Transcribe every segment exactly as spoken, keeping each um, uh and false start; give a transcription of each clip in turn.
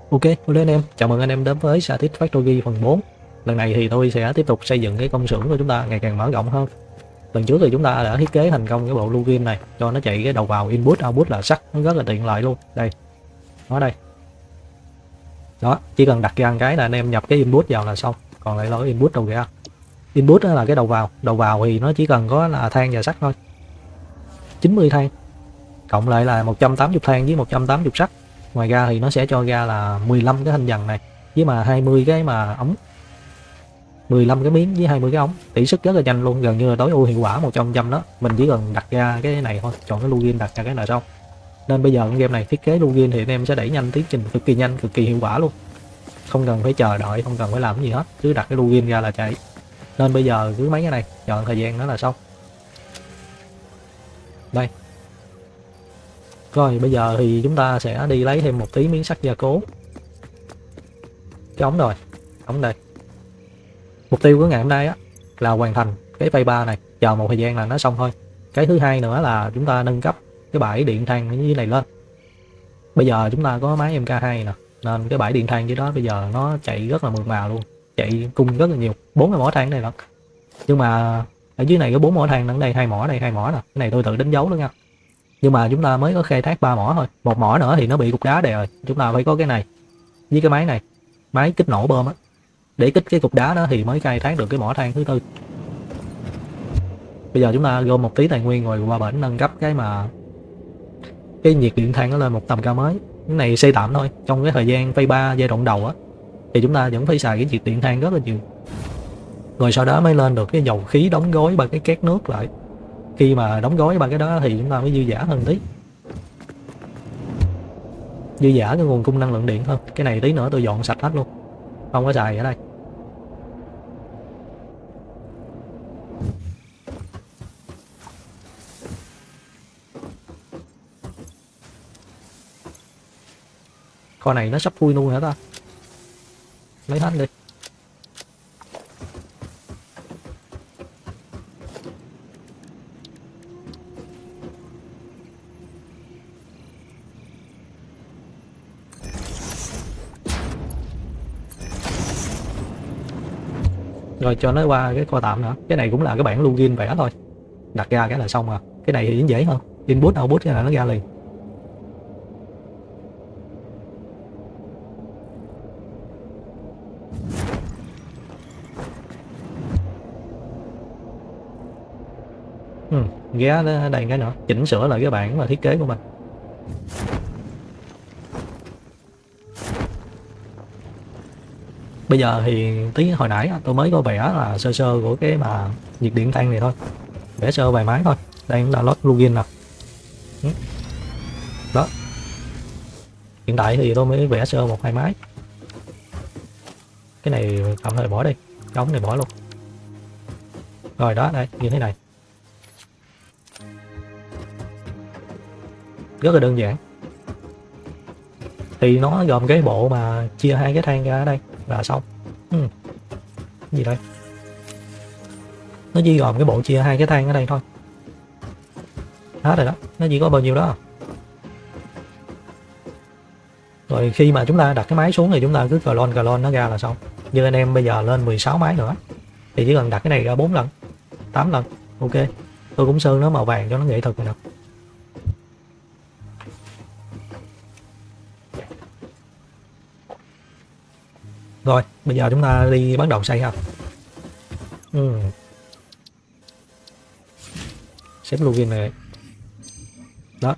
Ok, hello anh em, chào mừng anh em đến với Satis Factory phần bốn. Lần này thì tôi sẽ tiếp tục xây dựng cái công xưởng của chúng ta ngày càng mở rộng hơn. Lần trước thì chúng ta đã thiết kế thành công cái bộ login này cho nó chạy cái đầu vào input output là sắt, nó rất là tiện lợi luôn. Đây, nó đây. Đó, chỉ cần đặt ra một cái là anh em nhập cái input vào là xong. Còn lại là cái input đầu ra. Input đó là cái đầu vào, đầu vào thì nó chỉ cần có là than và sắt thôi. chín mươi than. Cộng lại là một trăm tám mươi than với một trăm tám mươi sắt. Ngoài ra thì nó sẽ cho ra là mười lăm cái thanh dần này với mà hai mươi cái mà ống, mười lăm cái miếng với hai mươi cái ống, tỷ suất rất là nhanh luôn, gần như là tối ưu hiệu quả một trăm phần trăm đó. Mình chỉ cần đặt ra cái này thôi, chọn cái login đặt ra cái là xong. Nên bây giờ game này thiết kế login thì anh em sẽ đẩy nhanh tiến trình cực kỳ nhanh, cực kỳ hiệu quả luôn, không cần phải chờ đợi, không cần phải làm cái gì hết, cứ đặt cái login ra là chạy. Nên bây giờ cứ mấy cái này chọn thời gian đó là xong. Đây. Rồi bây giờ thì chúng ta sẽ đi lấy thêm một tí miếng sắt gia cố. Cái ống rồi, ống đây. Mục tiêu của ngày hôm nay á là hoàn thành cái phase ba này, chờ một thời gian là nó xong thôi. Cái thứ hai nữa là chúng ta nâng cấp cái bãi điện than như thế này lên. Bây giờ chúng ta có máy em ca hai nè, nên cái bãi điện than dưới đó bây giờ nó chạy rất là mượt mà luôn, chạy cung rất là nhiều, bốn cái mỏ than này lận. Nhưng mà ở dưới này có bốn mỏ than, ở đây hai mỏ, đây hai mỏ nè, cái này tôi tự đánh dấu đó nha. Nhưng mà chúng ta mới có khai thác ba mỏ thôi, một mỏ nữa thì nó bị cục đá đè rồi, chúng ta phải có cái này với cái máy này, máy kích nổ bơm á, để kích cái cục đá đó thì mới khai thác được cái mỏ than thứ tư. Bây giờ chúng ta gom một tí tài nguyên rồi qua bển nâng cấp cái mà cái nhiệt điện than nó lên một tầm cao mới. Cái này xây tạm thôi, trong cái thời gian phase ba giai đoạn đầu á thì chúng ta vẫn phải xài cái nhiệt điện than rất là nhiều, rồi sau đó mới lên được cái dầu khí đóng gói bằng cái két nước lại. Khi mà đóng gói bằng cái đó thì chúng ta mới dư dả hơn tí, dư dả cái nguồn cung năng lượng điện hơn. Cái này tí nữa tôi dọn sạch hết luôn, không có xài ở đây. Kho này nó sắp vui luôn hả ta, lấy hết đi. Rồi cho nó qua cái kho tạm nữa. Cái này cũng là cái bản login vẽ thôi, đặt ra cái là xong à. Cái này thì dễ hơn, input output cái là nó ra liền. Ừ, ghé đây cái nữa, chỉnh sửa lại cái bản và thiết kế của mình. Bây giờ thì tí hồi nãy tôi mới có vẽ là sơ sơ của cái mà nhiệt điện than này thôi, vẽ sơ vài máy thôi. Đây cũng là load login nè. Đó, hiện tại thì tôi mới vẽ sơ một hai máy. Cái này tạm thời bỏ đi, cái ống này bỏ luôn. Rồi đó, đây như thế này, rất là đơn giản. Thì nó gồm cái bộ mà chia hai cái than ra ở đây là xong. Ừ. Cái gì đây, nó chỉ gồm cái bộ chia hai cái than ở đây thôi, hết rồi đó, nó chỉ có bao nhiêu đó. Rồi khi mà chúng ta đặt cái máy xuống thì chúng ta cứ cờ lon cờ lon nó ra là xong. Như anh em bây giờ lên mười sáu máy nữa thì chỉ cần đặt cái này ra bốn lần, tám lần, ok. Tôi cũng sơn nó màu vàng cho nó nghệ thuật này nè. Rồi bây giờ chúng ta đi bắt đầu xây ha. Ừ. Xếp login này đó.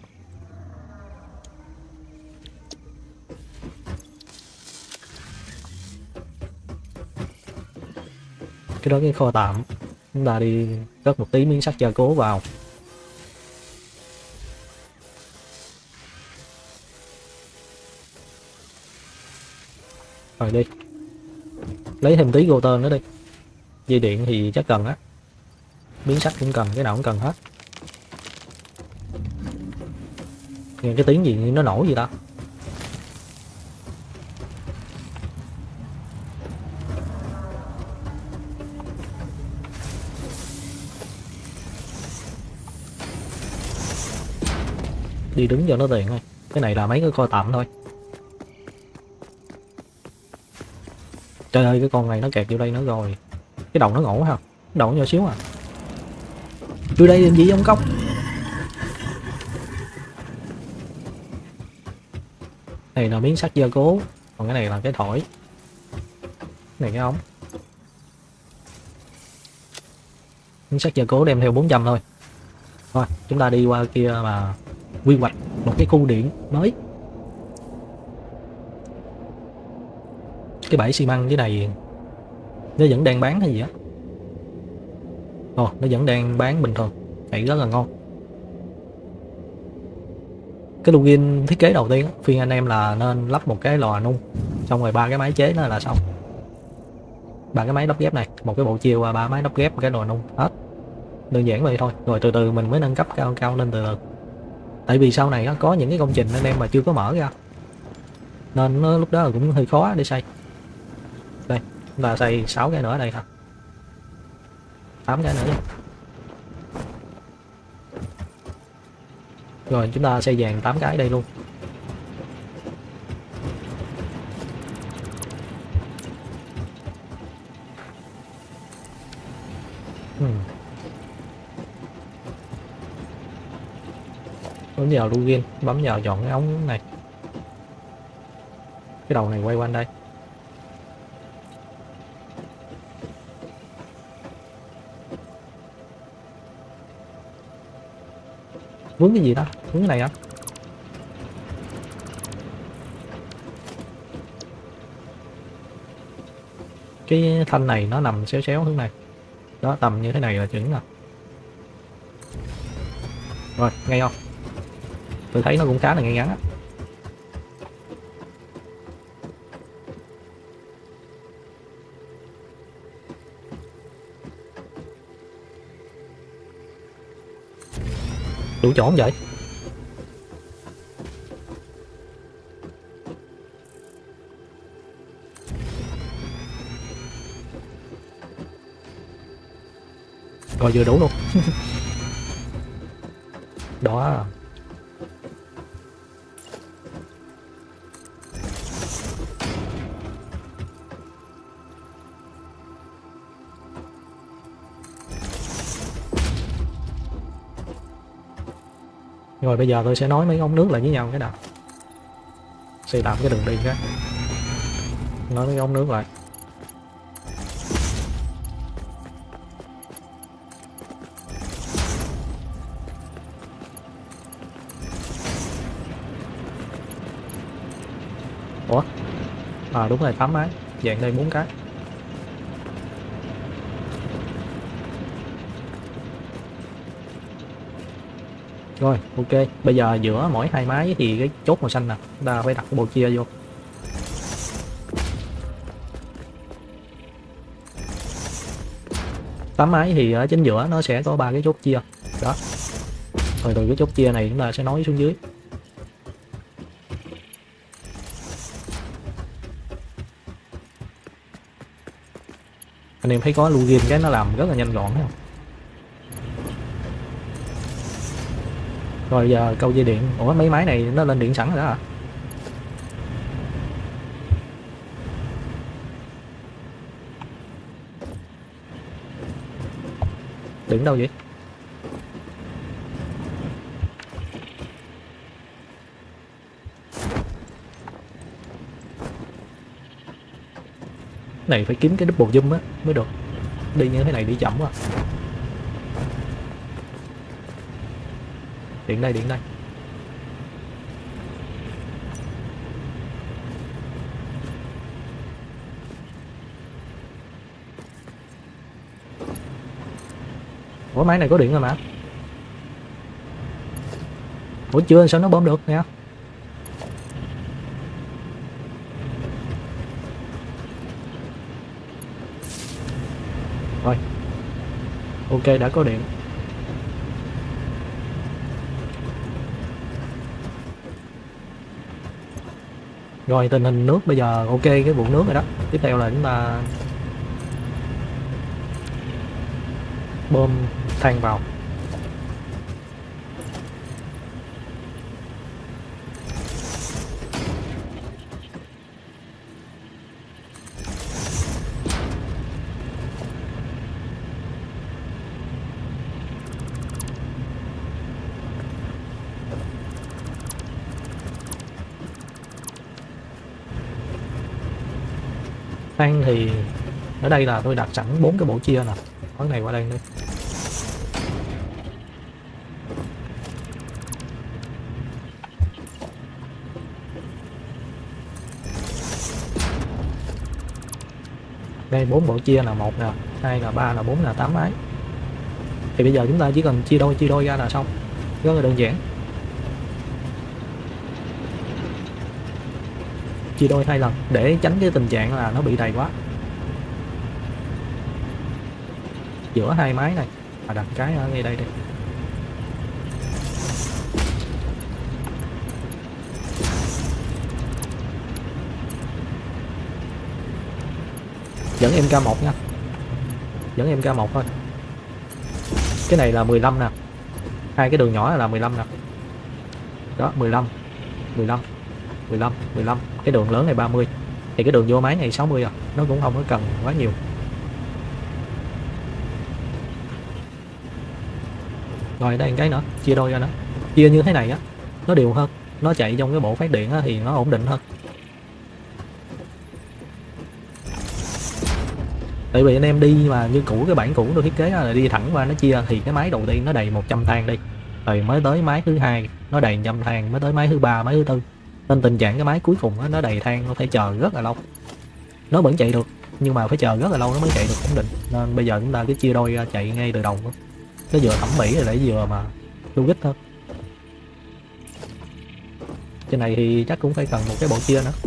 Cái đó cái kho tạm, chúng ta đi cất một tí miếng sắt gia cố vào. Rồi đi lấy thêm tí rotor nữa đi. Dây điện thì chắc cần á, miếng sắt cũng cần, cái nào cũng cần hết. Nghe cái tiếng gì nó nổ gì ta. Đi đứng cho nó tiền thôi. Cái này là mấy cái kho tạm thôi. Trời ơi, cái con này nó kẹt vô đây nữa rồi. Cái đầu nó ngộ ha. Cái đầu nó nhỏ xíu à. Vô đây làm gì ông Cốc? Này là miếng sắt gia cố, còn cái này là cái thổi. Cái này cái ống. Miếng sắt gia cố đem theo bốn trăm thôi. Thôi, chúng ta đi qua kia mà quy hoạch một cái khu điện mới. Cái bãi xi măng dưới này nó vẫn đang bán hay gì á? Ồ, nó vẫn đang bán bình thường, chạy rất là ngon. Cái login thiết kế đầu tiên phiên anh em là nên lắp một cái lò nung, xong rồi ba cái máy chế nó là xong. Ba cái máy lắp ghép này, một cái bộ chia qua ba máy lắp ghép, một cái lò nung, hết. Đơn giản vậy thôi, rồi từ từ mình mới nâng cấp cao cao lên từ từ. Tại vì sau này có những cái công trình anh em mà chưa có mở ra, nên nó, lúc đó là cũng hơi khó để xây. Đây, chúng ta xây sáu cái nữa ở đây thôi, tám cái nữa nha. Rồi chúng ta xây vàng tám cái đây luôn. Hmm. Bấm vào login, bấm vào chọn cái ống này. Cái đầu này quay quanh đây. Vướng cái gì đó? Vướng cái này hả? Cái thanh này nó nằm xéo xéo hướng này. Đó, tầm như thế này là chuẩn rồi. Rồi, ngay không? Tôi thấy nó cũng khá là ngay ngắn á. Đủ chỗ không vậy? Rồi vừa đủ luôn. Đó. Rồi bây giờ tôi sẽ nói mấy ống nước lại với nhau cái nào. Xây tạm cái đường đi cái. Nói mấy ống nước lại. Ủa? À đúng rồi, tám máy. Dạng đây bốn cái. Rồi, ok. Bây giờ giữa mỗi hai máy thì cái chốt màu xanh nè, chúng ta phải đặt cái bộ chia vô. Tám máy thì ở chính giữa nó sẽ có ba cái chốt chia. Đó. Rồi từ cái chốt chia này chúng ta sẽ nối xuống dưới. Anh em thấy có login cái nó làm rất là nhanh gọn thấy không? Rồi giờ câu dây điện. Ủa mấy máy này nó lên điện sẵn rồi đó hả? Điện đâu vậy? Này phải kiếm cái double zoom á mới được. Đi như thế này đi chậm quá. Điện đây, điện đây. Ủa máy này có điện rồi mà. Ủa chưa, sao nó bơm được nha? Rồi. Ok, đã có điện. Rồi tình hình nước bây giờ ok cái vụ nước rồi đó. Tiếp theo là chúng ta bơm than vào. Than thì ở đây là tôi đặt sẵn bốn cái bộ chia nè, cái này qua đây nữa. Đây bốn bộ chia là một nè, hai là ba là bốn là tám máy. Thì bây giờ chúng ta chỉ cần chia đôi chia đôi ra là xong, rất là đơn giản. Chia đôi hai lần để tránh cái tình trạng là nó bị đầy quá. Giữa hai máy này và đặt cái ở ngay đây đi. Dẫn em K một nha, dẫn em K một thôi. Cái này là mười lăm nè, hai cái đường nhỏ là mười lăm nè, đó mười lăm, mười lăm, mười lăm, mười lăm. Cái đường lớn này ba mươi, thì cái đường vô máy này sáu mươi à, nó cũng không có cần quá nhiều. Rồi đây cái nữa, chia đôi ra đó, chia như thế này á, nó đều hơn, nó chạy trong cái bộ phát điện á, thì nó ổn định hơn. Tại vì anh em đi mà như cũ, cái bản cũ tôi thiết kế là đi thẳng qua nó chia, thì cái máy đầu tiên nó đầy một trăm than đi, rồi mới tới máy thứ hai nó đầy một trăm than, mới tới máy thứ ba, máy thứ tư, nên tình trạng cái máy cuối cùng đó, nó đầy than nó phải chờ rất là lâu. Nó vẫn chạy được nhưng mà phải chờ rất là lâu nó mới chạy được ổn định, nên bây giờ chúng ta cứ chia đôi ra chạy ngay từ đầu luôn. Nó vừa thẩm mỹ rồi để vừa mà logic hơn. Trên này thì chắc cũng phải cần một cái bộ chia nữa.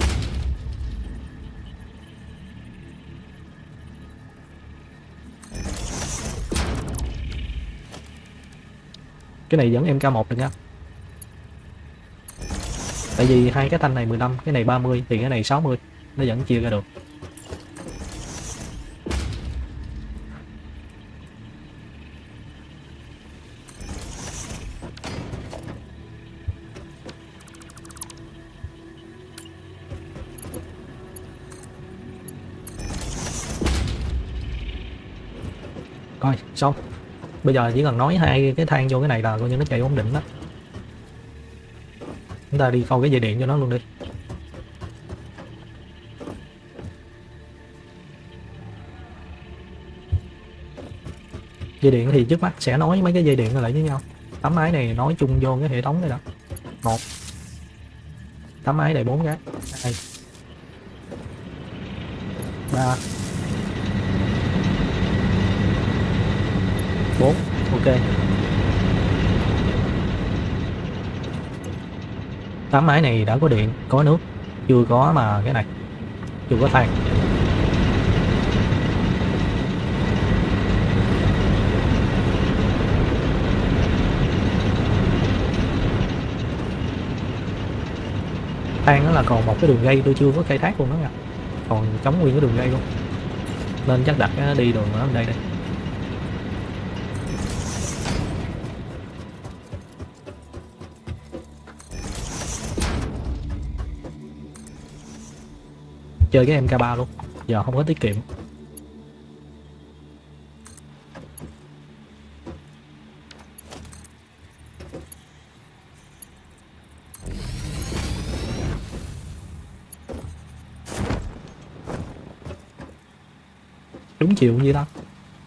Cái này dẫn em K một được nha. Tại vì hai cái thanh này mười lăm, cái này ba mươi thì cái này sáu mươi, nó vẫn chia ra được. Rồi xong. Bây giờ chỉ cần nói hai cái than vô cái này là coi như nó chạy ổn định đó. Chúng ta đi câu cái dây điện cho nó luôn đi. Dây điện thì trước mắt sẽ nối mấy cái dây điện lại với nhau. Tấm máy này nối chung vô cái hệ thống này đó. Một. Tấm máy này bốn cái. Hai. Ba. Bốn. Ok. Tấm máy này đã có điện, có nước, chưa có mà cái này chưa có than. Than đó là còn một cái đường dây tôi chưa có khai thác luôn đó nha, còn chống nguyên cái đường dây luôn, nên chắc đặt cái đi đường ở đây đây. Chơi cái em K ba luôn, giờ không có tiết kiệm. Đúng chiều như đó.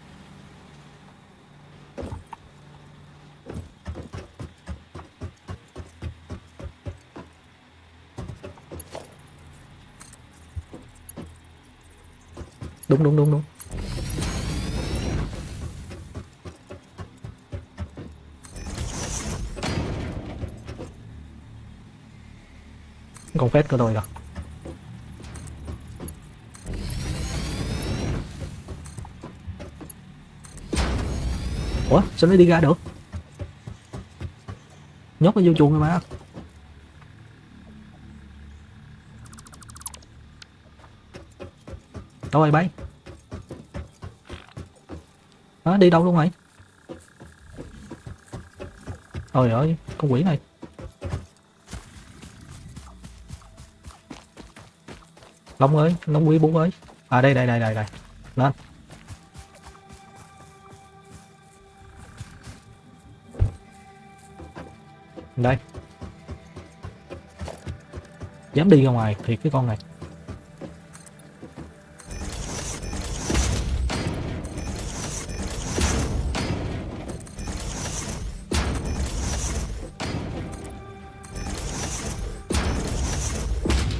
Đúng đúng đúng đúng. Con phết của tôi rồi. Ủa sao nó đi ra được? Nhốt nó vô chuồng rồi mà. Đâu rồi bay? Đó, đi đâu luôn rồi? Trời ơi, con quỷ này. Long ơi, Long quỷ bún ơi. À đây đây đây đây đây. Lên. Đây. Dám đi ra ngoài thiệt cái con này.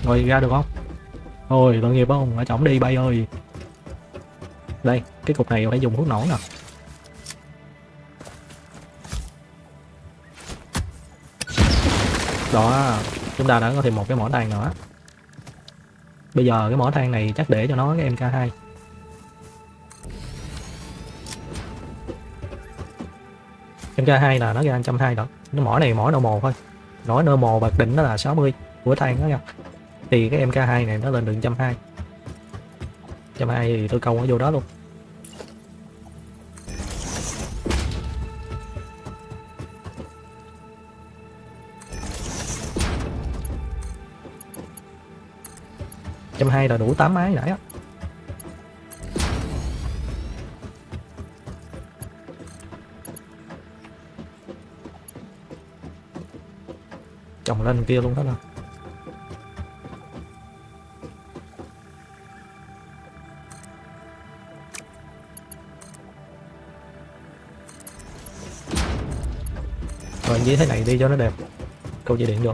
Rồi ra được không? Ôi tội nghiệp không, ở trỏng đi bay ơi. Đây, cái cục này phải dùng thuốc nổ nè. Đó, chúng ta đã có thêm một cái mỏ than nữa. Bây giờ cái mỏ than này chắc để cho nó cái em ca hai. em ca hai là nó ra một trăm hai mươi đó. Cái mỏ này mỏ normal thôi. Nói normal bạc định nó là sáu mươi của than đó nha. Thì cái em ca hai này nó lên được một trăm hai mươi. một trăm hai mươi thì tôi câu nó vô đó luôn. một trăm hai mươi là đủ tám máy nãy á. Trồng lên kia luôn đó nè. Rồi như thế này đi cho nó đẹp. Câu dây điện vô.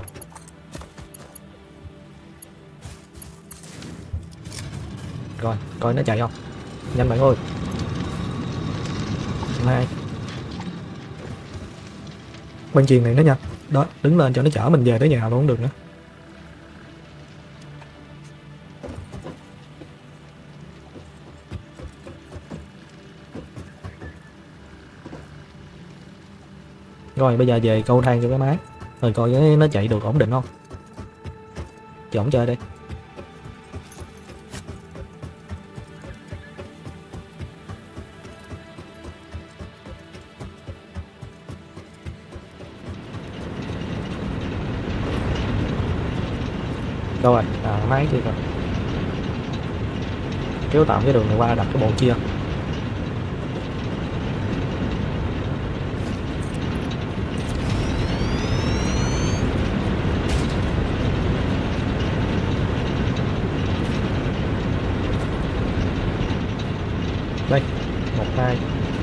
Rồi, coi nó chạy không. Nhanh bạn ơi. Hai. Băng chuyền này nó nha. Đó, đứng lên cho nó chở mình về tới nhà luôn cũng được nữa. Rồi bây giờ về câu than cho cái máy. Rồi coi cái nó chạy được ổn định không. Chờ ổng chơi đi. Đâu rồi, à máy kia rồi. Kéo tạm cái đường này qua đặt cái bộ chia. Đây, một hai.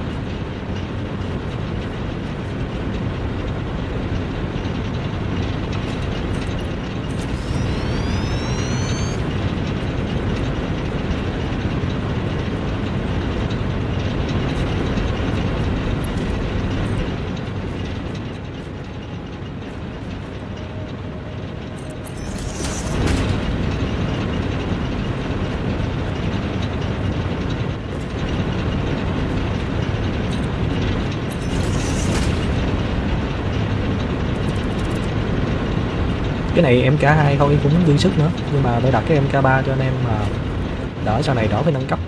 Cái này em ca hai thôi cũng dư sức nữa, nhưng mà tôi đặt cái em ca ba cho anh em mà đỡ sau này đỡ phải nâng cấp.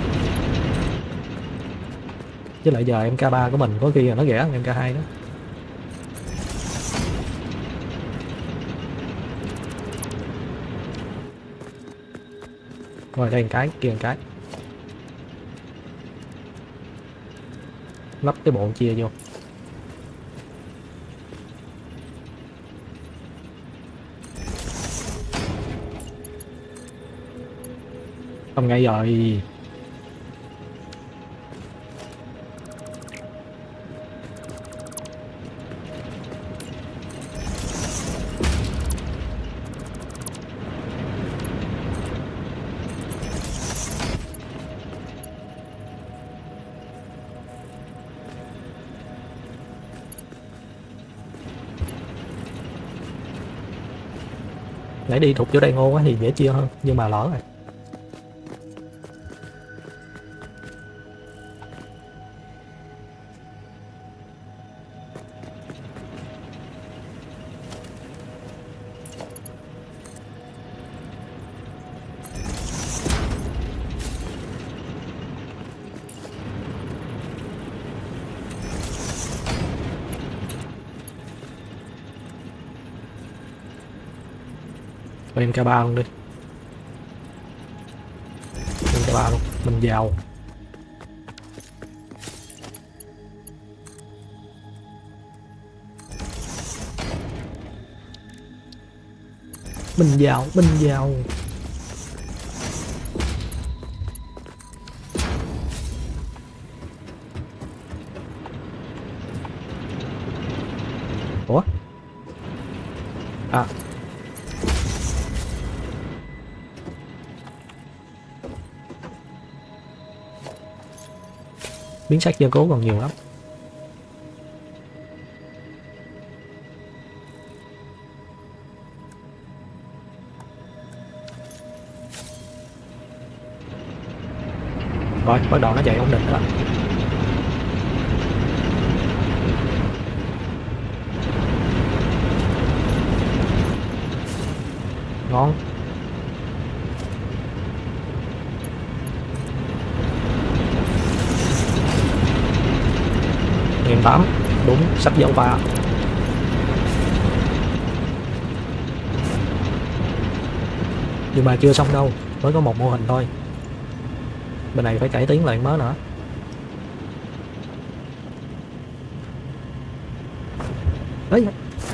Với lại giờ em ca ba của mình có khi là nó rẻ hơn em ca hai đó. Rồi đây một cái, kia một cái. Lắp cái bộ chia vô. Không ngay rồi. Nãy đi thục vô đây ngô quá thì dễ chia hơn, nhưng mà lỡ rồi. Em ca ba luôn đi. Em ca ba luôn, mình giàu. Mình giàu, mình giàu. Ủa? À. Biến sắc gia cố còn nhiều lắm. Rồi bắt đầu nó chạy ổn định đó. Ngon. Nghìn tám, đúng, sắp dấu ba. Nhưng mà chưa xong đâu, mới có một mô hình thôi. Bên này phải cải tiến lại mới nữa. Đấy.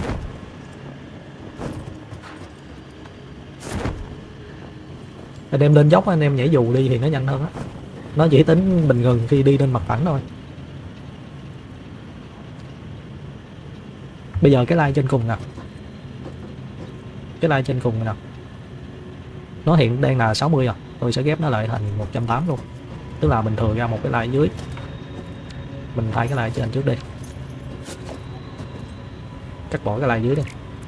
Anh em lên dốc anh em nhảy dù đi thì nó nhanh hơn á. Nó chỉ tính bình thường khi đi lên mặt phẳng thôi. Bây giờ cái line trên cùng nè. Cái line trên cùng nè. Nó hiện đang là sáu mươi rồi. Tôi sẽ ghép nó lại thành một trăm tám mươi luôn. Tức là mình thừa ra một cái line dưới. Mình thay cái line trên trước đi. Cắt bỏ cái line dưới đi.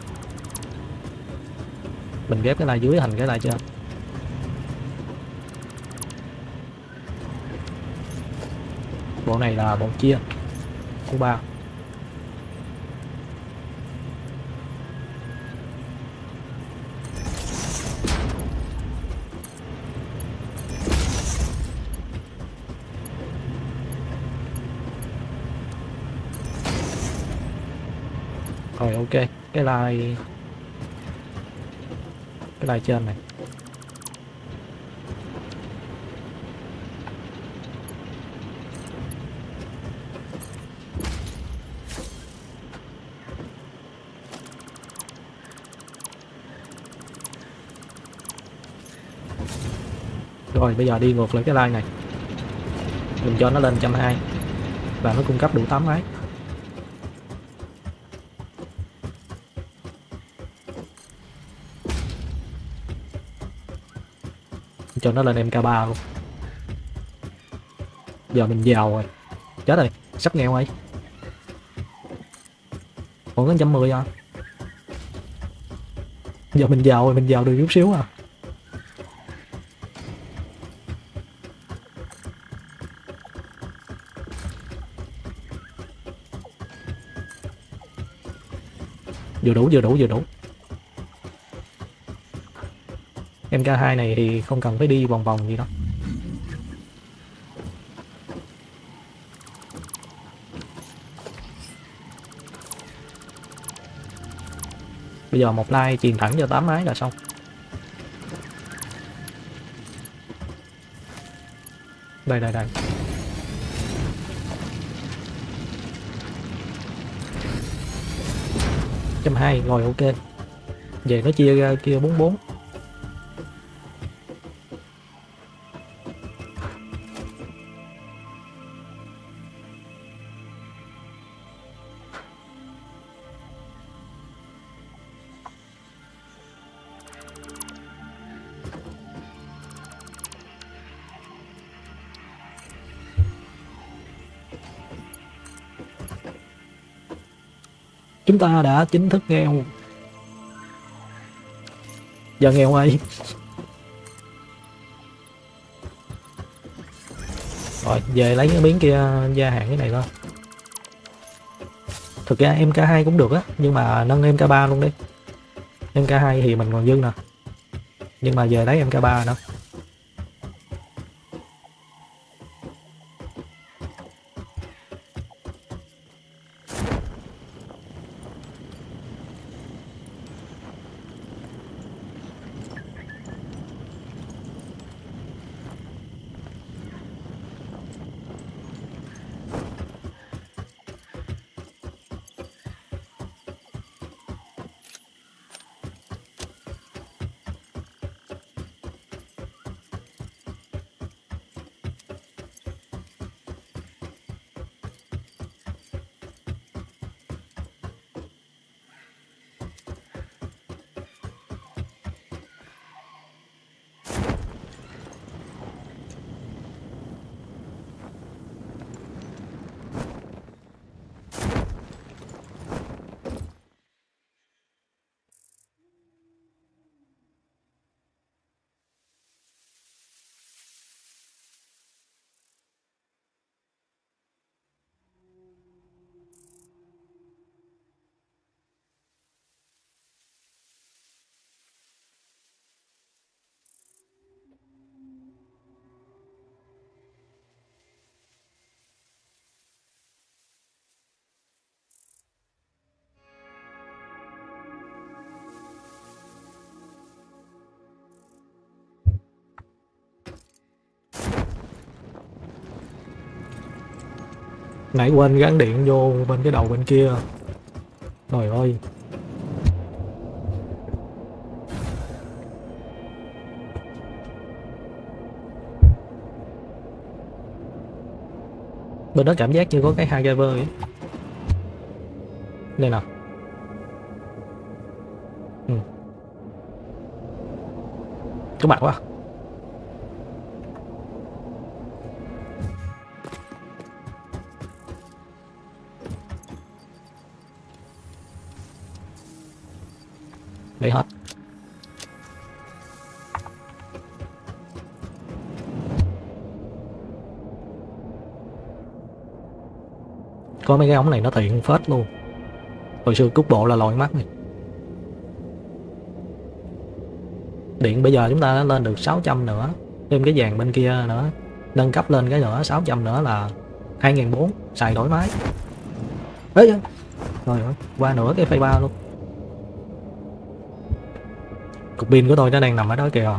Mình ghép cái line dưới thành cái line trên. Bộ này là bộ chia thứ ba. Rồi ok, cái line cái line trên này. Rồi bây giờ đi ngược lại cái line này. Mình cho nó lên một trăm hai mươi và nó cung cấp đủ tám máy. Cho nó lên em ca ba luôn. Giờ mình giàu rồi. Chết rồi, sắp nghèo rồi. Còn có một trăm mười à. Giờ mình giàu rồi, mình giàu được chút xíu à. Vừa đủ, vừa đủ, vừa đủ. em ca hai này thì không cần phải đi vòng vòng gì đâu. Bây giờ một like truyền thẳng cho tám máy là xong. Đây đây đây. một trăm hai mươi rồi ok. Về nó chia ra kia bốn mươi bốn. Chúng ta đã chính thức nghèo. Giờ nghèo ơi. Rồi về lấy cái miếng kia gia hạn cái này thôi. Thực ra em ca hai cũng được á, nhưng mà nâng em ca ba luôn đi. em ca hai thì mình còn dư nè. Nhưng mà về lấy em ca ba nữa. Nãy quên gắn điện vô bên cái đầu bên kia. Trời ơi. Bên đó cảm giác như có cái hai driver ấy. Đây nào. Ừ. Các bạn quá. Để hết. Có mấy cái ống này nó tiện phết luôn. Hồi xưa cúc bộ là lòi mắt này. Điện bây giờ chúng ta đã lên được sáu trăm nữa. Thêm cái dàn bên kia nữa. Nâng cấp lên cái nữa sáu trăm nữa là hai nghìn bốn trăm. Xài thoải mái. Ê ơi. Rồi ơi. Qua nửa cái phase ba luôn. Cục pin của tôi nó đang nằm ở đó kìa.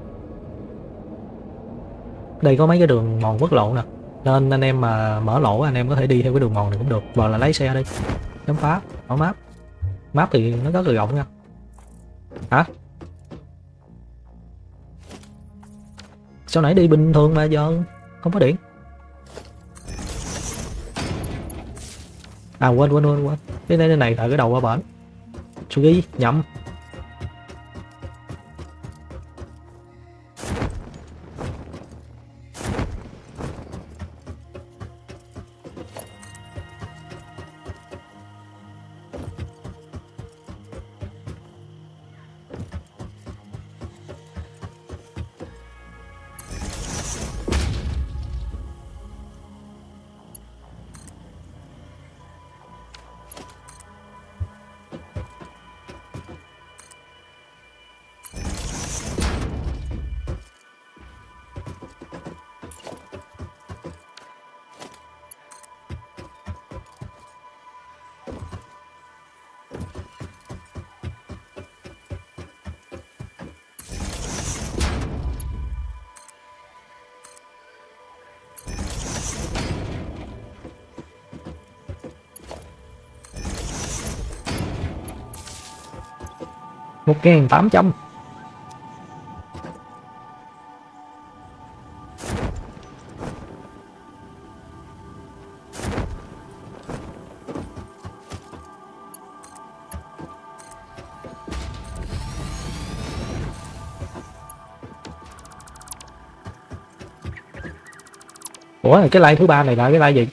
Đây có mấy cái đường mòn quốc lộ nè. Nên anh em mà mở lỗ anh em có thể đi theo cái đường mòn này cũng được. Hoặc là lấy xe đi. Khám phá. Mở map. Map thì nó rất là rộng nha. Hả? Sao nãy đi bình thường mà giờ không có điện? À quên quên quên quên. Cái này này là cái đầu qua bển. Sugi nhậm. Một ngàn tám trăm. Ủa cái like thứ ba này là cái like gì?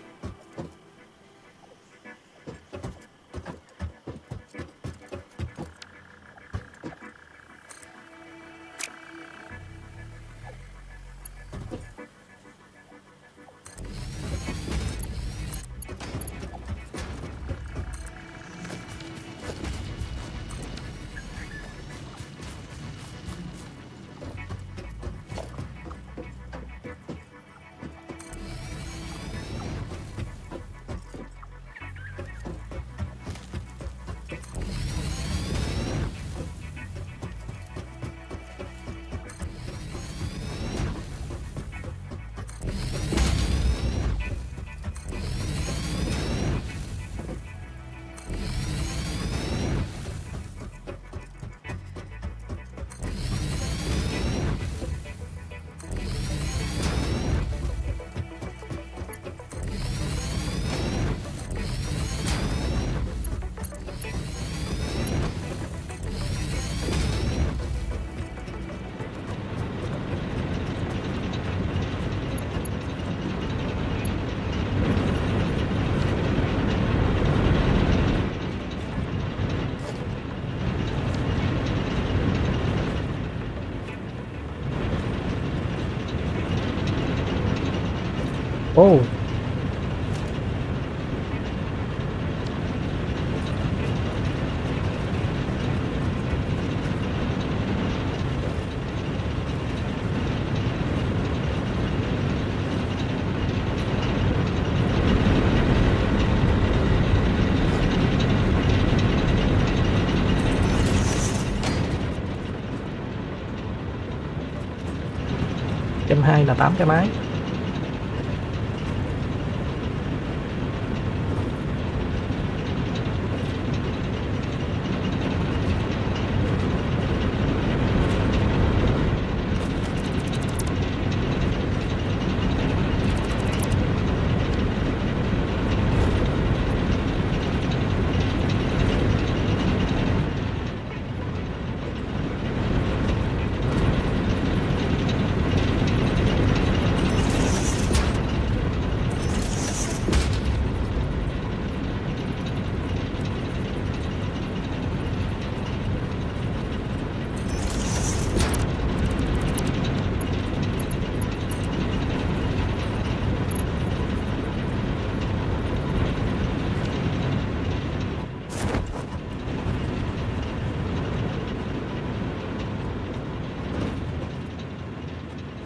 Ô. Trăm hai là tám cái máy.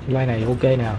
Line này ok nè.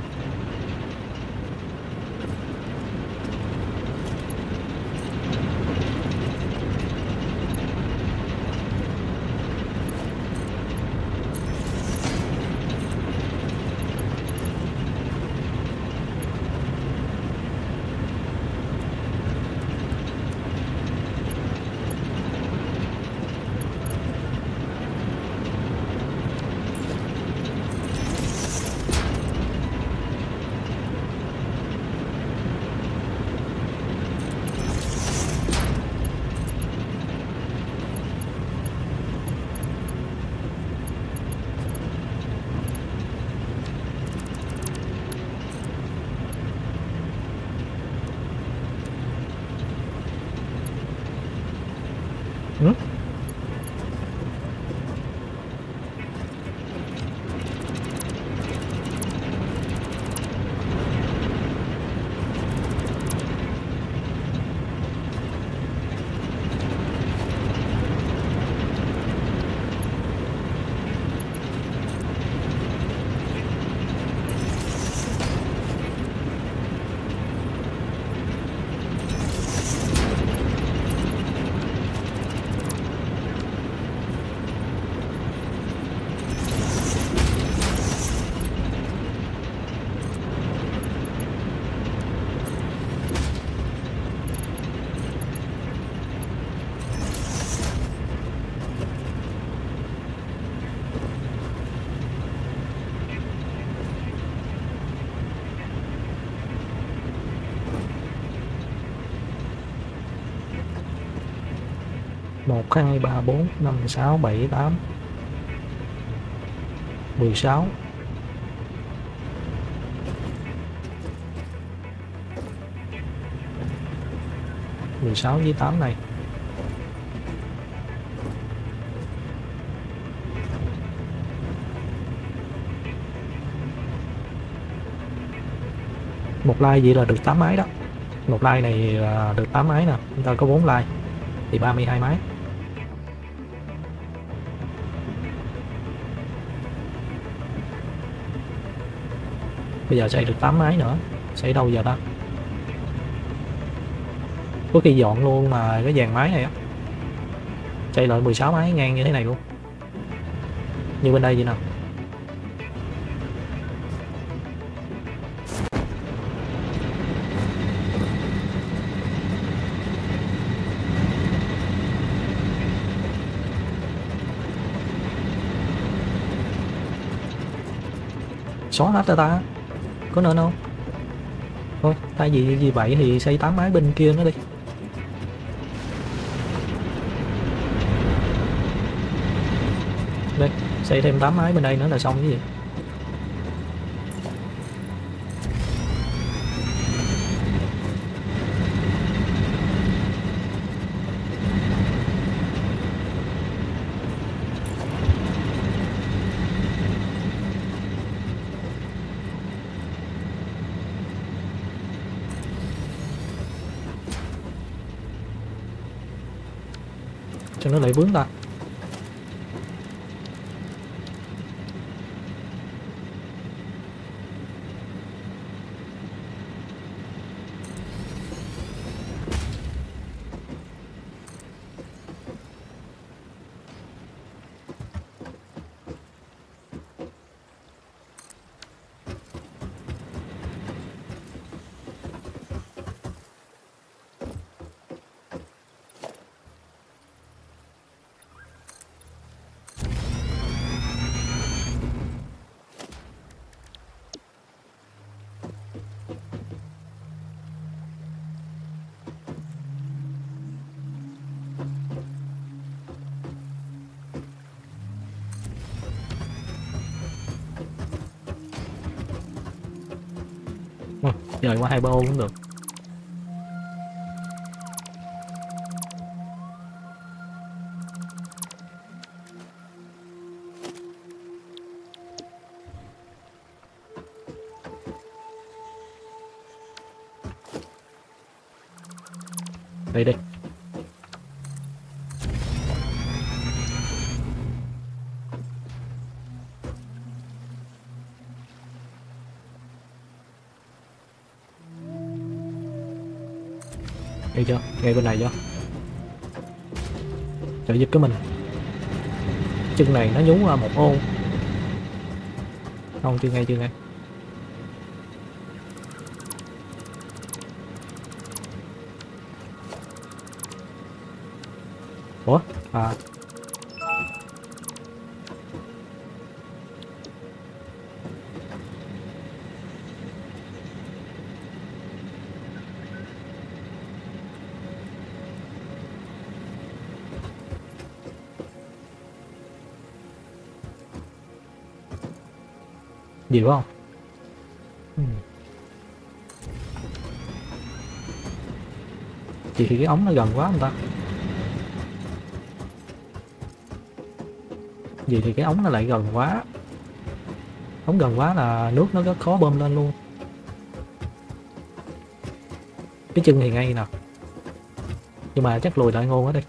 Ừ? một hai ba bốn năm sáu bảy tám mười sáu. mười sáu với tám này. Một like vậy là được tám máy đó. Một like này là được tám máy nè, chúng ta có bốn like thì ba mươi hai máy. Bây giờ xây được tám máy nữa, xây đâu giờ ta? Có khi dọn luôn mà cái dàn máy này á, xây lại mười sáu máy ngang như thế này luôn, như bên đây vậy nào. Xóa hết ta ta, có nên không? Thôi thay vì như vậy thì xây tám máy bên kia nó đi. Đây, xây thêm tám máy bên đây nữa là xong cái gì. Cho nó lại vướng ta. Ừ, dời qua hai ba ô cũng được. Đây đi. Thấy chưa, ngay bên này chưa, trợ giúp cái mình. Chân này nó nhú qua một ô. Không, chưa ngay chưa ngay. Ủa à, gì đúng không? Ừ. Chỉ thì cái ống nó gần quá không ta? Gì thì cái ống nó lại gần quá. Ống gần quá là nước nó rất khó bơm lên luôn. Cái chân thì ngay nè, nhưng mà chắc lùi lại ngôn quá đi.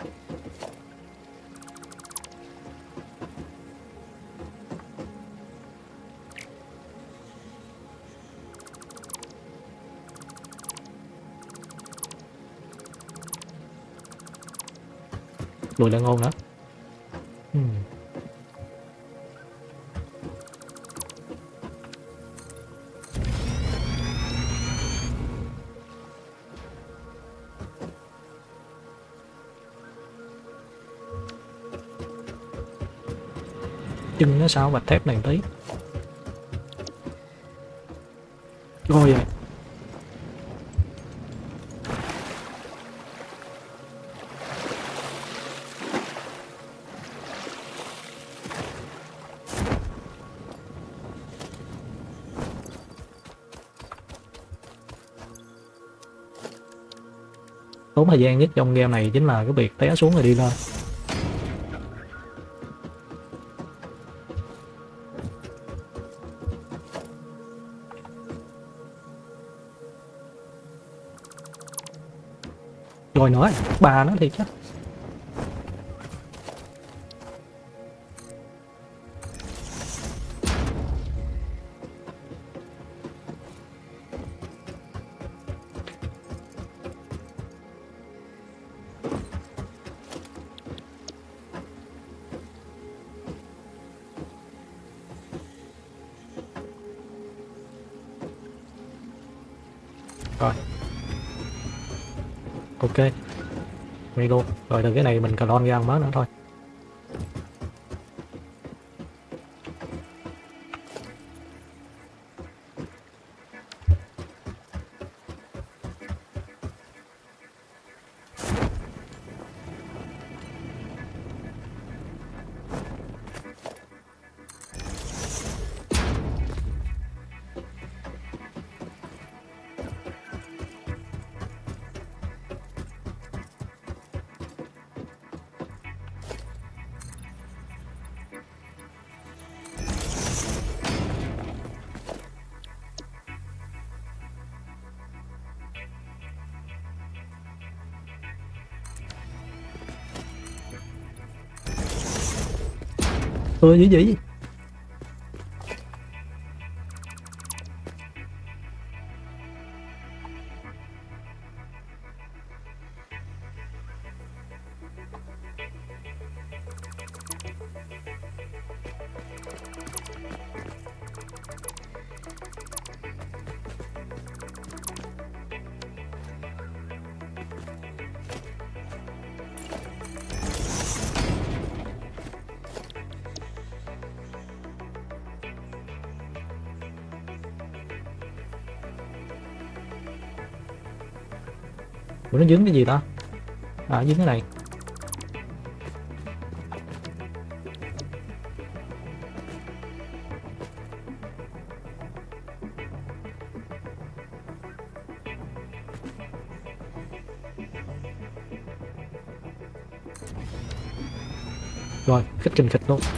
Lùi lại ngôn nữa. Hmm. Chân nó sao vạch thép này tí. Rồi rồi. Tốn thời gian nhất trong game này chính là cái việc té xuống rồi đi lên. Rồi nữa, bà nó thiệt chứ. Rồi. Ok. Ngay luôn. Rồi từ cái này mình clone ra mới nữa thôi. Ừ, gì gì? Ủa, nó dính cái gì ta? À, dính cái này. Rồi, khích kinh khích luôn.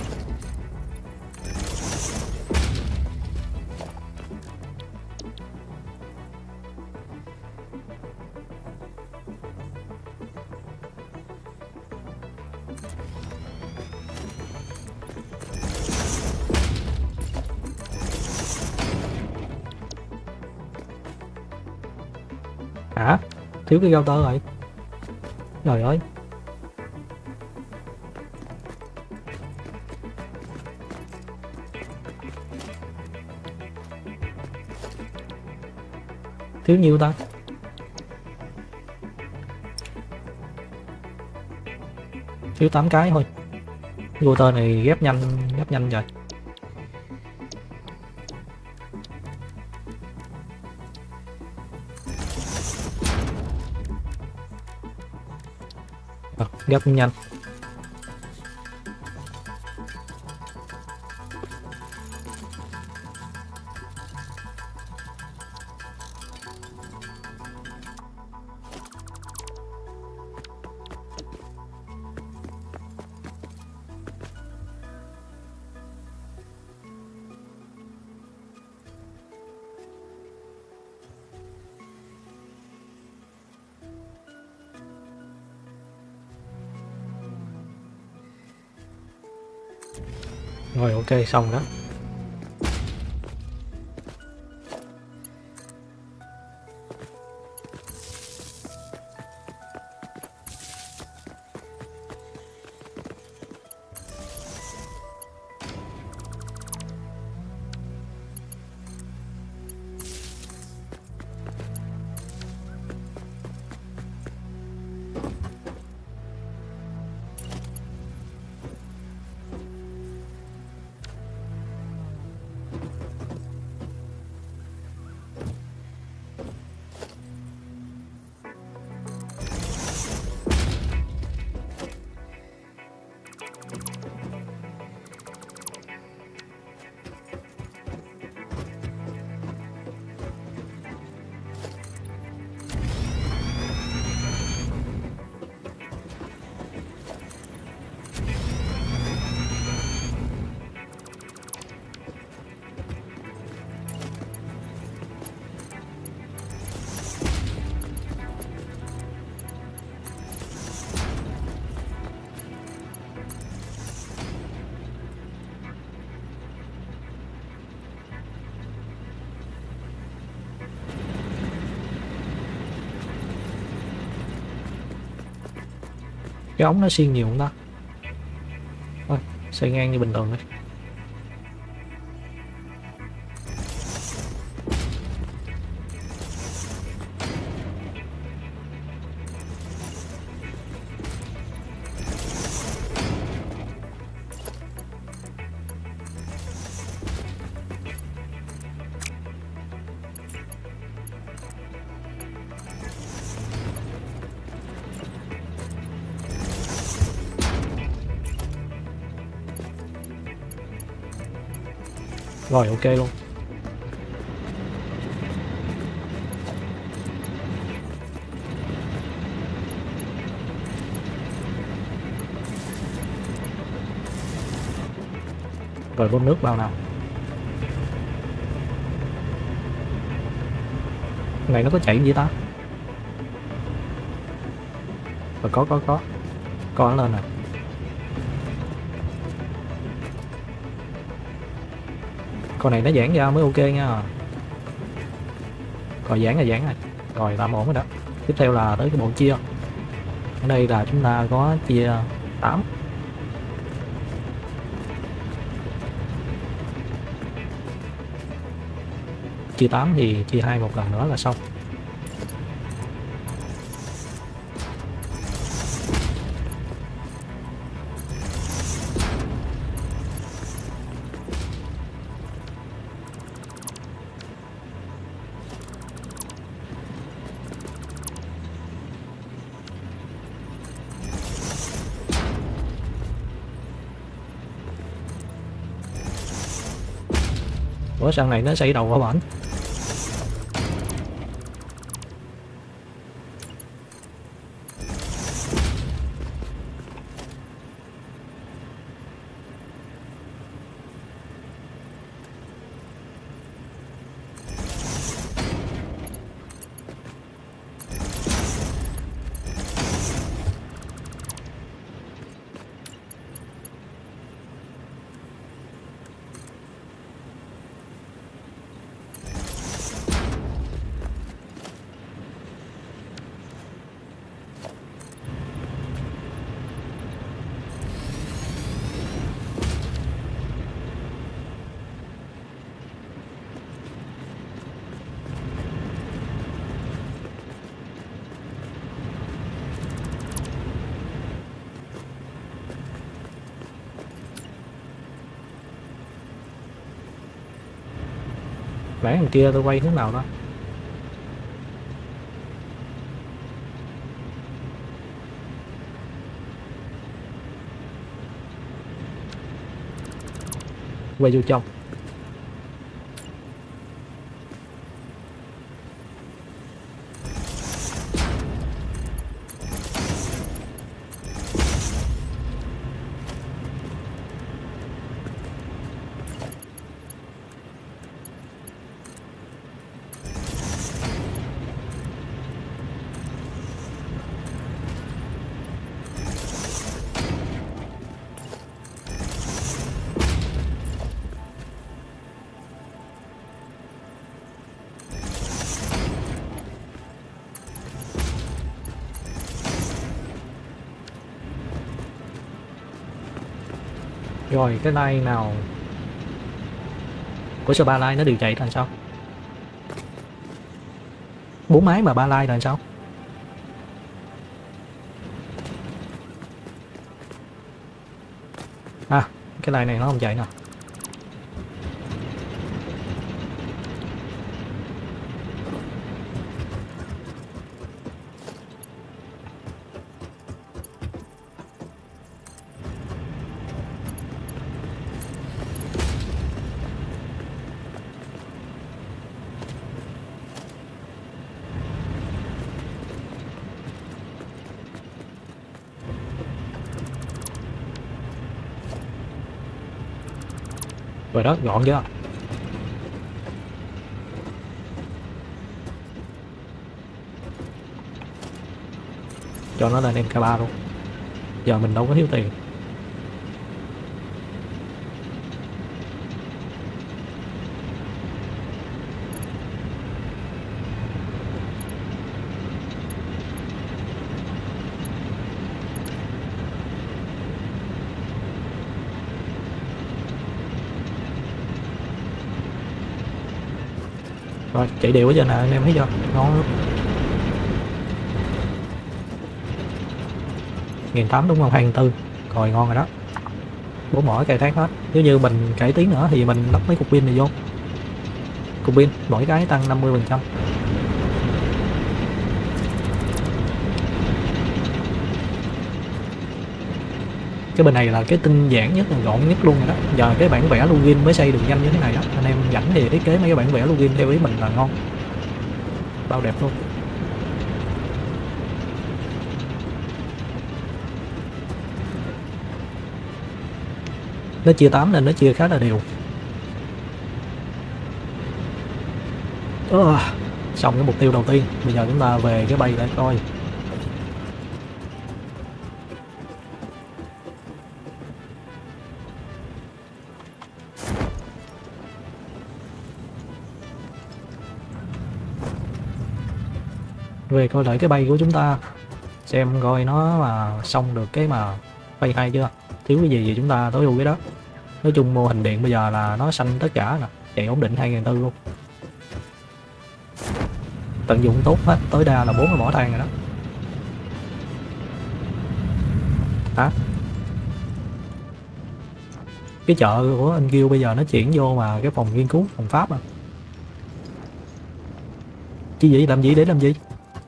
Hả? Thiếu cái router rồi. Trời ơi. Thiếu nhiêu ta? Thiếu tám cái thôi. Router này ghép nhanh, ghép nhanh rồi. À, ghép nhanh. Rồi ok, xong đó. Cái ống nó xiên nhiều không ta? Thôi, xây ngang như bình thường thôi. Rồi ok luôn. Rồi bơm nước vào nào. Cái này nó có chảy gì ta? Rồi có có có. Có lên nè. Con này nó giãn ra mới ok nha. Rồi giãn là giãn này. Rồi tạm ổn rồi đó. Tiếp theo là tới cái bộ chia. Ở đây là chúng ta có chia tám. Chia tám thì chia hai một lần nữa là xong. Ủa sao này nó xây đầu qua bển? Vẽ thằng kia tôi quay hướng nào đó. Quay vô trong. Rồi cái line nào của số ba line nó đều chạy thành sao? Bốn máy mà ba line là sao? À, cái line này nó không chạy nè. Rồi đó, gọn chưa? Cho nó lên em ca ba luôn. Giờ mình đâu có thiếu tiền. Rồi chạy đều ở trên nè anh em thấy chưa, ngon lắm. Nghìn tám đúng không? Hai nghìn tư rồi, ngon rồi đó. Bố mỏi cài thác hết. Nếu như mình cải tiến nữa thì mình lắp mấy cục pin này vô. Cục pin mỗi cái tăng năm mươi phần trăm. Cái bên này là cái tinh giản nhất, là gọn nhất luôn rồi đó. Giờ cái bản vẽ login mới xây được nhanh như thế này đó. Anh em rảnh thì thiết kế mấy cái bản vẽ login theo ý mình là ngon, bao đẹp luôn. Nó chia tám nên nó chia khá là đều. Oh, xong cái mục tiêu đầu tiên. Bây giờ chúng ta về cái bay để coi. Về coi lại cái bay của chúng ta, xem coi nó mà xong được cái mà bay hay chưa, thiếu cái gì thì chúng ta tối ưu cái đó. Nói chung mô hình điện bây giờ là nó xanh tất cả nè, chạy ổn định hai nghìn tư luôn, tận dụng tốt hết, tối đa là bốn cái mỏ than rồi đó. Hả? Cái chợ của anh Gil bây giờ nó chuyển vô mà cái phòng nghiên cứu, phòng pháp à. Chứ gì làm gì để làm gì?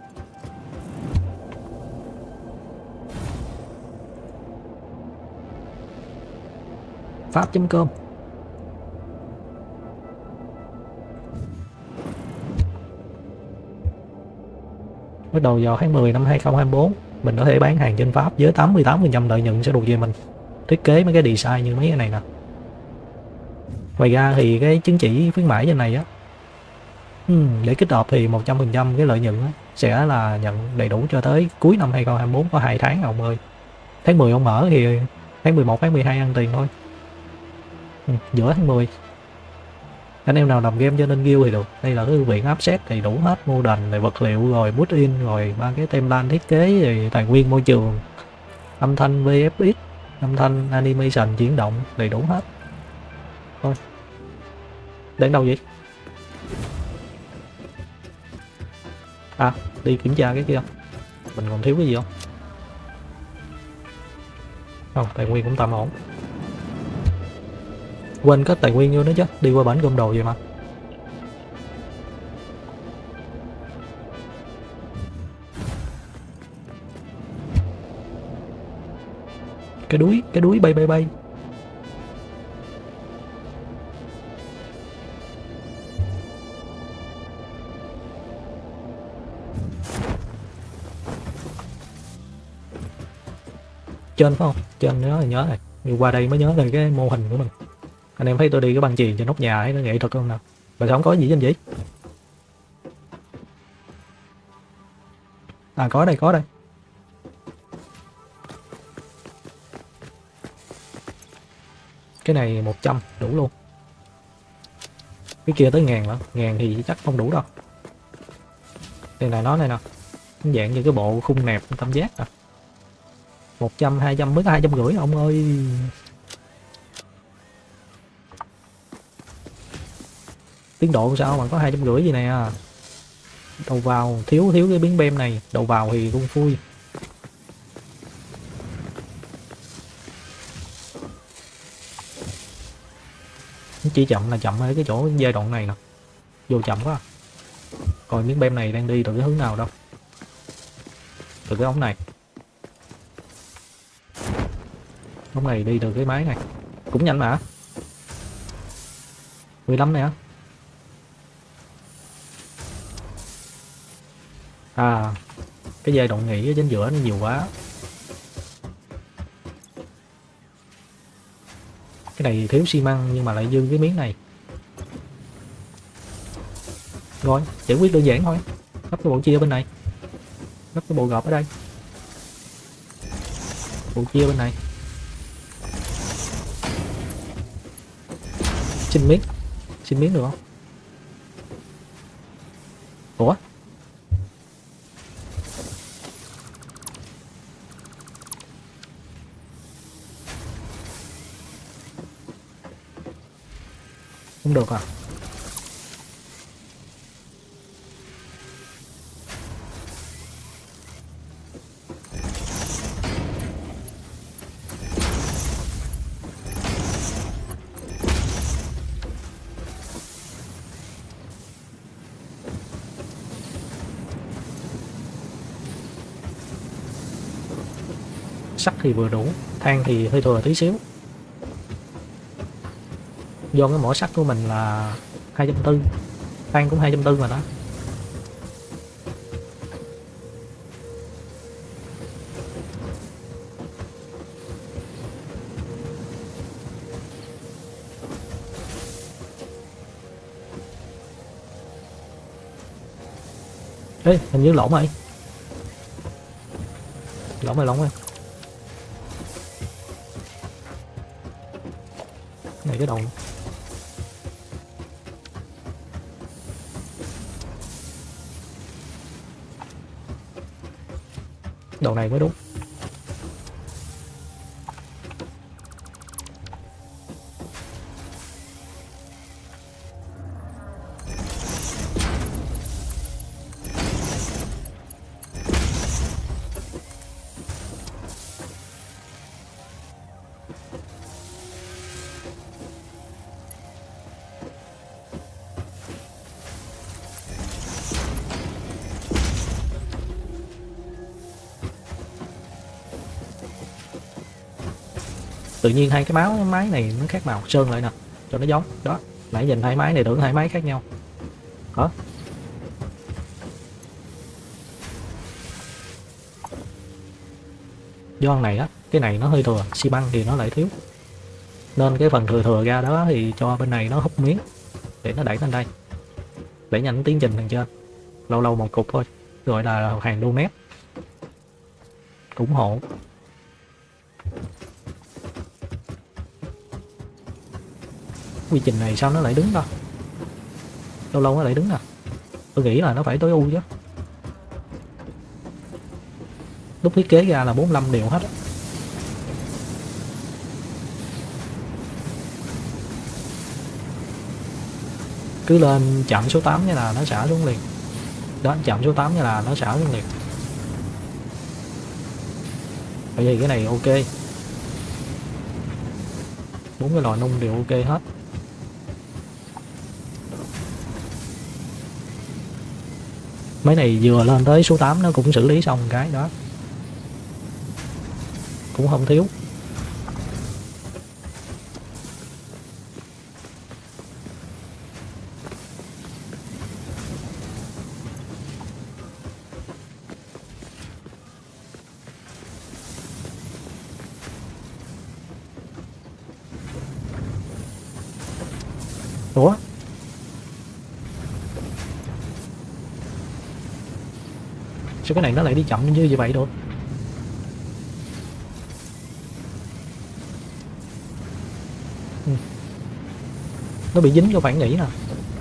Pháp chấm com. Bắt đầu vào tháng mười năm hai không hai tư mình có thể bán hàng trên Pháp với tám mươi tám phần trăm lợi nhuận sẽ thuộc về mình. Thiết kế mấy cái design như mấy cái này nè. Ngoài ra thì cái chứng chỉ khuyến mãi trên này á, hmm, để kích hợp thì một trăm phần trăm cái lợi nhuận á, sẽ là nhận đầy đủ cho tới cuối năm hai không hai tư, có hai tháng ông ơi. Tháng mười ông mở thì tháng mười một, tháng mười hai ăn tiền thôi. Ừ, giữa tháng mười. Anh em nào làm game cho nên Gil thì được. Đây là cái thư viện asset đầy đủ hết, model này, vật liệu rồi boot in rồi ba cái template thiết kế rồi tài nguyên môi trường, âm thanh vê ép ích, âm thanh animation chuyển động đầy đủ hết. Thôi. Đến đâu vậy? À, đi kiểm tra cái kia. Mình còn thiếu cái gì không? Không, tài nguyên cũng tạm ổn. Quên cất tài nguyên vô nữa chứ, đi qua bển gom đồ vậy mà. Cái đuối, cái đuối bay bay bay. Trên phải không? Trên nhớ thì nhớ này. Nhưng qua đây mới nhớ về cái mô hình của mình. Anh em thấy tôi đi cái băng chuyền trên nóc nhà ấy, nó nghệ thuật không nào? Vậy sao không có gì trên vậy? À có đây, có đây. Cái này một trăm đủ luôn. Cái kia tới ngàn lắm, ngàn thì chắc không đủ đâu. Đây là nó này nè. Dạng như cái bộ khung nẹp tam giác à. một trăm, hai trăm, mới có hai trăm rưỡi ông ơi. Tiến độ sao mà có hai trăm rưỡi gì nè. Đầu vào thiếu thiếu cái biến bem này, đầu vào thì cũng phui. Chỉ chậm là chậm ở cái chỗ giai đoạn này nè. Vô chậm quá. Coi miếng bem này đang đi từ cái hướng nào đâu. Từ cái ống này. Ống này đi từ cái máy này. Cũng nhanh mà. mười lăm này á. À, cái giai đoạn nghỉ ở trên giữa nó nhiều quá. Cái này thiếu xi măng nhưng mà lại dư cái miếng này. Rồi, giải quyết đơn giản thôi. Lắp cái bộ chia bên này. Lắp cái bộ gọt ở đây. Bộ chia bên này. Xin miếng. Xin miếng được không? Ủa? Không được à? Sắt thì vừa đủ, than thì hơi thừa tí xíu. Do cái mỏ sắt của mình là hai trăm tư, than cũng hai trăm tư mà đó. Ê, hình như lộn rồi. Lộn rồi, lộn rồi. Này cái đầu. Đầu này mới đúng. Tự nhiên hai cái máu máy này nó khác màu, sơn lại nè cho nó giống đó. Nãy nhìn hai máy này tưởng hai máy khác nhau hả? Do này á, cái này nó hơi thừa, xi măng thì nó lại thiếu, nên cái phần thừa thừa ra đó thì cho bên này nó hút miếng để nó đẩy lên đây, đẩy nhanh tiến trình đằng trên. Lâu lâu một cục thôi, gọi là hàng đô mét, ủng hộ. Quy trình này sao nó lại đứng đó, lâu lâu nó lại đứng nè. Tôi nghĩ là nó phải tối ưu chứ. Lúc thiết kế ra là bốn mươi lăm đều hết á. Cứ lên chạm số tám như là nó xả xuống liền. Đó, chạm số tám như là nó xả xuống liền. Bởi vì cái này ok, bốn cái lò nung đều ok hết. Mấy này vừa lên tới số tám nó cũng xử lý xong cái đó, cũng không thiếu. Sao cái này nó lại đi chậm như vậy được? Ừ. Nó bị dính vô phản nghỉ nè.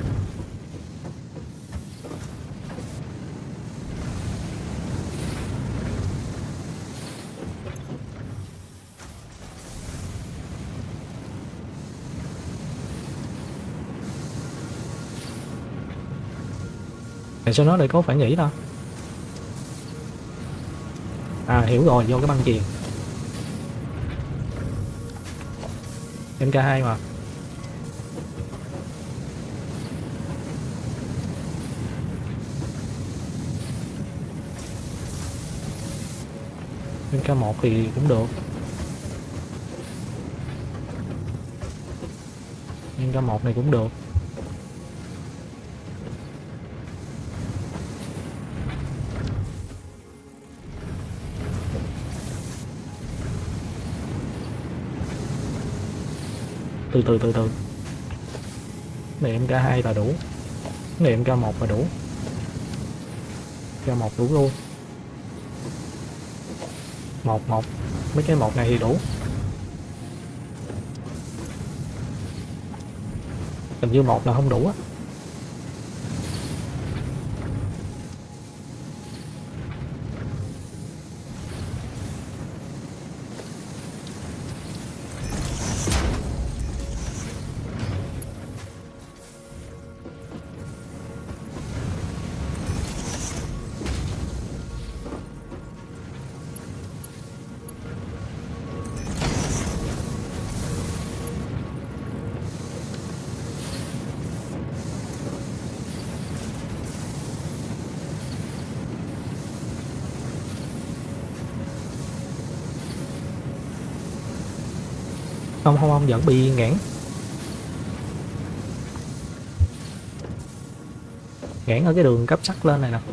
Tại sao nó lại có phản nghỉ ta? À hiểu rồi, vô cái băng chuyền em ca hai mà. em ca một thì cũng được. em ca một này cũng được. Từ từ từ từ. Này em ca hai là đủ. Này em ca một là đủ. ca một đủ luôn. Một một. Mấy cái một này thì đủ. Hình như một là không đủ á. Không không không, vẫn bị ngãn. Ngãn ở cái đường cấp sắt lên này nè.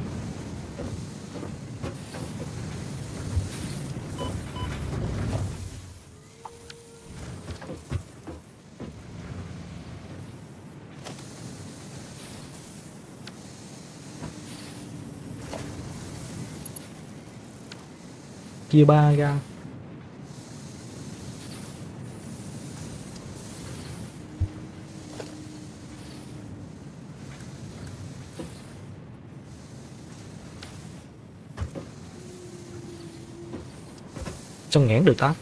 Chia ba ra. Sao nghẽn được ta?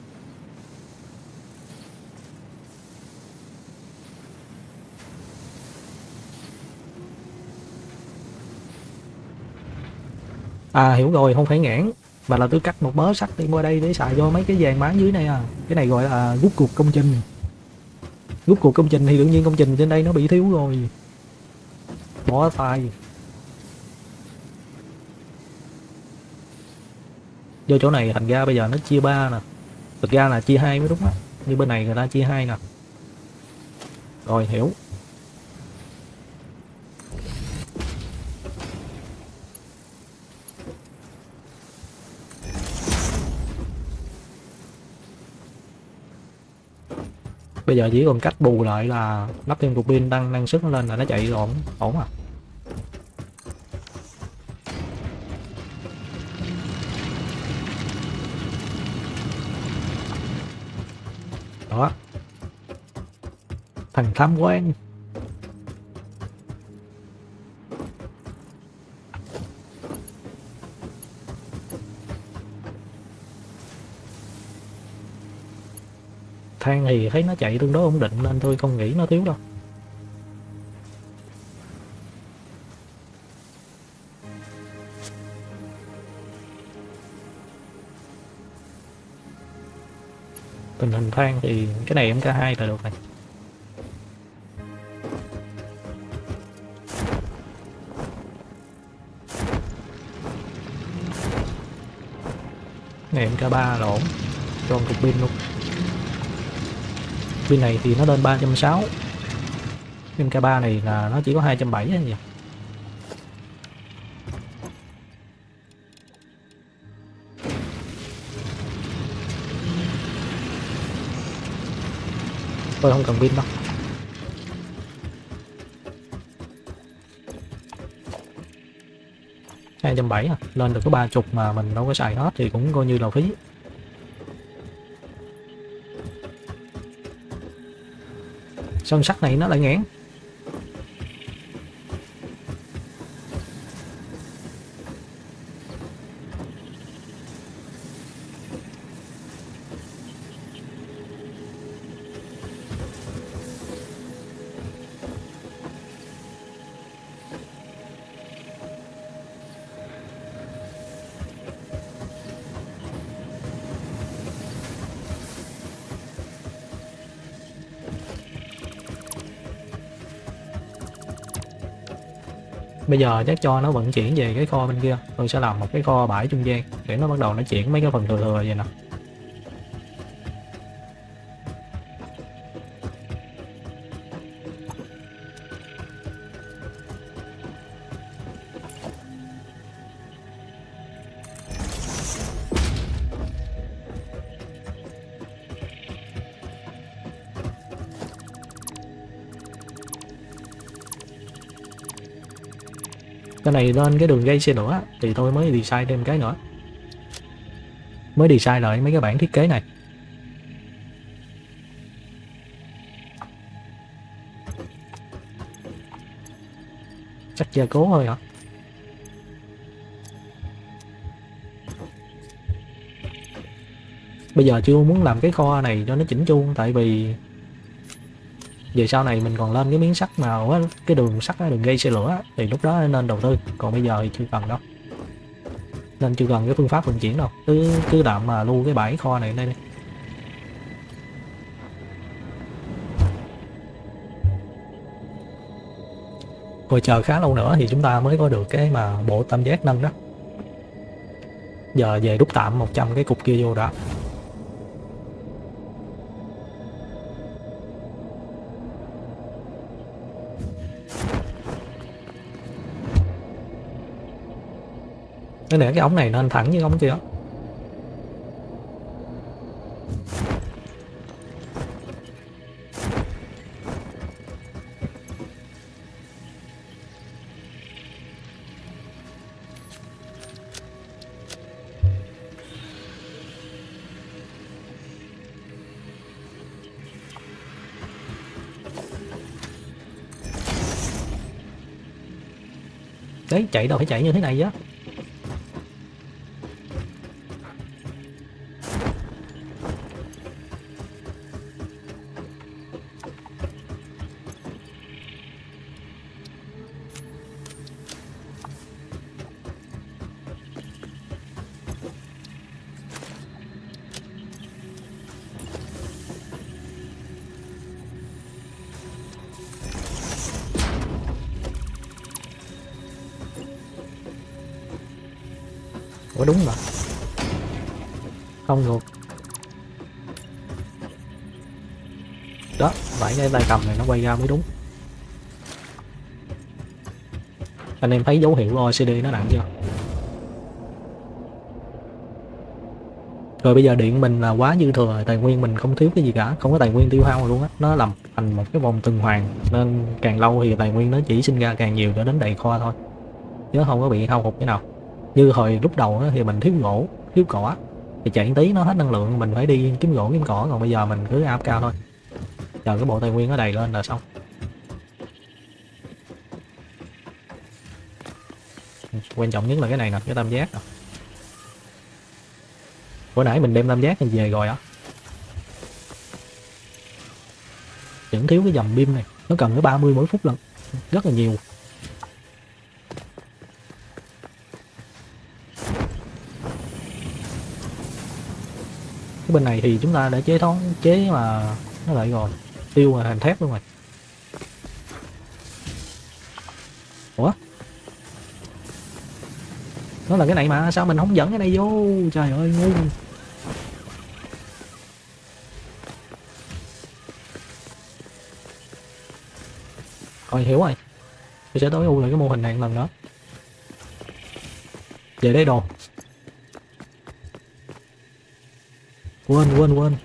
À hiểu rồi, không phải nghẽn mà là tôi cắt một mớ sắt đi qua đây để xài vô mấy cái vàng bán dưới này à. Cái này gọi là rút cuộc công trình. Rút cuộc công trình thì tự nhiên công trình trên đây nó bị thiếu rồi. Bỏ tài. Vô chỗ này thành ra bây giờ nó chia ba nè. Thực ra là chia hai mới đúng á. Như bên này người ta chia hai nè. Rồi hiểu. Bây giờ chỉ còn cách bù lại là lắp thêm cục pin tăng năng suất nó lên là nó chạy ổn ổn à. Đó. Thằng tham quan. Than thì thấy nó chạy tương đối ổn định nên tôi không nghĩ nó thiếu đâu. Tình hình than thì cái này em ca hai là được này. Này em ca ba là ổn. Cho cục pin luôn. Pin này thì nó lên ba trăm sáu mươi. em ca ba này là nó chỉ có hai trăm bảy mươi thôi. Tôi không cần pin đâu. hai trăm bảy mươi à, lên được có ba chục mà mình đâu có xài hết thì cũng coi như là phí. Sân sắt này nó lại ngán. Bây giờ chắc cho nó vận chuyển về cái kho bên kia. Tôi sẽ làm một cái kho bãi trung gian để nó bắt đầu nó chuyển mấy cái phần thừa thừa vậy nè. Cái này lên cái đường dây xe lửa thì tôi mới design thêm cái nữa, mới design lại mấy cái bản thiết kế này. Chắc gia cố thôi hả? Bây giờ chưa muốn làm cái kho này cho nó chỉnh chu, tại vì về sau này mình còn lên cái miếng sắt nào á, cái đường sắt á, đường dây xe lửa á, thì lúc đó nên đầu tư, còn bây giờ thì chưa cần đâu, nên chưa cần cái phương pháp vận chuyển đâu, cứ cứ đạm mà lưu cái bãi kho này đây đi. Rồi chờ khá lâu nữa thì chúng ta mới có được cái mà bộ tam giác nâng đó. Giờ về đúc tạm một trăm cái cục kia vô đã. Cái này cái ống này nên thẳng như ống kia. Đấy, chạy đâu phải chạy như thế này á. Ủa đúng mà. Không ngược. Đó, phải cái tay cầm này nó quay ra mới đúng. Anh em thấy dấu hiệu o xê đê nó nặng chưa? Rồi bây giờ điện mình là quá dư thừa, tài nguyên mình không thiếu cái gì cả, không có tài nguyên tiêu hao luôn á, nó làm thành một cái vòng tuần hoàn, nên càng lâu thì tài nguyên nó chỉ sinh ra càng nhiều cho đến đầy kho thôi, chứ không có bị hao hụt cái nào. Như hồi lúc đầu á, thì mình thiếu gỗ, thiếu cỏ thì chạy tí nó hết năng lượng, mình phải đi kiếm gỗ kiếm cỏ, còn bây giờ mình cứ áp cao thôi, chờ cái bộ tài nguyên nó đầy lên là xong. Quan trọng nhất là cái này nè, cái tam giác nè. Bữa nãy mình đem tam giác này về rồi á, vẫn thiếu cái dầm pin này, nó cần cái ba mươi mỗi phút lần, rất là nhiều. Cái bên này thì chúng ta đã chế thoáng chế mà nó lại rồi, tiêu là thành thép luôn rồi. Ủa, nó là cái này mà sao mình không dẫn cái này vô, trời ơi ngu. Rồi hiểu rồi, tôi sẽ tối ưu lại cái mô hình này một lần nữa. Về đây đồ. Quên quên quên.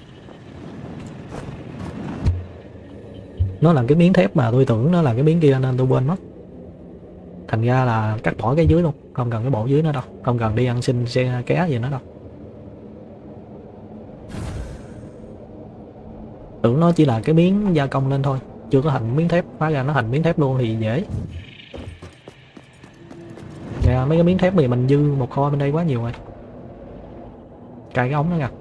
Nó là cái miếng thép mà tôi tưởng nó là cái miếng kia nên tôi quên mất. Thành ra là cắt bỏ cái dưới luôn. không cần cái bộ dưới nó đâu, không cần đi ăn xin xe ké gì nữa đâu. Tưởng nó chỉ là cái miếng gia công lên thôi, chưa có thành miếng thép, hóa ra nó thành miếng thép luôn thì dễ. Nè, mấy cái miếng thép này mình dư một kho bên đây quá nhiều rồi. Cài cái ống nó nha.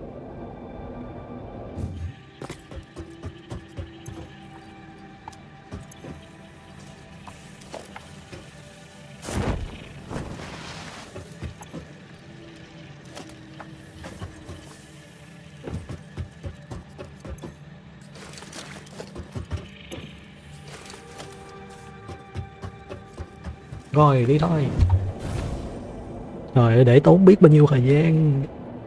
Rồi đi thôi. Rồi để tốn biết bao nhiêu thời gian.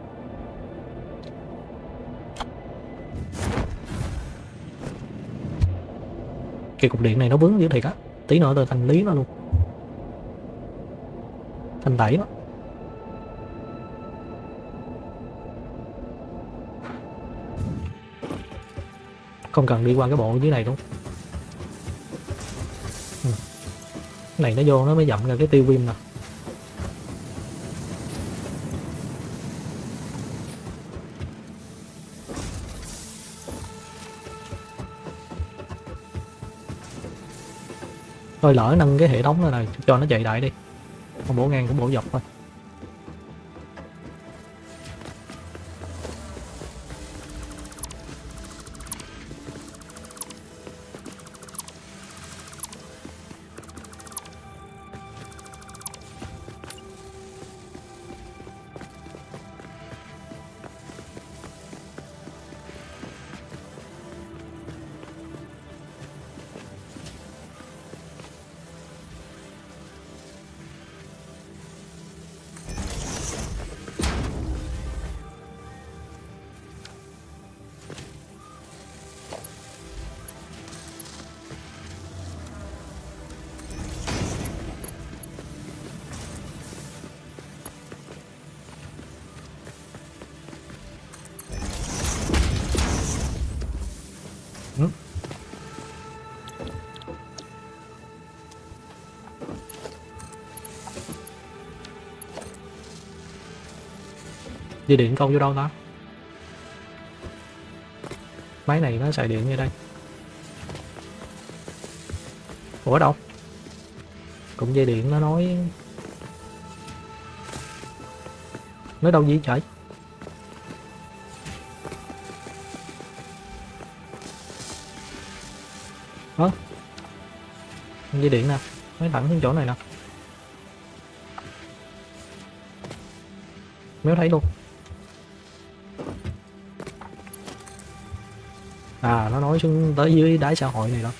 Cái cục điện này nó vướng dữ thiệt á, tí nữa tôi thanh lý nó luôn, thanh tẩy nó. Không cần đi qua cái bộ dưới này luôn. Ừ. Cái này nó vô nó mới dậm ra cái tiêu viêm nè. Thôi lỡ nâng cái hệ thống này, này cho nó chạy đại đi, không bổ ngang cũng bổ dọc thôi. Ừ. Dây điện câu vô đâu ta? Máy này nó xài điện như đây. Ủa đâu? Cũng dây điện nó nói nói đâu gì trời? Hả? Dây điện nè, nói thẳng xuống chỗ này nè. Méo thấy luôn. À, nó nói xuống tới dưới đáy xã hội này đó.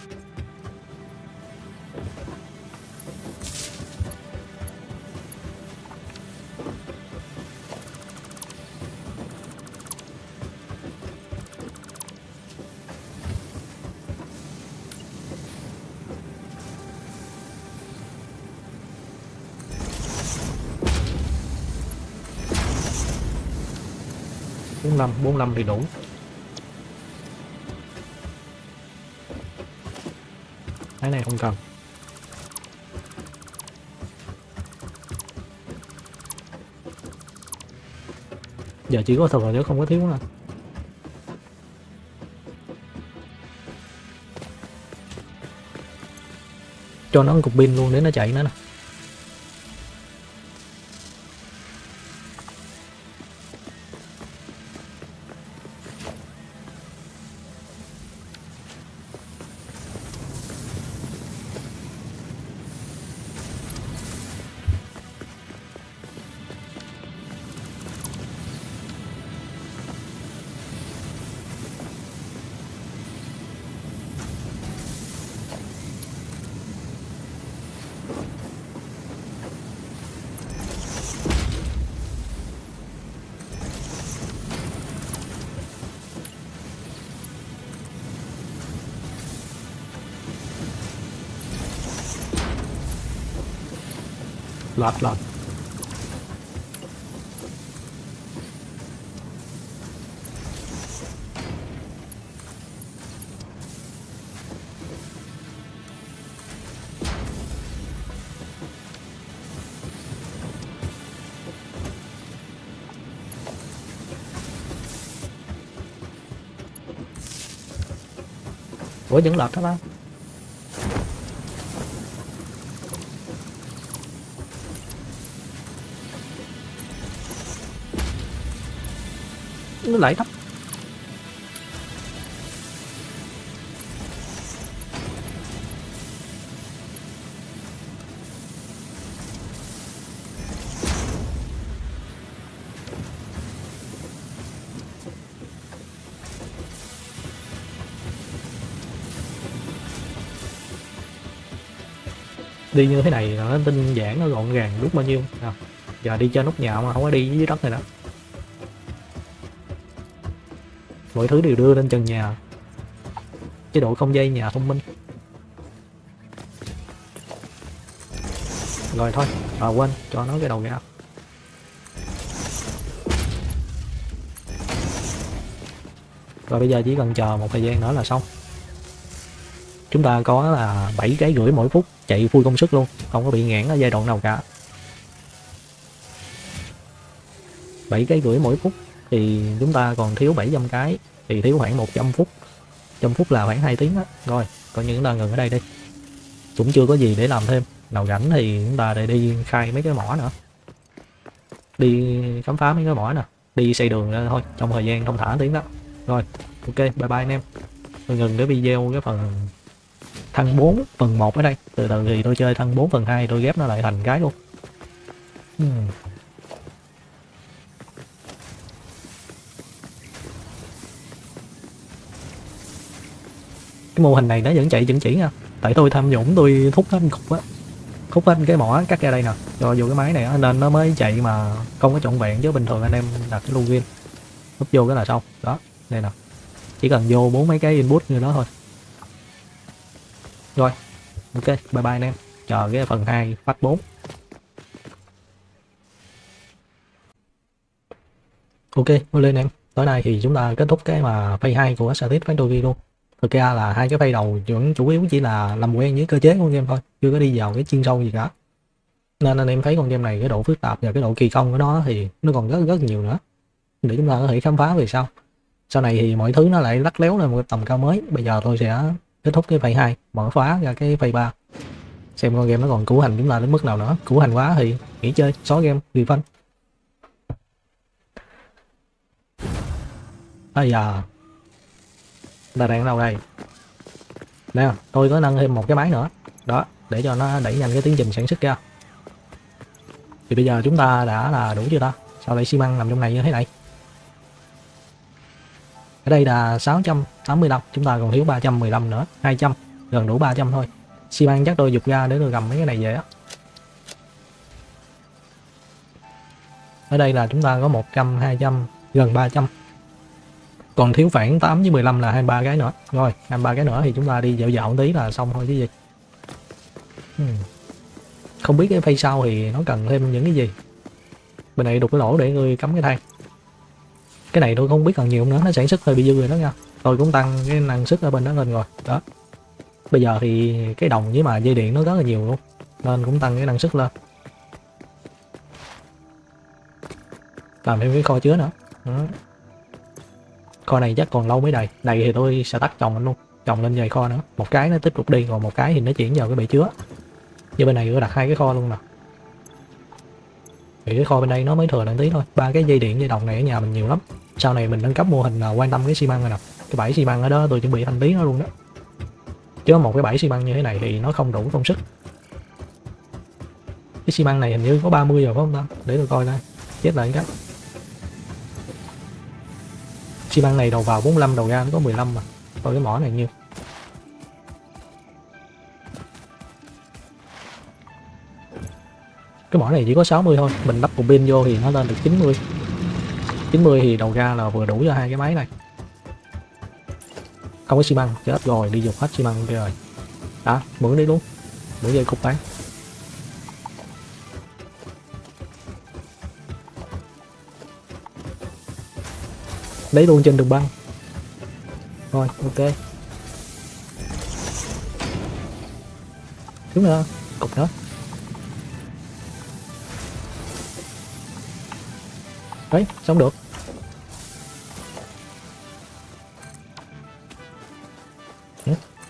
bốn lăm, bốn lăm thì đủ. Cái này không cần. Giờ chỉ có thật là nếu không có thiếu nè. Cho nó một cục pin luôn để nó chạy nữa nè. Lọt lọt. Ủa vẫn lệch đó đó. Nó lại thấp. Đi như thế này nó tinh giản, nó gọn gàng biết bao nhiêu à. Giờ đi trên nóc nhà mà không có đi dưới đất này nữa, mọi thứ đều đưa lên trần nhà, chế độ không dây nhà thông minh. Rồi thôi, à quên cho nó cái đầu ra. Rồi bây giờ chỉ cần chờ một thời gian nữa là xong. Chúng ta có là bảy cái rưỡi mỗi phút, chạy full công suất luôn, không có bị nghẽn ở giai đoạn nào cả. bảy cái rưỡi mỗi phút thì chúng ta còn thiếu bảy trăm cái, thì thiếu khoảng một trăm phút. Trăm phút là khoảng hai tiếng đó. Rồi, coi như chúng ta ngừng ở đây đi. Cũng chưa có gì để làm thêm. Nào rảnh thì chúng ta để đi khai mấy cái mỏ nữa. Đi khám phá mấy cái mỏ nè, đi xây đường ra thôi, trong thời gian thông thả tiếng đó. Rồi, ok, bye bye anh em. Tôi ngừng cái video cái phần thân bốn phần một ở đây. Từ từ thì tôi chơi thân bốn phần hai, tôi ghép nó lại thành cái luôn. Hmm. Cái mô hình này nó vẫn chạy vẫn chỉ nha. Tại tôi tham nhũng, tôi thúc hết cục á, thúc hết cái mỏ cắt ra đây nè, cho vô cái máy này á, nên nó mới chạy mà không có trọn vẹn, chứ bình thường anh em đặt cái login hút vô cái là xong. Đó, đây nè, chỉ cần vô bốn mấy cái input như đó thôi. Rồi, ok, bye bye anh em, chờ cái phần hai phát bốn. Ok, lên em. Tối nay thì chúng ta kết thúc cái mà phase hai của Static Factory luôn. Thực ra là hai cái phase đầu vẫn chủ yếu chỉ là làm quen với cơ chế của game thôi, chưa có đi vào cái chuyên sâu gì cả. Nên anh em thấy con game này cái độ phức tạp và cái độ kỳ công của nó thì nó còn rất rất nhiều nữa để chúng ta có thể khám phá về sau. Sau này thì mọi thứ nó lại lắt léo lên một tầm cao mới. Bây giờ tôi sẽ kết thúc cái phase hai, mở khóa ra cái phase ba, xem con game nó còn củ hành chúng ta đến mức nào nữa. Củ hành quá thì nghỉ chơi, xóa game, refund. Bây giờ ta đang đâu đây nè, tôi có nâng thêm một cái máy nữa đó để cho nó đẩy nhanh cái tiến trình sản xuất ra. Thì bây giờ chúng ta đã là đủ chưa ta? Sao lại xi măng nằm trong này như thế này? Ở đây là sáu trăm tám mươi lăm, chúng ta còn thiếu ba trăm mười lăm nữa, hai trăm, gần đủ ba trăm thôi. Xi măng chắc tôi dục ra để tôi gầm mấy cái này về á. Ở đây là chúng ta có một trăm, hai trăm, gần ba trăm. Còn thiếu khoảng tám với mười lăm là hai mươi ba cái nữa. Rồi, hai mươi ba cái nữa thì chúng ta đi dạo dạo tí là xong thôi chứ gì. Hmm. Không biết cái phase sau thì nó cần thêm những cái gì. Bên này đục cái lỗ để người cắm cái thang. Cái này tôi không biết cần nhiều nữa, nó sản xuất hơi bị dư rồi đó nha. Tôi cũng tăng cái năng suất ở bên đó lên rồi. Đó. Bây giờ thì cái đồng với mà dây điện nó rất là nhiều luôn, nên cũng tăng cái năng suất lên. Làm thêm cái kho chứa nữa. Đó. Kho này chắc còn lâu mới đầy. Đầy thì tôi sẽ tắt trồng luôn, trồng lên vài kho nữa. Một cái nó tiếp tục đi, còn một cái thì nó chuyển vào cái bể chứa. Như bên này tôi đặt hai cái kho luôn nè. Thì cái kho bên đây nó mới thừa đằng tí thôi. Ba cái dây điện dây đồng này ở nhà mình nhiều lắm. Sau này mình nâng cấp mô hình là quan tâm cái xi măng rồi nè. Cái bãi xi măng ở đó tôi chuẩn bị thanh lý nó luôn đó. Chứ một cái bãi xi măng như thế này thì nó không đủ công suất. Cái xi măng này hình như có ba mươi rồi phải không ta? Để tôi coi lại. Chết lại cái. Xi măng này đầu vào bốn mươi lăm, đầu ra nó có mười lăm mà. Coi cái mỏ này nhiêu. Cái mỏ này chỉ có sáu mươi thôi, mình lắp cục pin vô thì nó lên được chín mươi. chín mươi thì đầu ra là vừa đủ cho hai cái máy này. Không có xi măng, chết rồi, đi dục hết xi măng kia rồi. Đó, mượn đi luôn. Mượn dây cục bán. Lấy luôn trên đường băng. Rồi, ok. Đúng rồi, cục nữa. Đấy, xong được. Ừ.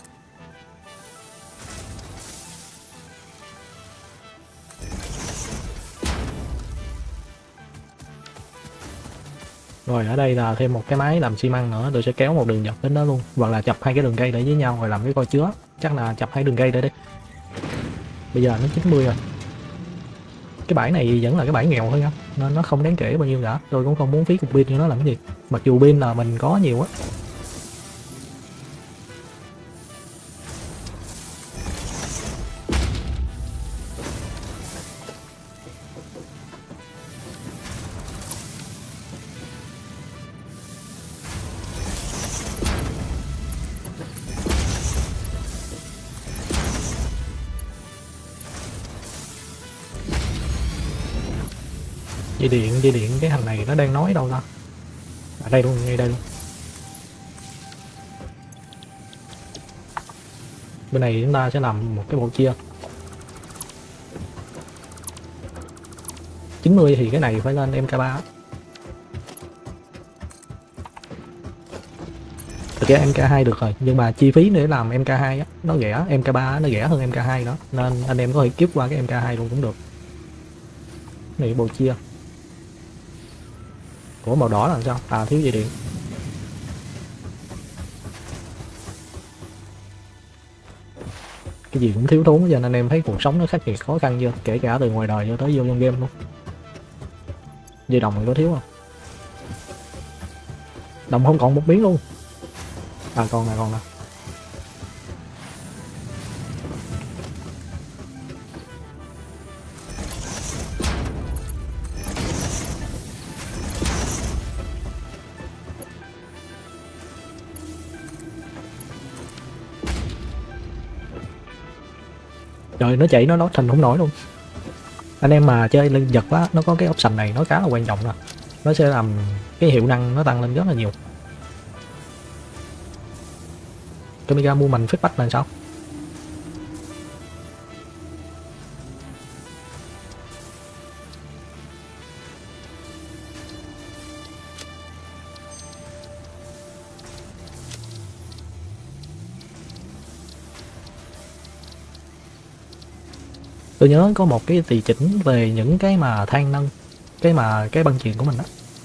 Rồi ở đây là thêm một cái máy làm xi măng nữa, tôi sẽ kéo một đường dọc đến đó luôn, hoặc là chập hai cái đường cây để với nhau rồi làm cái coi chứa. Chắc là chập hai đường cây để đi. Bây giờ nó chín mươi rồi. Cái bãi này vẫn là cái bãi nghèo thôi nha, nên nó không đáng kể bao nhiêu cả. Tôi cũng không muốn phí cục pin cho nó làm cái gì, mặc dù pin là mình có nhiều á. Dây điện, dây điện cái thằng này nó đang nói đâu ta? Ở đây luôn, ngay đây luôn. Bên này chúng ta sẽ làm một cái bộ chia. chín mươi thì cái này phải lên em ca ba. Thực ra em ca hai được rồi, nhưng mà chi phí để làm em ca hai á, nó rẻ, em ca ba nó rẻ hơn em ca hai đó, nên anh em có thể kiếp qua cái em ca hai luôn cũng được. Này bộ chia. Ủa màu đỏ là sao? À thiếu dây điện. Cái gì cũng thiếu thốn cho nên anh em thấy cuộc sống nó khắc nghiệt khó khăn chưa? Kể cả từ ngoài đời cho tới vô trong game luôn. Dây đồng thì có thiếu không? Đồng không còn một miếng luôn. À còn nè, còn nè. Trời, nó chạy nó nó thành không nổi luôn. Anh em mà chơi linh vật quá, nó có cái option này nó khá là quan trọng nè. Nó sẽ làm cái hiệu năng nó tăng lên rất là nhiều. Tomiga mua mình feedback là sao? Tôi nhớ có một cái tùy chỉnh về những cái mà than nâng, cái mà cái băng chuyền của mình đó.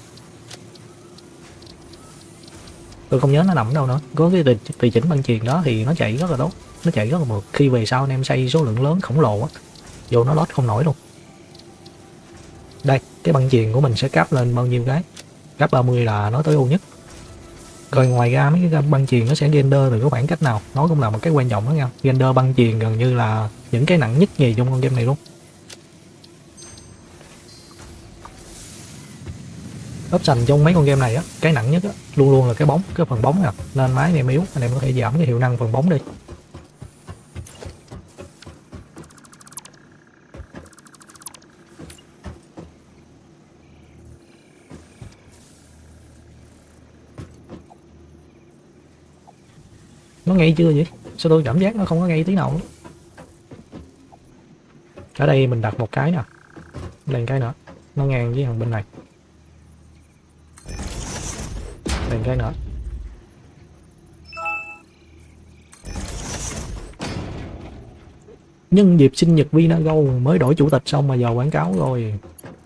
Tôi không nhớ nó nằm ở đâu nữa. Có cái tùy, tùy chỉnh băng chuyền đó thì nó chạy rất là tốt, nó chạy rất là mượt. Khi về sau anh em xây số lượng lớn khổng lồ á, vô nó lót không nổi luôn. Đây, cái băng chuyền của mình sẽ cáp lên bao nhiêu cái? Cáp ba mươi là nó tối ưu nhất. Rồi ngoài ra mấy cái băng chuyền nó sẽ render từ cái khoảng cách nào, nó cũng là một cái quan trọng đó nha. Render băng chuyền gần như là những cái nặng nhất gì trong con game này luôn. Option trong mấy con game này á, cái nặng nhất á, luôn luôn là cái bóng, cái phần bóng nè. Nên máy anh em yếu, anh em có thể giảm cái hiệu năng phần bóng đi. Nó ngay chưa vậy? Sao tôi cảm giác nó không có ngay tí nào nữa. Ở đây mình đặt một cái nè, lên cái nữa, nó ngang với thằng bên này. Lên cái nữa. Nhân dịp sinh nhật Vinago mới đổi chủ tịch xong mà giờ quảng cáo rồi.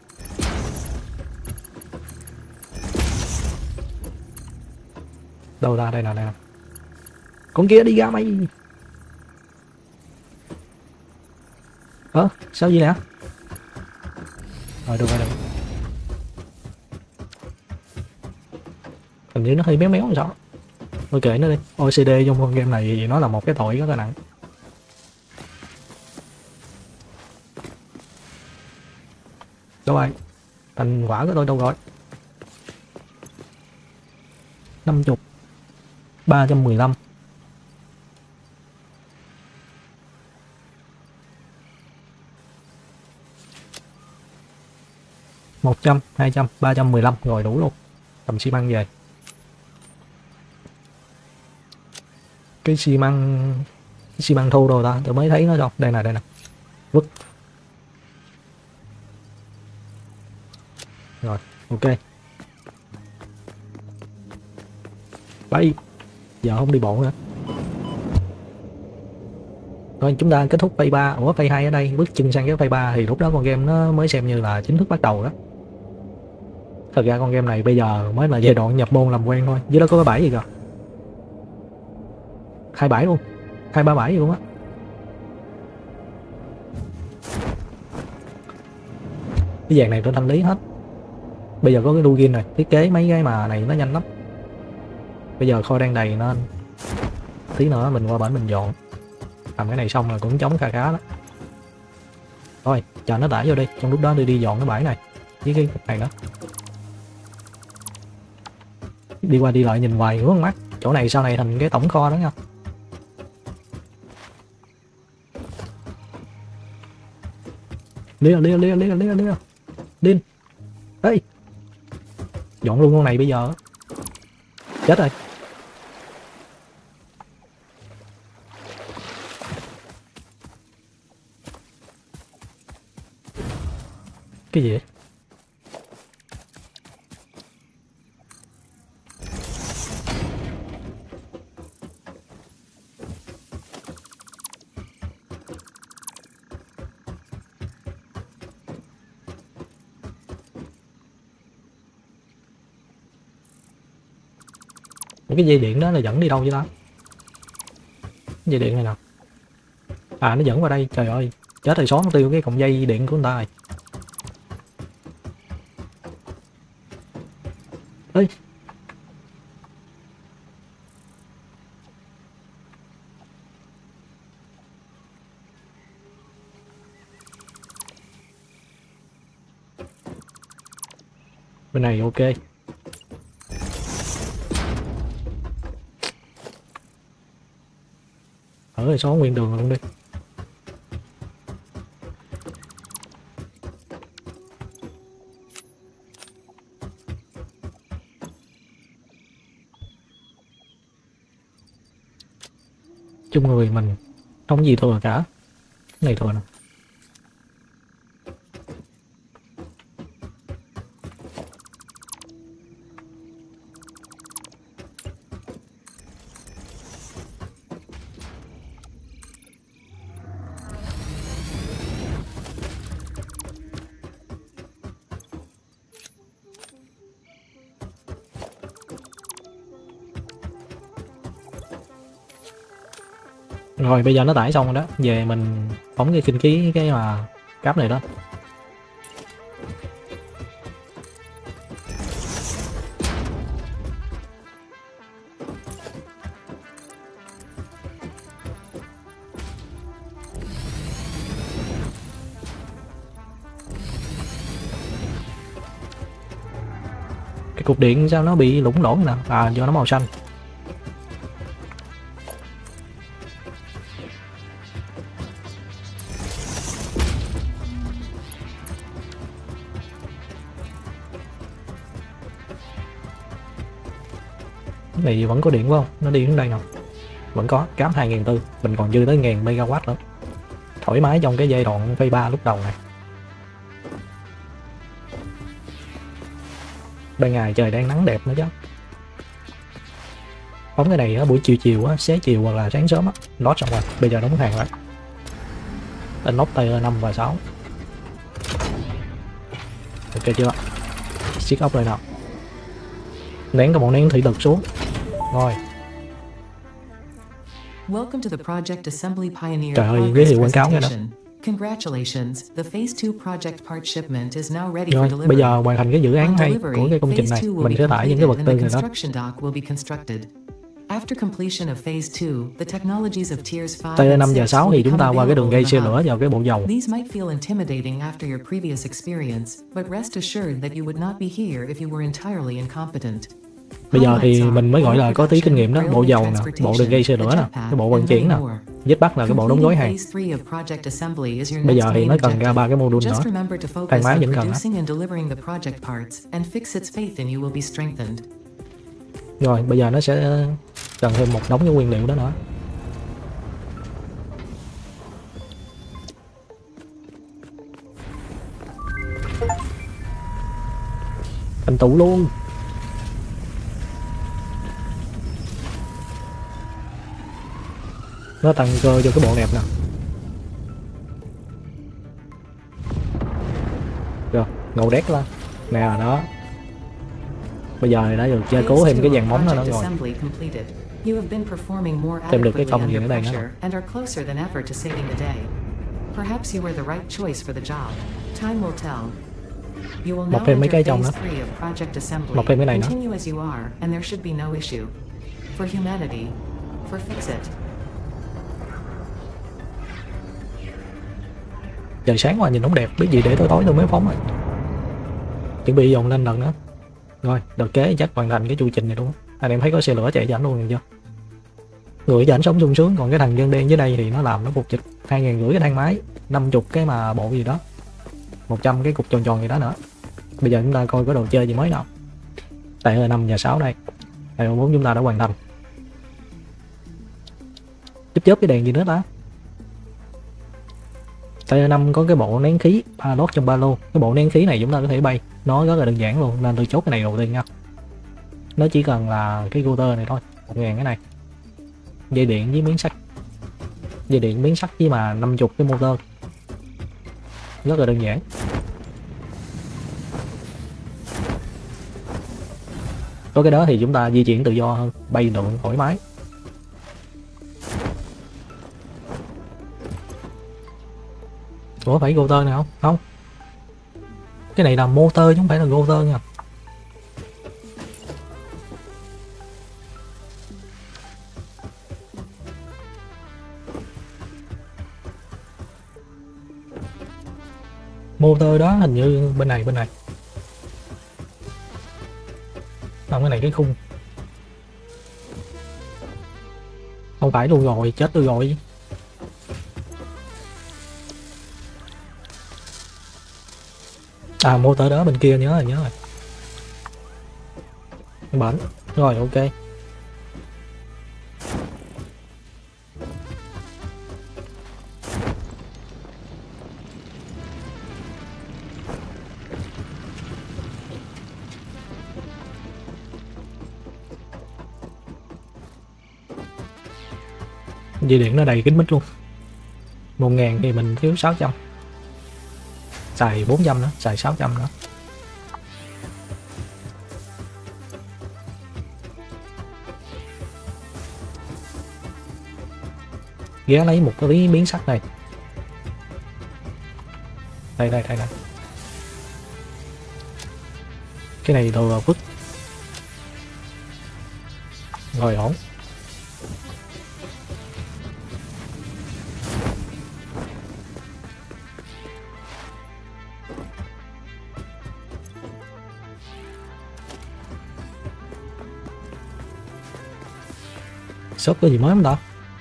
Đâu ra đây nè, đây nè. Con kia đi ra mày. Ơ, à, sao vậy nè? Rồi được rồi, được. Hình như nó hơi méo méo làm sao. Thôi kệ nó đi. o xê đê trong con game này thì nó là một cái tội rất là nặng. Đâu rồi? Thành quả của tôi đâu rồi? năm mươi, ba trăm mười lăm. một trăm, hai trăm, ba trăm mười lăm rồi đủ luôn. Cầm xi măng về. Cái xi măng cái xi măng thô rồi ta, tôi mới thấy nó đâu. Đây nè, đây nè. Vứt. Rồi, ok. Bay. Giờ không đi bộ nữa. Rồi chúng ta kết thúc phase ba. Ủa phase hai ở đây, bước chân sang cái phase ba thì lúc đó con game nó mới xem như là chính thức bắt đầu đó. Thật ra con game này bây giờ mới là giai đoạn nhập môn làm quen thôi. Dưới đó có cái bãi gì kìa. Hai bãi luôn. Hai ba bãi gì luôn á. Cái dạng này tôi thanh lý hết. Bây giờ có cái plugin này, thiết kế mấy cái mà này nó nhanh lắm. Bây giờ kho đang đầy nên tí nữa mình qua bển mình dọn. Làm cái này xong là cũng chống kha khá đó. Thôi chờ nó tải vô đi, trong lúc đó đi đi dọn cái bãi này với cái này đó. Đi qua đi lại nhìn hoài ngứa mắt. Chỗ này sau này thành cái tổng kho đó nha. Lia lia lia lia lia lia Điên. Ê, dọn luôn con này bây giờ. Chết rồi. Cái gì vậy? Cái dây điện đó là dẫn đi đâu vậy đó? Dây điện này nào? À nó dẫn vào đây, trời ơi. Chết rồi, xóa tiêu cái cọng dây điện của người ta rồi. Ê. Bên này ok. Ở rồi xóa nguyên đường luôn đi. Chung người mình không gì thừa cả. Cái này thừa nè. Rồi bây giờ nó tải xong rồi đó. Về mình phóng cái kinh khí cái mà cáp này đó. Cái cục điện sao nó bị lủng lỗ nè? À do nó màu xanh. Cái này vẫn có điện phải không? Nó đi đến đây nào. Vẫn có, cáp hai nghìn bốn trăm, mình còn dư tới một nghìn megawatt nữa. Thoải mái trong cái giai đoạn phase ba lúc đầu này. Ban ngày trời đang nắng đẹp nữa chứ. Phóng cái này á, buổi chiều chiều á, xế chiều hoặc là sáng sớm á, lót xong rồi, bây giờ đóng hàng lại. Lên nóc tay năm và sáu. Ok chưa? Siết ốc rồi nào. Nén cái bộ nén thủy lực xuống. Rồi. Welcome to the Project Assembly Pioneer Trời ơi, giới Progress thiệu quảng cáo nghe đó. presentation. Congratulations, the Phase two project part shipment is now ready Rồi, for delivery. bây giờ hoàn thành cái dự án On hay delivery, của cái công trình Phase này, two will mình be sẽ tải những cái vật completed tư and này the đó. construction dock will be constructed. After completion of Phase two, the technologies of Tiers five Tới and năm giờ six sáu will thì chúng ta become qua cái đường available gây in the xe hub. lửa vào cái bộ dầu. These might feel intimidating after your previous experience, but rest assured that you would not be here if you were entirely incompetent. Bây giờ thì mình mới gọi là có tí kinh nghiệm đó, bộ dầu nè, bộ đường gây xe lửa nè, cái bộ vận chuyển nè, Jetpack là cái bộ đóng gói hàng. Bây giờ thì nó cần ra ba cái module nữa. Thang máy vẫn cần đó. Rồi bây giờ nó sẽ cần thêm một đống cái nguyên liệu đó nữa. Thành tựu luôn. Nó tăng cơ cho cái bộ đẹp nè. Rồi, ngầu đét lên. Nè đó. Bây giờ thì đã được gia Phase cố thêm two cái of dàn móng nữa project rồi. assembly completed. You have been performing more Thêm được cái adequately công gì under ở đây nữa pressure rồi. and are closer than ever to saving the day. Perhaps you were the right choice for the job. Time will tell. You will Mọc now thêm mấy enter cái trong phase đó. three of project assembly. Mọc thêm cái này nữa. Continue as you are, and there should be no issue. For humanity, for Fixit. Trời sáng quá nhìn không đẹp, biết gì để tối tối tôi mới phóng rồi. Chuẩn bị dồn lên lần nữa. Rồi, đợt kế chắc hoàn thành cái chu trình này đúng không? Anh em thấy có xe lửa chạy cho ảnh luôn rồi chưa? Người cho ảnh sống sung sướng, còn cái thằng dân đen dưới đây thì nó làm nó phục dịch hai ngàn rưỡi cái thang máy, năm mươi cái mà bộ gì đó, một trăm cái cục tròn tròn gì đó nữa. Bây giờ chúng ta coi có đồ chơi gì mới nào. Tại ở năm và sáu đây, tại bốn chúng ta đã hoàn thành. Chớp chớp cái đèn gì nữa ta? Tại năm có cái bộ nén khí ba lốt trong ba lô. Cái bộ nén khí này chúng ta có thể bay, nó rất là đơn giản luôn, nên tôi chốt cái này đầu tiên nha. Nó chỉ cần là cái router này thôi, một ngàn cái này, dây điện với miếng sắt, dây điện miếng sắt với mà năm mươi cái motor, rất là đơn giản. Có cái đó thì chúng ta di chuyển tự do hơn, bay được thoải mái. Ủa phải router này không? Không, cái này là motor chứ không phải là router nha. Motor đó hình như bên này bên này. Không, cái này cái khung. Không phải luôn rồi, chết tôi rồi. À motor đó bên kia, nhớ rồi nhớ rồi. Bẩn. Rồi ok. Dây điện nó đầy kín mít luôn. Một ngàn thì mình thiếu sáu trăm. Xài bốn trăm nữa, xài sáu trăm nữa. Ghé lấy một cái miếng sắt này. Đây đây đây đây. Cái này đồ vứt. Rồi ổn. Shop có gì mới không ta?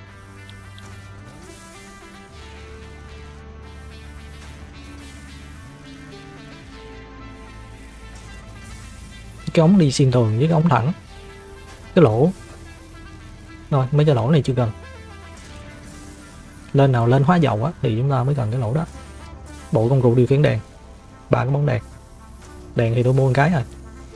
Cái ống đi xuyên tường với cái ống thẳng, cái lỗ. Rồi mấy cái lỗ này chưa cần. Lên nào lên hóa dầu á thì chúng ta mới cần cái lỗ đó. Bộ công cụ điều khiển đèn, ba cái bóng đèn. Đèn thì tôi mua một cái rồi.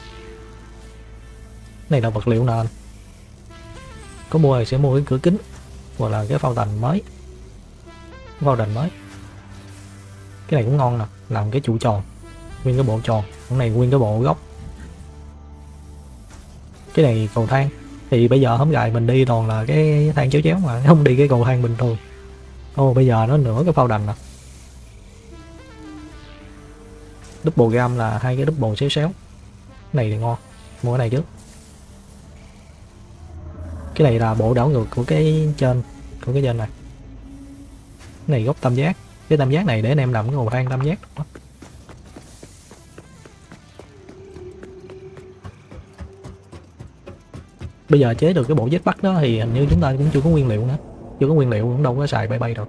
Này là vật liệu nền. Có mua thì sẽ mua cái cửa kính hoặc là cái phao tành mới, cái phao tành mới. Cái này cũng ngon nè, làm cái trụ tròn, nguyên cái bộ tròn. Cái này nguyên cái bộ góc. Cái này cầu thang thì bây giờ hổng gài mình đi toàn là cái thang chéo chéo mà không đi cái cầu thang bình thường. Ô bây giờ nó nửa cái phao đành nè. Double gam là hai cái double xéo xéo. Cái này thì ngon, mua cái này trước. Cái này là bộ đảo ngược của cái trên, của cái trên này. Cái này góc tam giác. Cái tam giác này để anh em làm cái cầu thang tam giác đó. Bây giờ chế được cái bộ jetpack đó thì hình như chúng ta cũng chưa có nguyên liệu nữa. Chưa có nguyên liệu cũng đâu có xài bay bay đâu.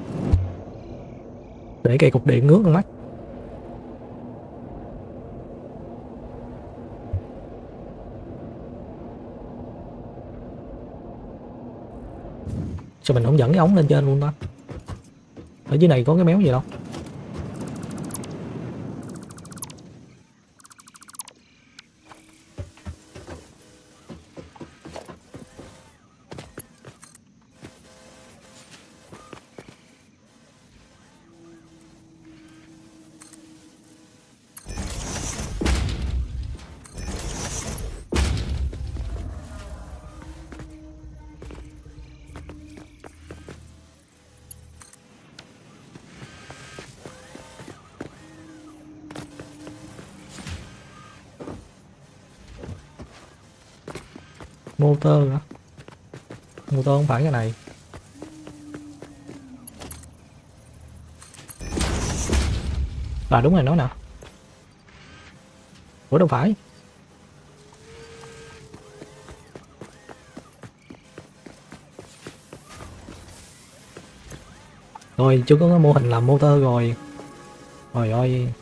Để cây cục điện ngước con mắt. Cho mình không dẫn cái ống lên trên luôn đó. Ở dưới này có cái méo gì đâu. Motor hả? Motor không phải cái này. À đúng rồi, nó nè. Ủa đâu phải. Rồi chưa có cái mô hình làm motor rồi. Trời ơi.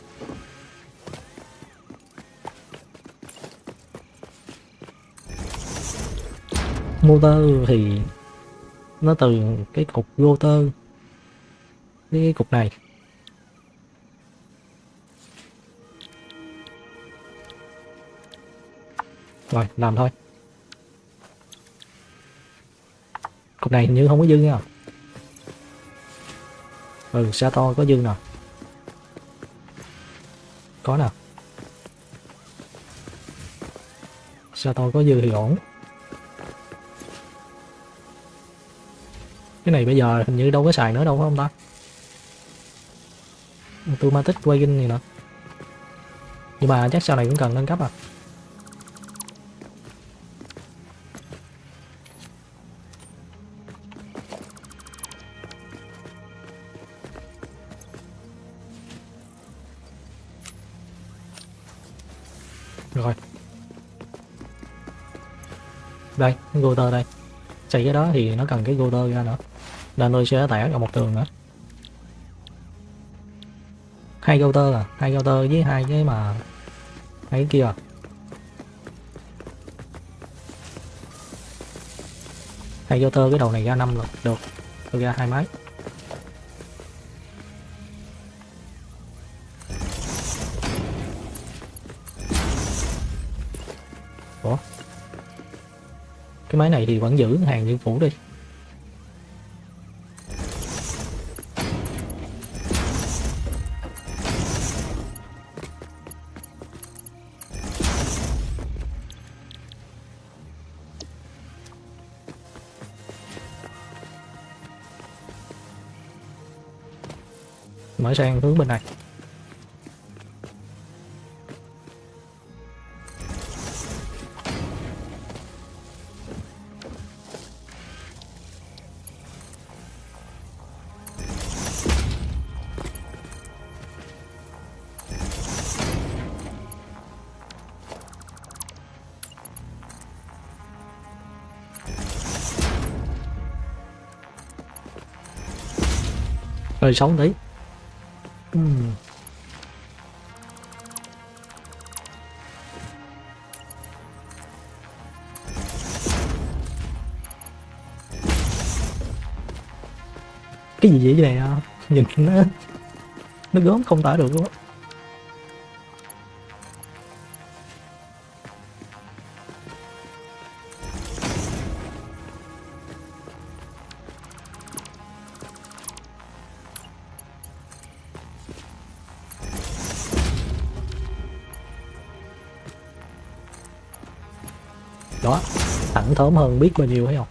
Motor thì nó từ cái cục rotor, cái cục này. Rồi làm thôi. Cục này hình như không có dư nha. Ừ, Sato có dư nè. Có nè. Sato có dư thì ổn. Cái này bây giờ hình như đâu có xài nữa đâu phải không ta? Automatic wagon gì nữa. Nhưng mà chắc sau này cũng cần nâng cấp à. Rồi. Đây, cái rotor đây. Xây cái đó thì nó cần cái rotor ra nữa. Nên tôi sẽ tẻ ra một tường nữa. Hai router à, hai router với hai cái mà hai cái kia à. Hai router cái đầu này ra năm rồi, được. Tôi ra hai máy. Ủa? Cái máy này thì vẫn giữ hàng như cũ đi. Mở sang hướng bên này. Hơi xấu tí. Uhm. Cái gì vậy này à? Nhìn nó nó gớm không tả được luôn á. Đó, thẳng thớm hơn biết bao nhiêu thấy không?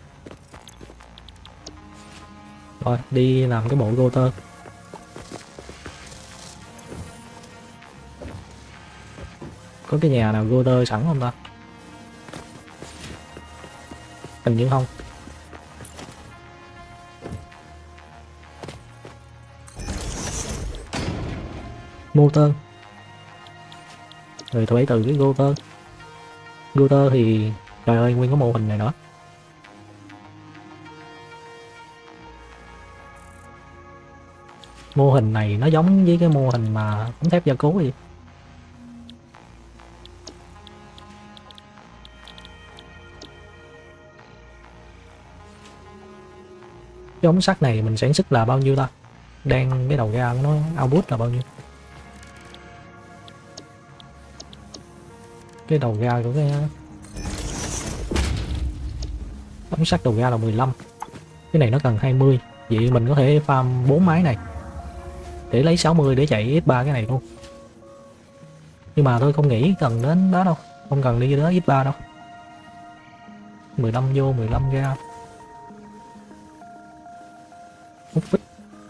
Rồi, đi làm cái bộ rotor. Có cái nhà nào rotor sẵn không ta? Hình như không. Motor. Rồi tôi lấy từ cái rotor. Rotor thì trời ơi nguyên có mô hình này nữa. Mô hình này nó giống với cái mô hình mà ống thép gia cố vậy. Cái ống sắt này mình sản xuất là bao nhiêu ta? Đang cái đầu ra của nó output là bao nhiêu? Cái đầu ra của cái ống sắt đầu ra là mười lăm. Cái này nó cần hai mươi. Vậy mình có thể farm bốn máy này để lấy sáu mươi để chạy x ba cái này luôn. Nhưng mà tôi không nghĩ cần đến đó đâu, không cần đi đến x ba đâu. mười lăm vô, mười lăm ra. Hút vít.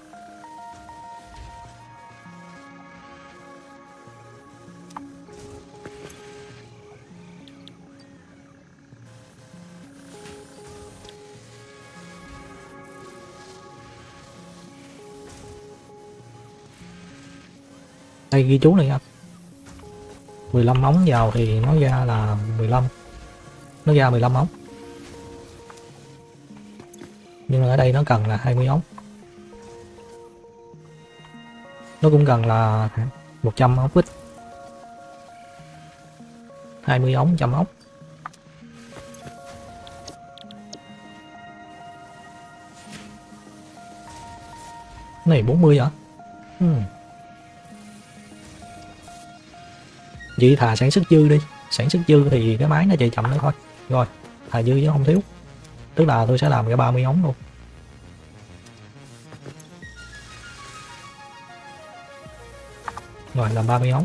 Đây ghi chú này nha. mười lăm ống vào thì nó ra là mười lăm. Nó ra mười lăm ống. Nhưng mà ở đây nó cần là hai mươi ống. Nó cũng cần là một trăm ống vít. hai mươi ống, một trăm ống. Cái này bốn mươi hả? Hmm. Vậy thà sản xuất dư đi. Sản xuất dư thì cái máy nó chạy chậm nữa thôi. Rồi, thà dư chứ không thiếu. Tức là tôi sẽ làm cái ba mươi ống luôn. Rồi làm ba mươi ống.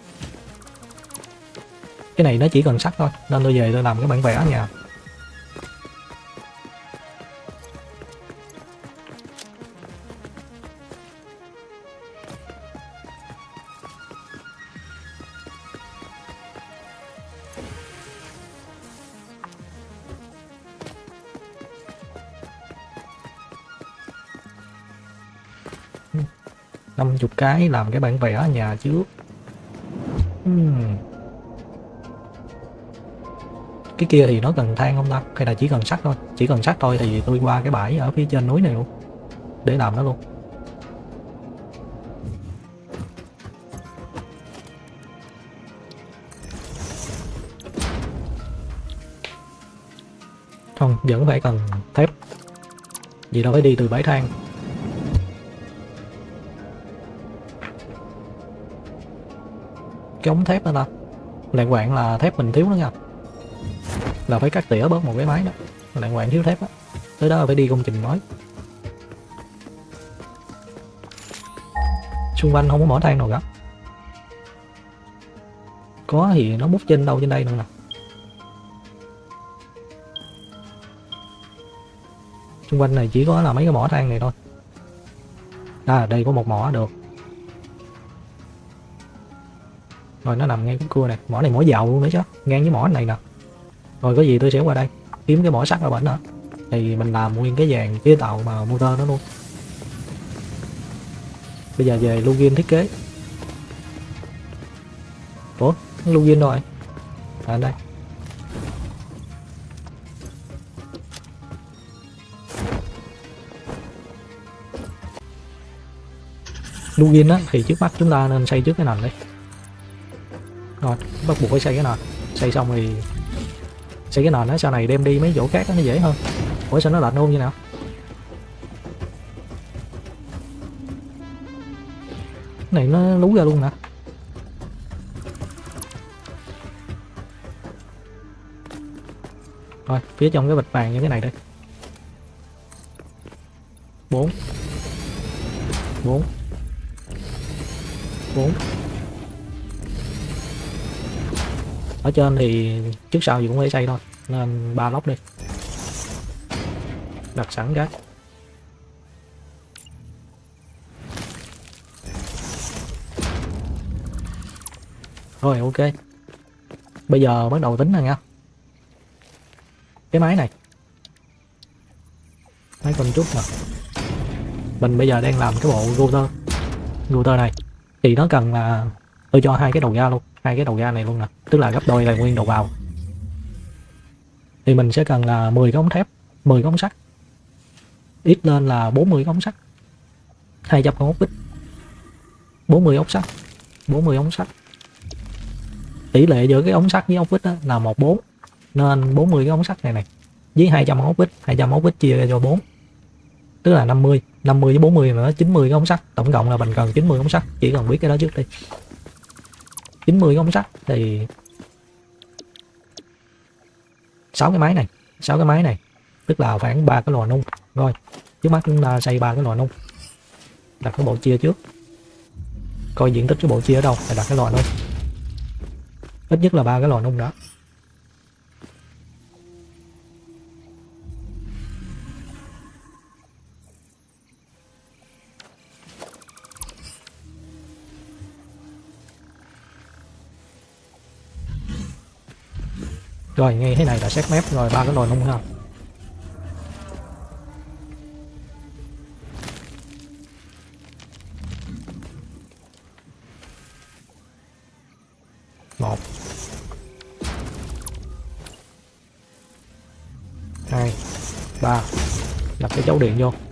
Cái này nó chỉ cần sắt thôi, nên tôi về tôi làm cái bản vẽ ở nhà. năm mươi cái làm cái bản vẽ ở nhà trước. Hmm. Cái kia thì nó cần than không ta? Hay là chỉ cần sắt thôi? Chỉ cần sắt thôi thì tôi qua cái bãi ở phía trên núi này luôn để làm nó luôn. Không, vẫn phải cần thép. Vì đâu phải đi từ bãi than. Cái ống thép đó ta. Lạng quạng là thép mình thiếu nữa nha. Là phải cắt tỉa bớt một cái máy đó. Lạng quạng thiếu thép á. Tới đó là phải đi công trình mới. Xung quanh không có mỏ than nào cả. Có thì nó mút trên đâu trên đây nữa nè. Xung quanh này chỉ có là mấy cái mỏ than này thôi. À đây có một mỏ được. Rồi nó nằm ngay cái cua này. Mỏ này mỏ dầu luôn nữa chứ. Ngang với mỏ này nè. Rồi có gì tôi sẽ qua đây kiếm cái mỏ sắt ở bển nữa. Thì mình làm nguyên cái dàn chế tạo mà motor nó luôn. Bây giờ về login thiết kế. Ủa login rồi. À đây. Login á thì trước mắt chúng ta nên xây trước cái nền đi. Rồi bắt buộc phải xây cái nền. Xây xong thì xây cái nền đó, sau này đem đi mấy chỗ khác nó dễ hơn. Ủa sao nó lạnh luôn như nào? Cái này nó lú ra luôn nè. Rồi phía trong cái bịch vàng như cái này đây. Bốn Bốn Bốn. Ở trên thì trước sau gì cũng phải xây thôi, nên ba lốc đi, đặt sẵn cái. Rồi ok, bây giờ bắt đầu tính rồi nha. Cái máy này, máy con chút nè, mình bây giờ đang làm cái bộ router router này thì nó cần là tôi cho hai cái đầu ra luôn, hai cái đầu ra này luôn nè, tức là gấp đôi là nguyên đầu vào. Thì mình sẽ cần là mười cái ống thép, mười cái ống sắt, ít lên là bốn mươi cái ống sắt, hai trăm con ốc vít, bốn mươi ống sắt, bốn mươi ống sắt. Tỷ lệ giữa cái ống sắt với ống vít là một bốn, nên bốn mươi cái ống sắt này này với hai trăm ống vít, hai trăm ống vít chia ra cho bốn. tức là năm mươi năm mươi với bốn mươi nữa, chín mươi cái ống sắt, tổng cộng là mình cần chín mươi ống sắt, chỉ cần biết cái đó trước đi. chín mươi cái ống sắt thì sáu cái máy này, sáu cái máy này tức là khoảng ba cái lò nung. Rồi trước mắt chúng ta xây ba cái lò nung, đặt cái bộ chia trước, coi diện tích cái bộ chia ở đâu phải đặt cái lò nung, ít nhất là ba cái lò nung đó. Rồi ngay thế này là xét mép rồi, ba cái lò nung ha. Một, hai, ba, đặt cái chấu điện vô.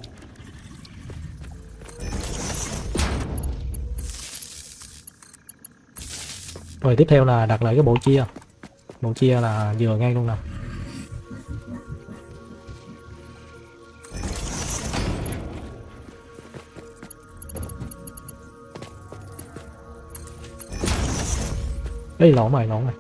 Rồi tiếp theo là đặt lại cái bộ chia. Bộ chia là vừa ngay luôn nè. Ê, lộn rồi, lộn rồi.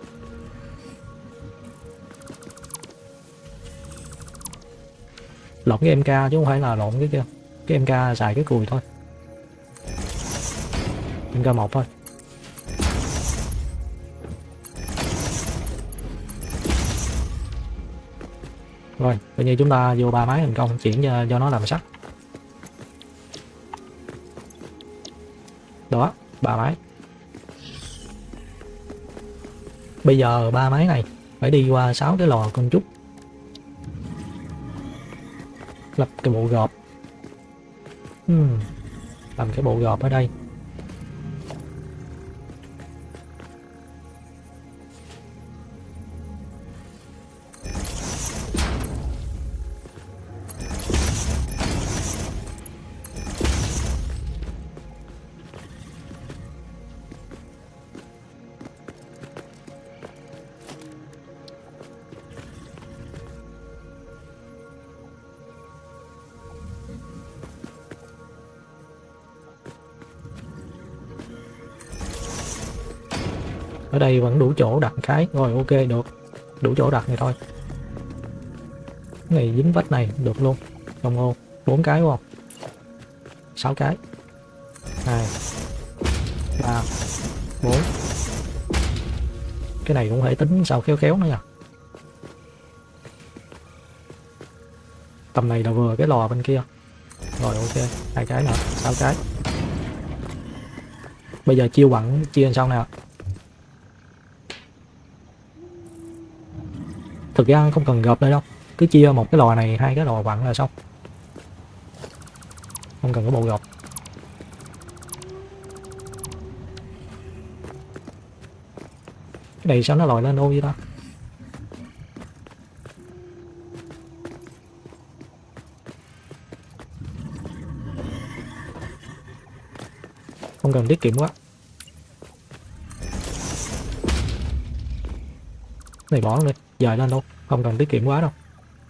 Lộn cái em ca chứ không phải là lộn cái kia. Cái em ca xài cái cùi thôi. em ca một thôi. Rồi, coi như chúng ta vô ba máy thành công, chuyển cho, cho nó làm sắt. Đó, ba máy. Bây giờ ba máy này phải đi qua sáu cái lò con trúc. Lập cái bộ gộp. Hmm. Làm cái bộ gộp ở đây. Ở đây vẫn đủ chỗ đặt cái. Rồi ok, được. Đủ chỗ đặt này thôi. Cái này dính vách này được luôn. Đồng ô. Bốn cái đúng không? Sáu cái. Hai, ba, bốn. Cái này cũng phải tính sao khéo khéo nữa nha. Tầm này là vừa cái lò bên kia. Rồi ok. Hai cái nữa. Sáu cái. Bây giờ chiêu bằng chia làm sao nào. Thực ra không cần gộp đây đâu, cứ chia một cái lò này, hai cái lò vặn là xong, không cần có bộ gộp. Cái này sao nó lòi lên ô vậy ta? Không cần tiết kiệm quá. Này bỏ lên, dời lên luôn, không cần tiết kiệm quá đâu.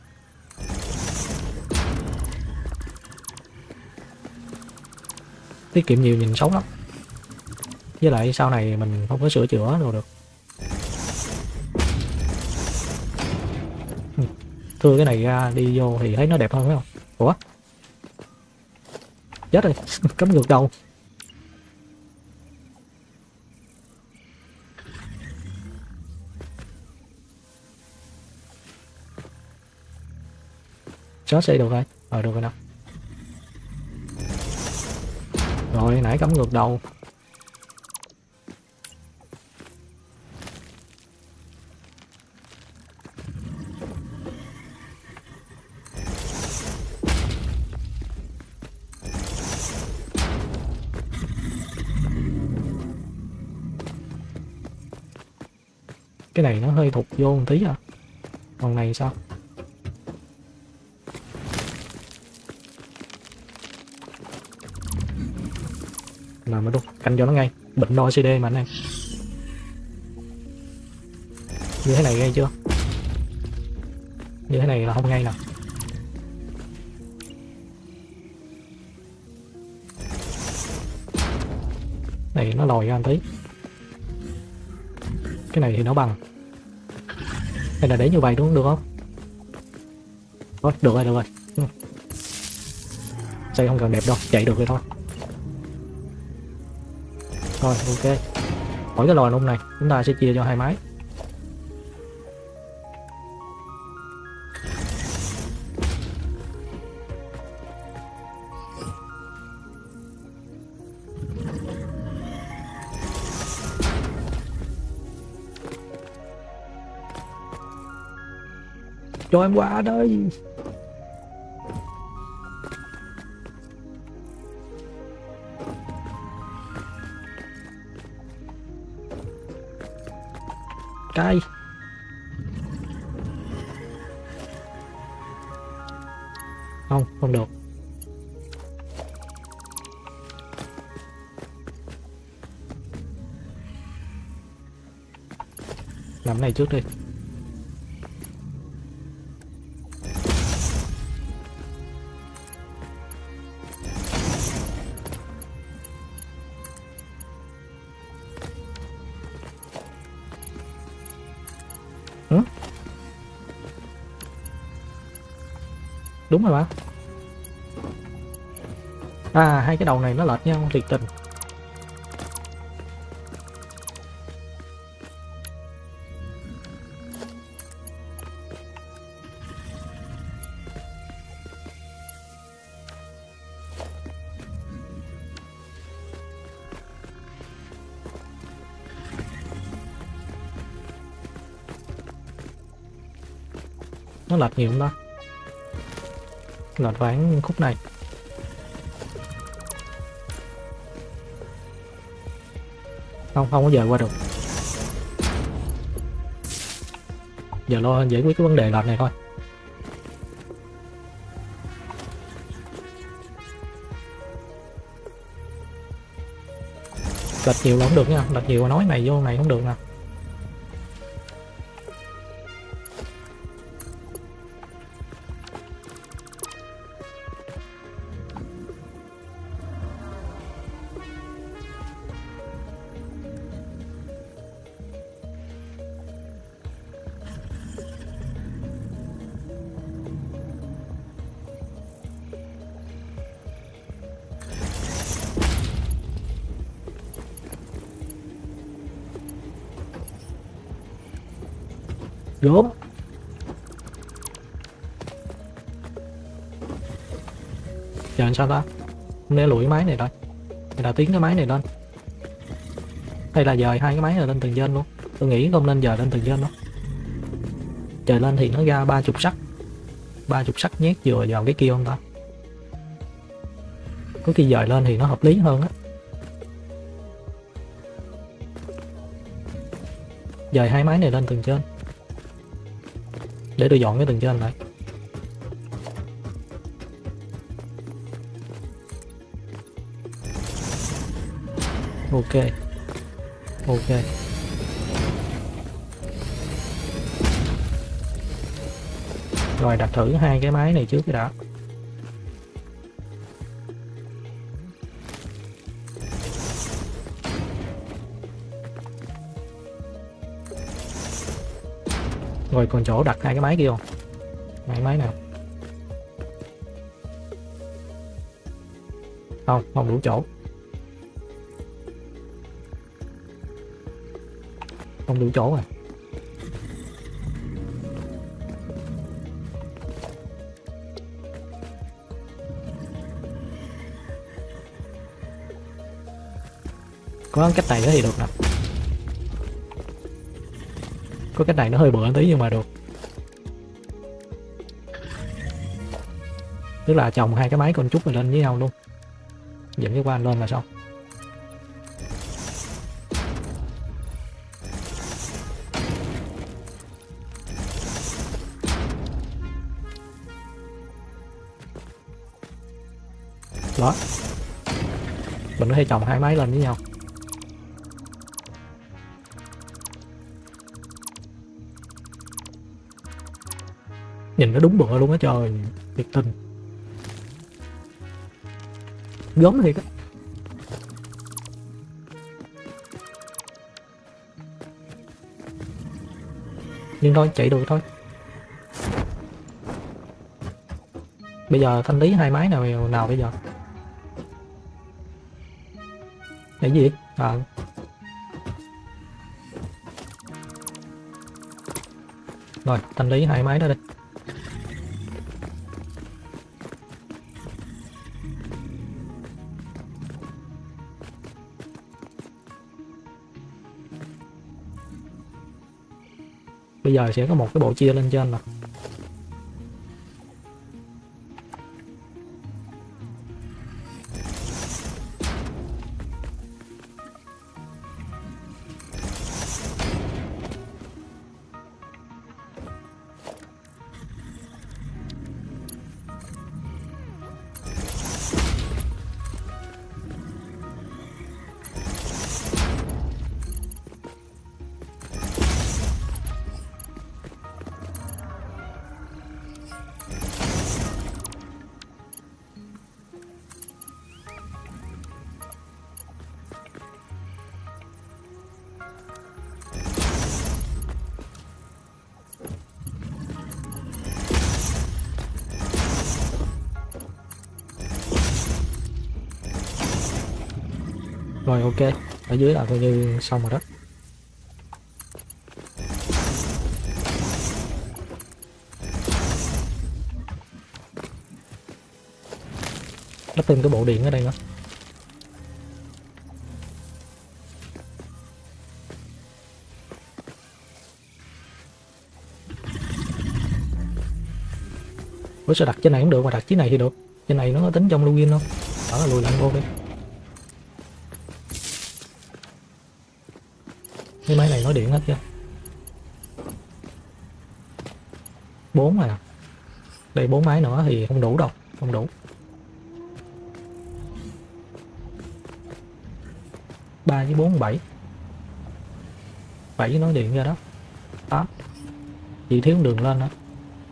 Tiết kiệm nhiều nhìn xấu lắm. Với lại sau này mình không có sửa chữa đâu được. Thưa cái này ra đi vô thì thấy nó đẹp hơn phải không? Ủa? Chết rồi, cắm ngược đầu. Xóa xây được rồi. Ờ được rồi nào. Rồi nãy cắm ngược đầu. Cái này nó hơi thụt vô một tí à. Còn này sao? Mà mới đúng, canh cho nó ngay. Bệnh đo xê đê mà anh em. Như thế này ngay chưa? Như thế này là không ngay nè. Này nó lòi ra một tí. Cái này thì nó bằng. Hay là để như vậy đúng được không? Thôi được rồi, được rồi. Xây không cần đẹp đâu, chạy được rồi thôi. Rồi ok. Mỗi cái lò nung này chúng ta sẽ chia cho hai máy. Cho em qua đây. Cay. Không, không được. Làm cái này trước đi. Ừ? Đúng rồi mà. À, hai cái đầu này nó lệch nhau thiệt tình. Nó lệch nhiều không đó? Lệch khoảng khúc này. Không, không có dời qua được. Giờ lo giải quyết cái vấn đề lệch này thôi. Lệch nhiều là không được nha, lệch nhiều mà nói này vô này không được nè. Gốm. Giờ làm sao ta? Không lẽ lùi cái máy này rồi. Hay là tiến cái máy này lên. Hay là dời hai cái máy này lên tầng trên luôn. Tôi nghĩ không nên dời lên tầng trên đó. Dời lên thì nó ra ba chục sắt. Ba chục sắt nhét vừa vào cái kia không ta? Có khi dời lên thì nó hợp lý hơn á. Dời hai máy này lên tầng trên. Để tôi dọn cái tầng trên lại. Ok. Ok. Rồi đặt thử hai cái máy này trước cái đã. Rồi còn chỗ đặt hai cái máy kia không? Hai máy nào? Không, không đủ chỗ. Không đủ chỗ rồi. Có cách này nữa thì được nè. Có cách này nó hơi bựa tí nhưng mà được. Tức là chồng hai cái máy con chút rồi lên với nhau luôn. Dẫn cái quan lên là xong. Đó. Mình có thể chồng hai máy lên với nhau. Nhìn nó đúng bựa luôn á trời. Thiệt tình. Gớm thiệt á. Nhưng thôi chạy được thôi. Bây giờ thanh lý hai máy nào nào bây giờ? Cái gì? À. Rồi, thanh lý hai máy đó đi. Bây giờ sẽ có một cái bộ chia lên trên nè. Rồi ok, ở dưới là coi như xong rồi đó. Lắp thêm cái bộ điện ở đây nữa. Ủa sao đặt trên này cũng được mà đặt dưới này thì được. Trên này nó có tính trong login không? Đó là lùi lại vô đi. Cái máy này nói điện hết chưa? Bốn à. Đây bốn máy nữa thì không đủ đâu, không đủ. Ba với bốn bảy. Bảy nói điện ra đó. Tám. Chỉ thiếu đường lên nữa.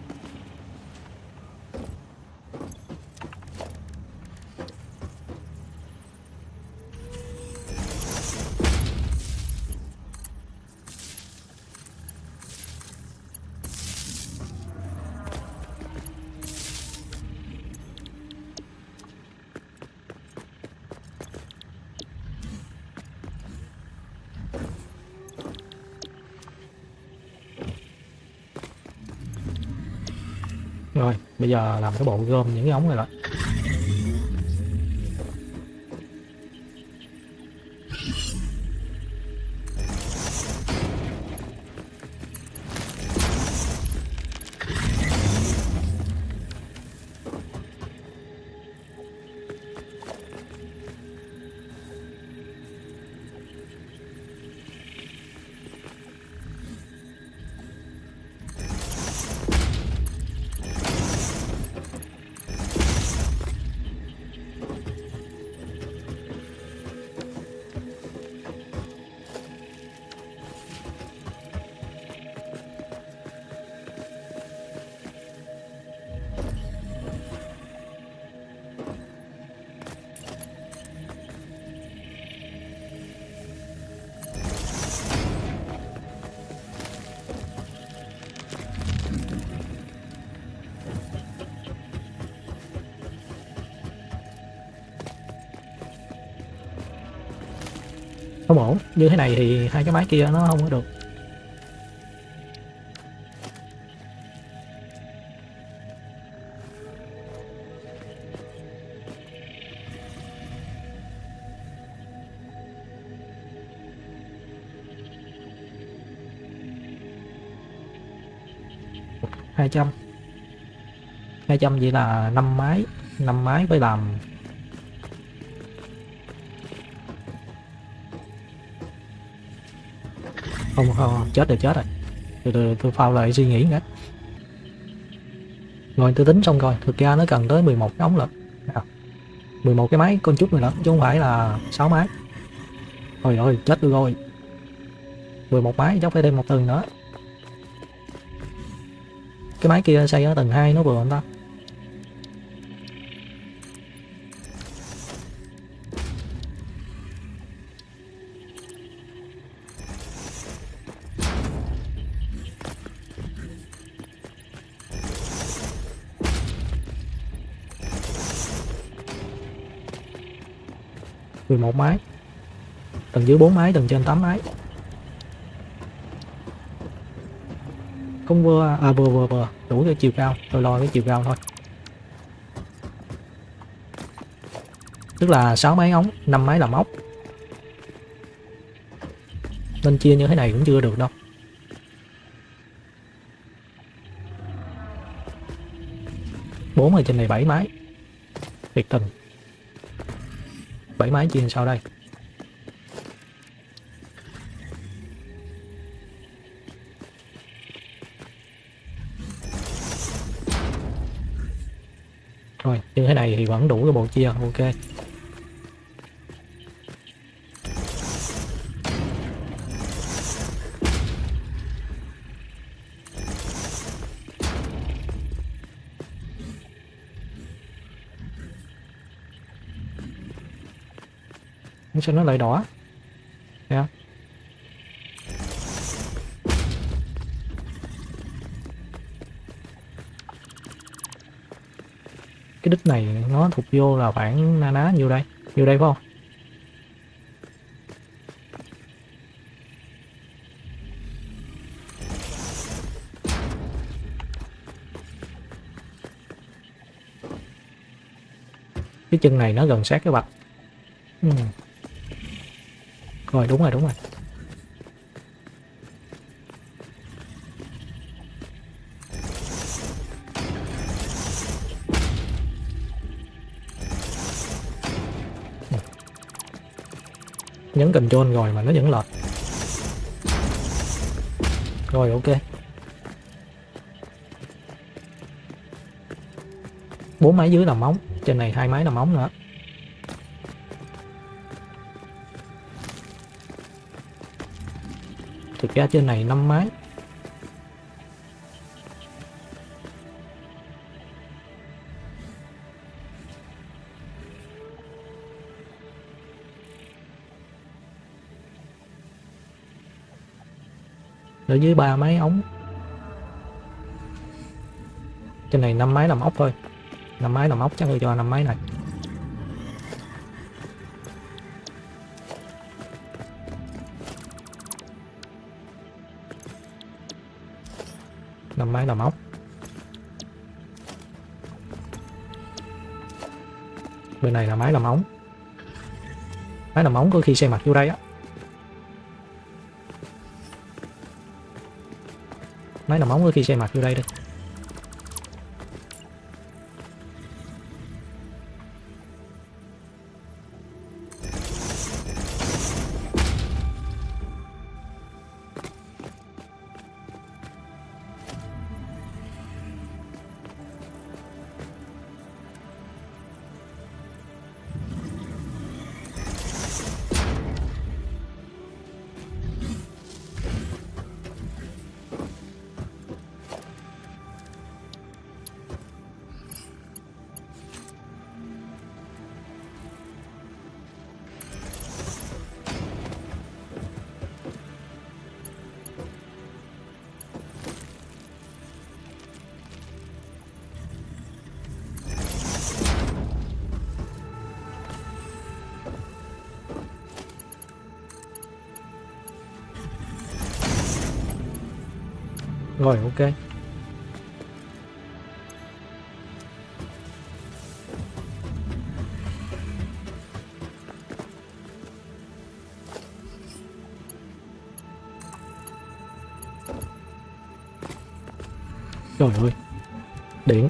Rồi, bây giờ làm cái bộ gom những cái ống này lại. Không ổn, như thế này thì hai cái máy kia nó không có được. hai trăm. hai trăm vậy là năm máy, năm máy phải làm không, không chết rồi chết rồi. Từ từ tôi phao lại suy nghĩ cái. Rồi tôi tính xong rồi, thực ra nó cần tới mười một cái ống lận. À, mười một cái máy con chút rồi đó, chứ không phải là sáu máy. Ôi ơi chết tôi rồi. mười một máy chắc phải thêm một tầng nữa. Cái máy kia xây ở tầng hai nó vừa không ta? mười một máy. Tầng dưới bốn máy, tầng trên tám máy. Không vừa, à vừa vừa vừa, đủ cái chiều cao, tôi lo cái chiều cao thôi. Tức là sáu máy ống, năm máy làm ốc. Nên chia như thế này cũng chưa được đâu. Bốn ở trên này bảy máy. Thiệt tình. bảy máy chia làm sao đây? Rồi, như thế này thì vẫn đủ cái bộ chia, ok. Sao nó lại đỏ? Thấy không? Cái đích này nó thuộc vô là khoảng na ná nhiêu đây? Nhiêu đây phải không? Cái chân này nó gần sát cái bạch. Ừ. Rồi đúng rồi đúng rồi. Nhấn control rồi mà nó vẫn lệch. Rồi ok. Bốn máy dưới làm móng, trên này hai máy làm móng nữa. Thực ra trên này năm máy. Ở dưới ba máy ống. Trên này năm máy làm ốc thôi. năm máy làm ốc chắc tôi cho năm máy này. năm máy làm ốc. Bên này là máy làm ống. Máy làm ống có khi xe mặt vô đây á. Máy làm ống có khi xe mặt vô đây đi. Rồi ok. Trời ơi. Điện.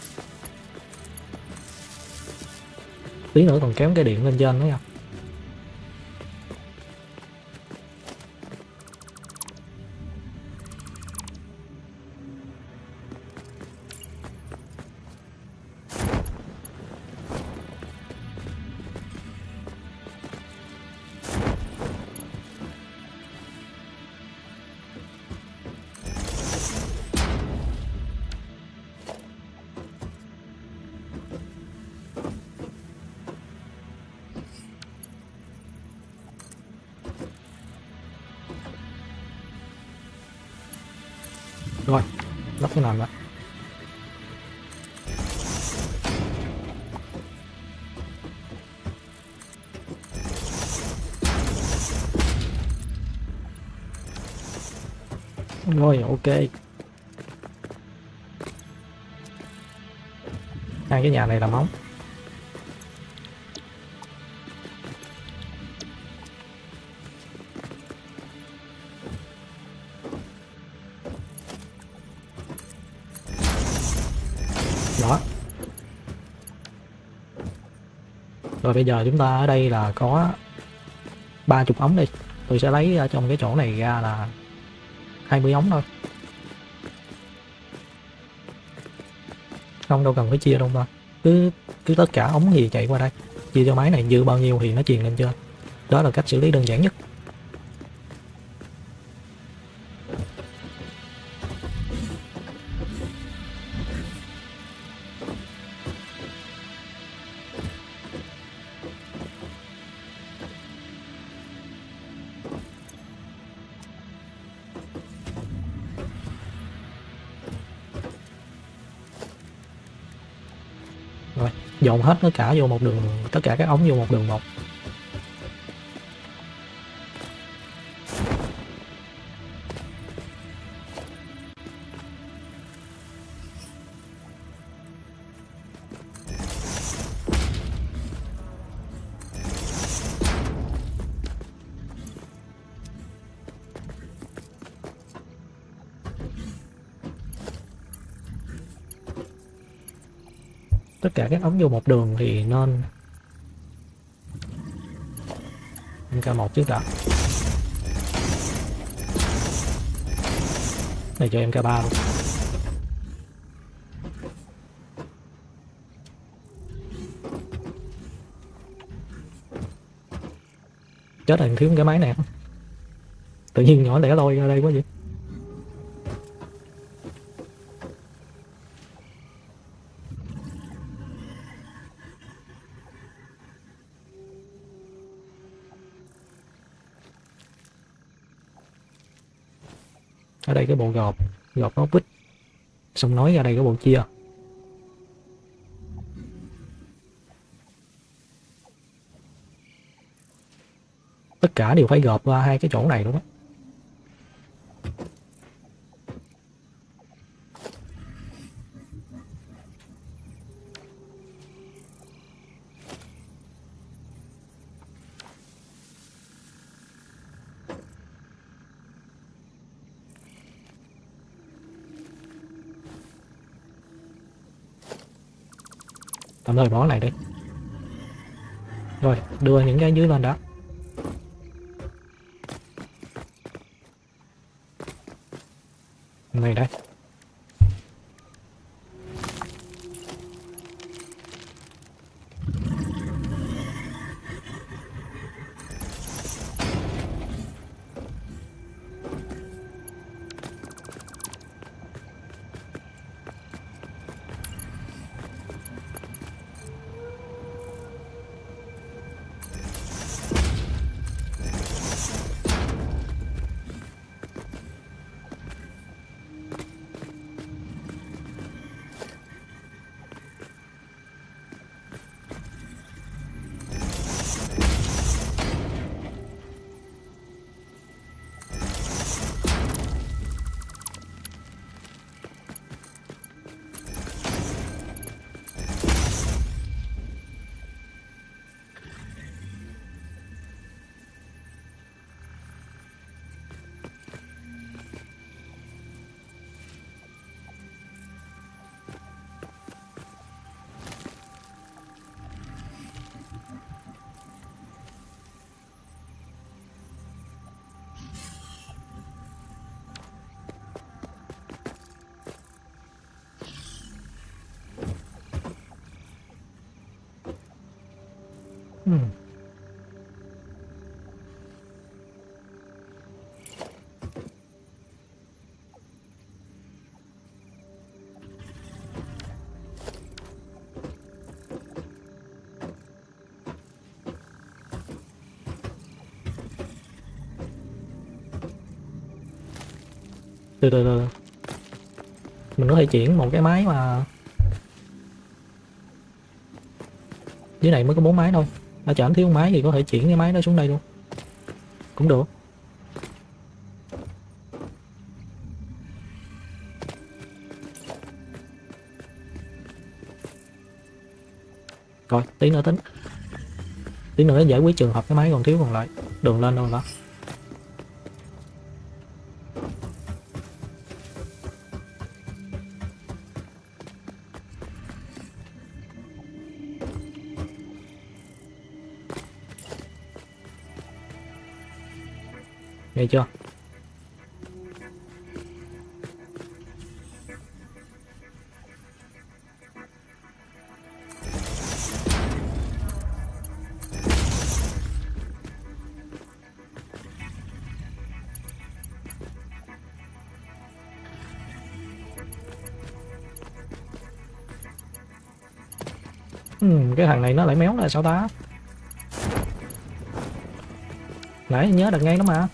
Tí nữa còn kéo cái điện lên trên nữa không? lắp cái nền lại. Rồi, ok. Hai cái nhà này là móng. Đó. Rồi bây giờ chúng ta ở đây là có ba chục ống đi. Tôi sẽ lấy ở trong cái chỗ này ra là hai mươi ống thôi. Không đâu cần phải chia đâu ta. Cứ cứ tất cả ống gì chạy qua đây. Chia cho máy này dư bao nhiêu thì nó truyền lên trên. Đó là cách xử lý đơn giản nhất. Rồi, dồn hết tất cả vô một đường, tất cả các ống vô một đường một. Tất cả các ống vô một đường thì nên em ca một trước đã. Này cho em ca ba luôn. Chết rồi, thiếu cái máy này. Tự nhiên nhỏ lẻ loi ra đây quá vậy. Ở đây cái bộ gọt, gọt nó vít. Xong nói ra đây cái bộ chia. Tất cả đều phải gọt qua hai cái chỗ này luôn á. Tạm thời bỏ này đi. Rồi, đưa những cái dưới lên đó. Này đây. Hmm. Từ từ từ. Mình có thể chuyển một cái máy mà dưới này mới có bốn máy thôi. Ở trển thiếu một máy thì có thể chuyển cái máy đó xuống đây luôn cũng được. Rồi tí nữa tính, tí nữa giải quyết trường hợp cái máy còn thiếu còn lại. Đường lên đâu đó. Nghe chưa? Ừ, cái thằng này nó lại méo là sao ta? Nãy nhớ đặt ngay đó mà.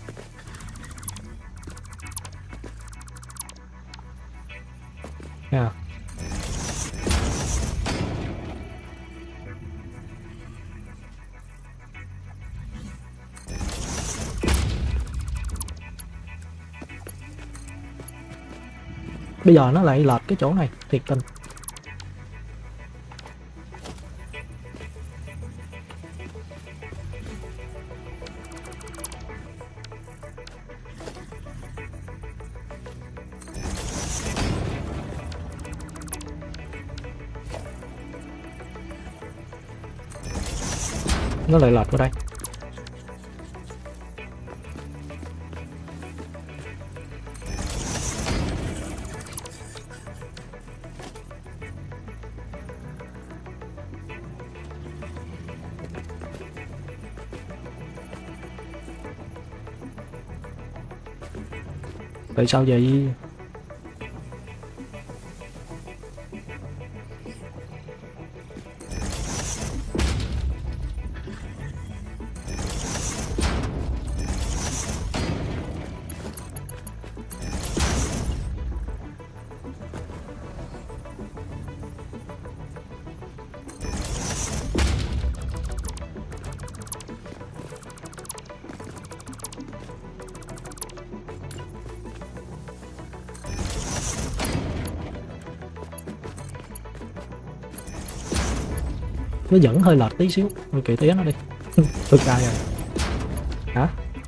À. Bây giờ nó lại lệch cái chỗ này, thiệt tình. Nó lại lệch vào đây. Tại sao vậy? Nó vẫn hơi lệch tí xíu, thôi kệ tía nó đi. Tôi cài rồi. Hả?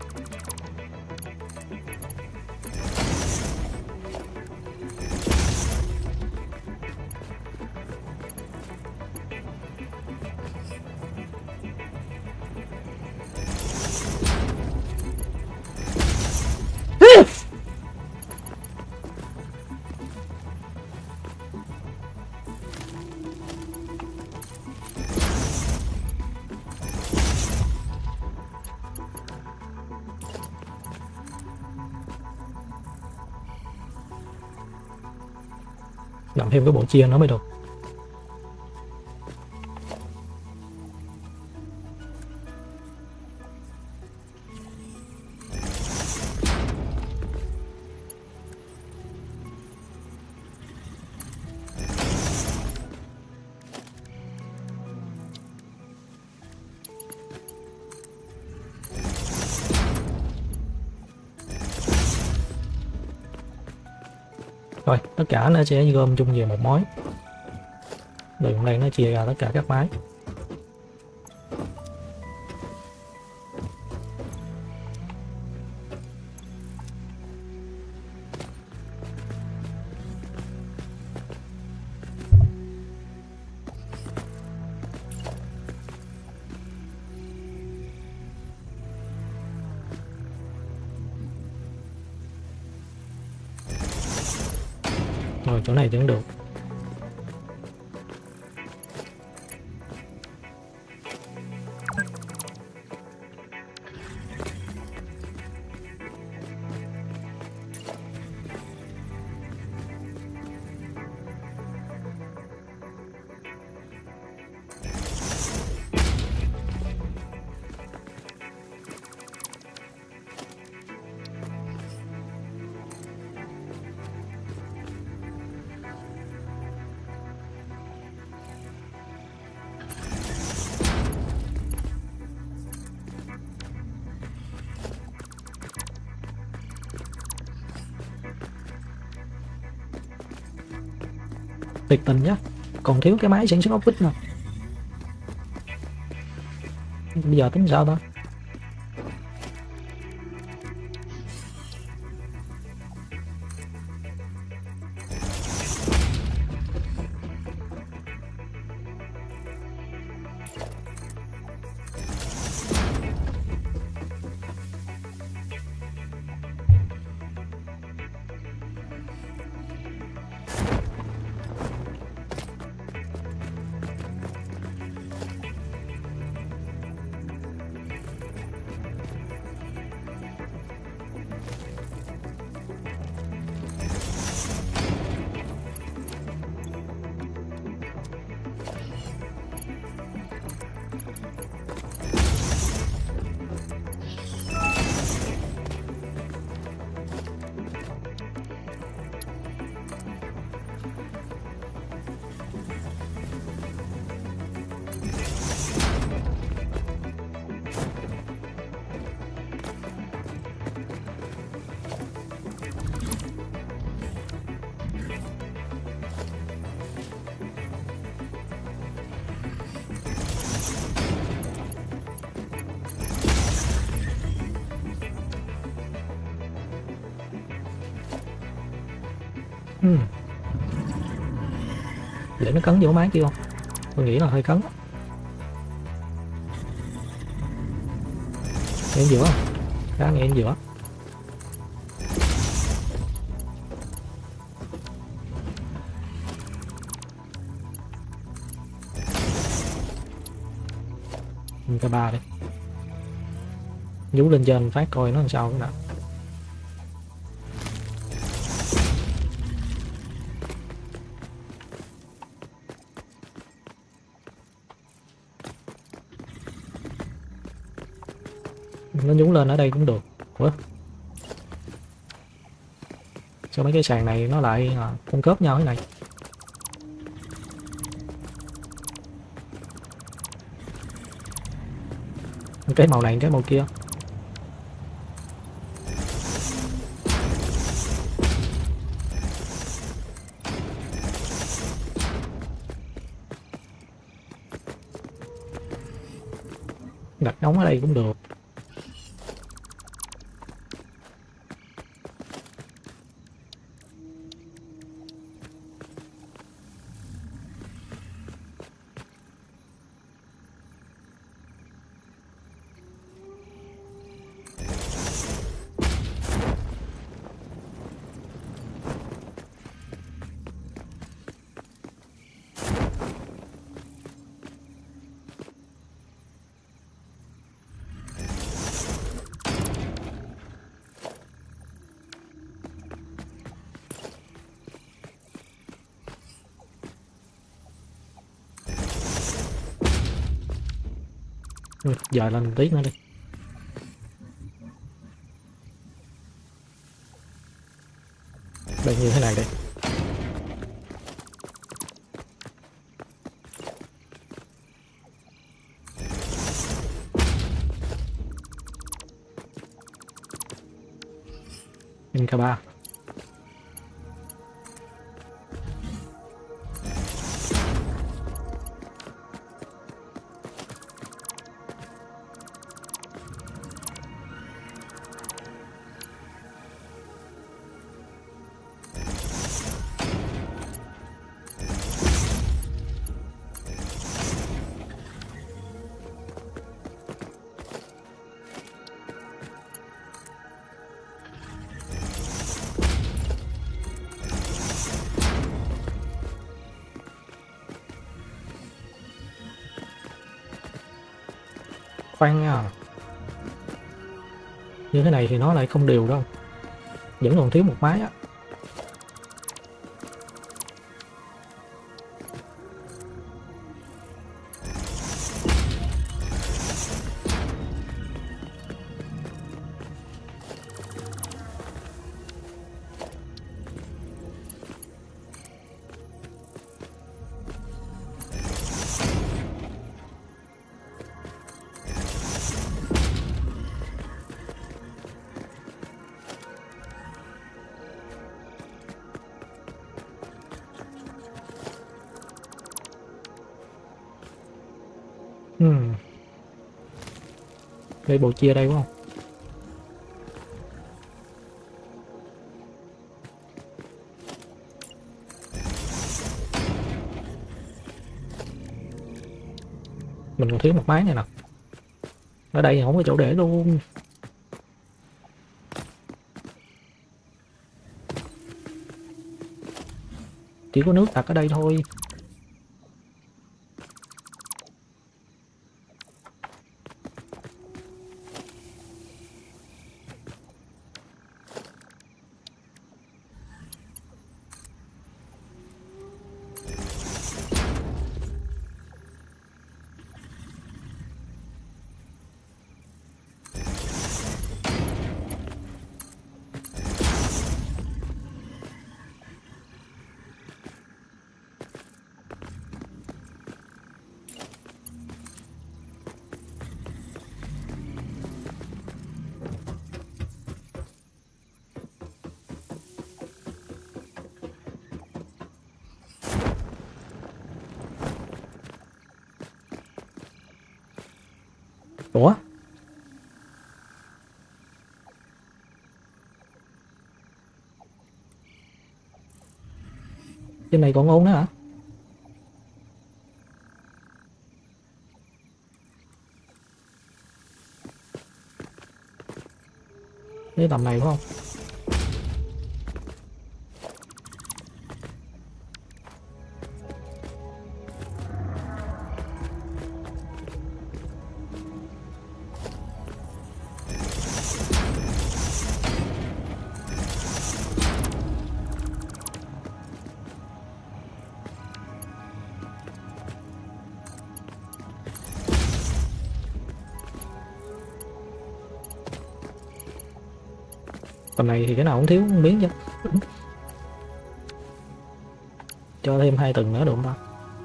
Làm thêm cái bộ chia nó mới được. Rồi, tất cả nó sẽ gom chung về một mối. Đường này nó chia ra tất cả các máy. Rồi chỗ này vẫn được. Thiệt tình nhá, còn thiếu cái máy sản xuất ốc vít nè. Bây giờ tính sao ta? Hmm. Để nó cấn vô máy kia không? Tôi nghĩ là hơi cấn. Nghe giữa không? Khá nghe giữa. K ba đi. Nhú lên trên phát coi nó làm sao cái nào. Nó nhúng lên ở đây cũng được. Ủa? Sao mấy cái sàn này nó lại à, cung cấp nhau thế này? Cái màu này cái màu kia. Đặt ống ở đây cũng được. Giờ lên một tí nữa đi. Đây như thế này đây. K ba. Khoan nha. Như thế này thì nó lại không đều đâu. Vẫn còn thiếu một máy á. Đây bộ chia đây đúng không? Mình còn thiếu một máy này nè. Ở đây không có chỗ để luôn. Chỉ có nước đặt ở đây thôi. Ủa? Trên này còn ôn nữa hả? Cái tầm này phải không? Tầm này thì cái nào cũng thiếu không biết chứ. Cho thêm hai tầng nữa được không ta?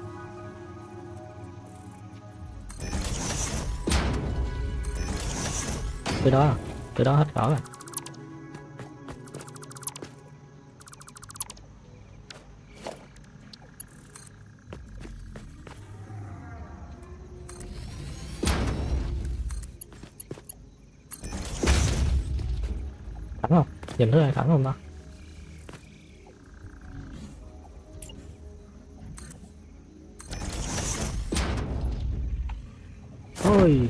Tới đó, tới đó hết cỡ rồi. Thẳng không? Nhìn thứ này thẳng không ta? Ôi,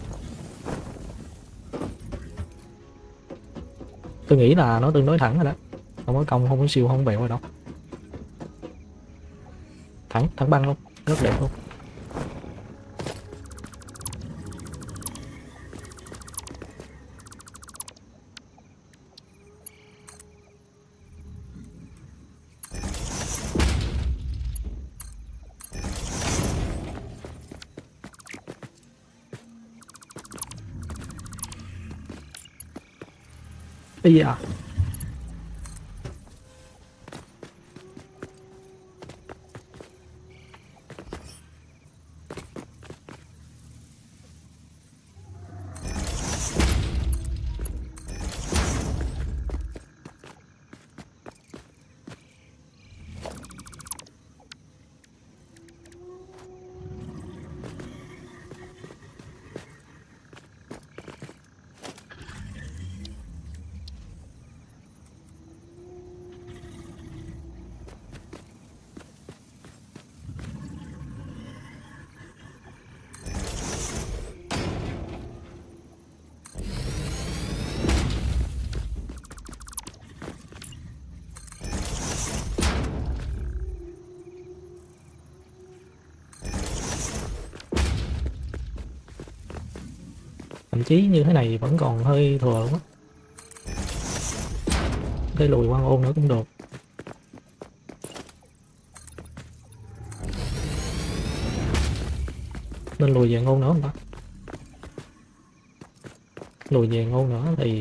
tôi nghĩ là nó tương đối thẳng rồi đó, không có cong, không có siêu, không bẹo rồi đâu. Thẳng, thẳng băng luôn, rất đẹp luôn. Ây da. Thậm chí như thế này vẫn còn hơi thừa luôn á. Cái lùi quan ôn nữa cũng được. Nên lùi về ngôn nữa không ta? Lùi về ngôn nữa thì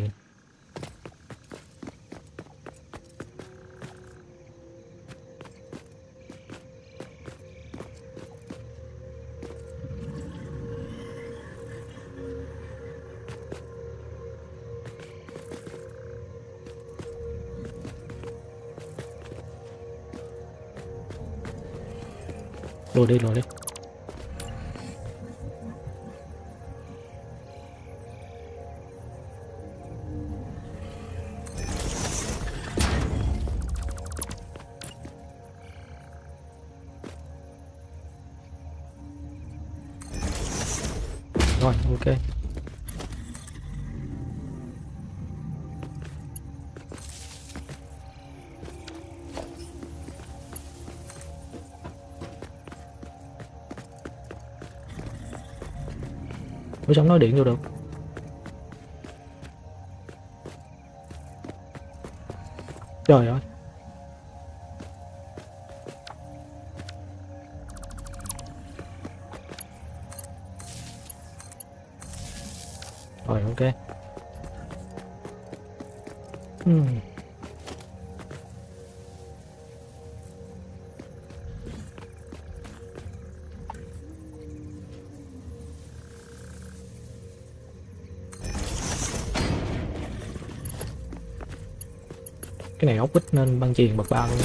lùi đi, lùi đi. Rồi, ok. Ủa sao không nói điện vô được? Trời ơi. Rồi, ok. Hmm. Cái này ốc vít nên băng chuyền bậc ba luôn.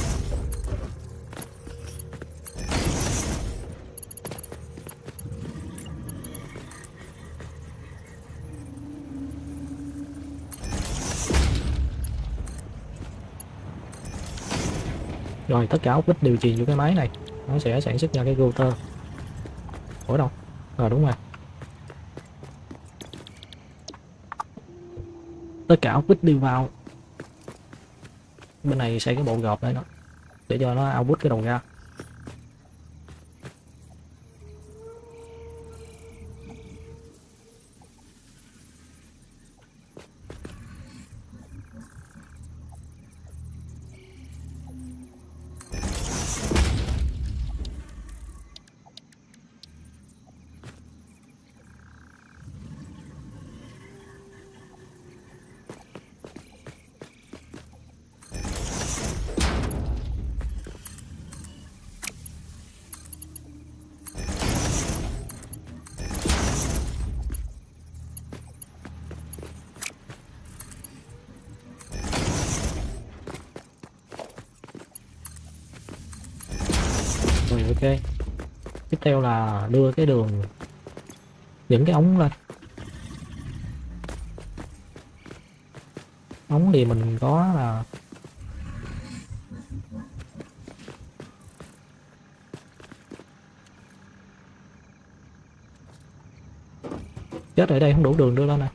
Rồi tất cả ốc vít đều truyền vô cái máy này, nó sẽ sản xuất ra cái router. Ủa đâu? Ờ đúng rồi. Tất cả ốc vít đi vào. Bên này xây cái bộ gọt để nó để cho nó output cái đầu ra. Rồi ok. Tiếp theo là đưa cái đường những cái ống lên. Ống thì mình có là chết ở đây không đủ đường đưa lên nè.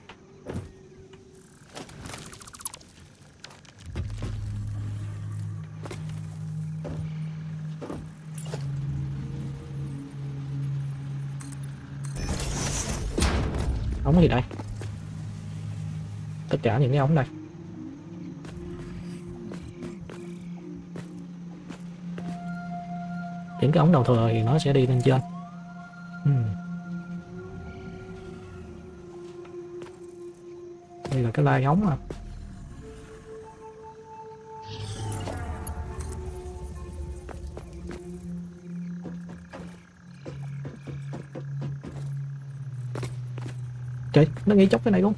Ống gì đây? Tất cả những cái ống này. Những cái ống đầu thừa thì nó sẽ đi lên trên. Hmm. Đây là cái lai ống à. Trời, nó nghĩ chốc cái này luôn.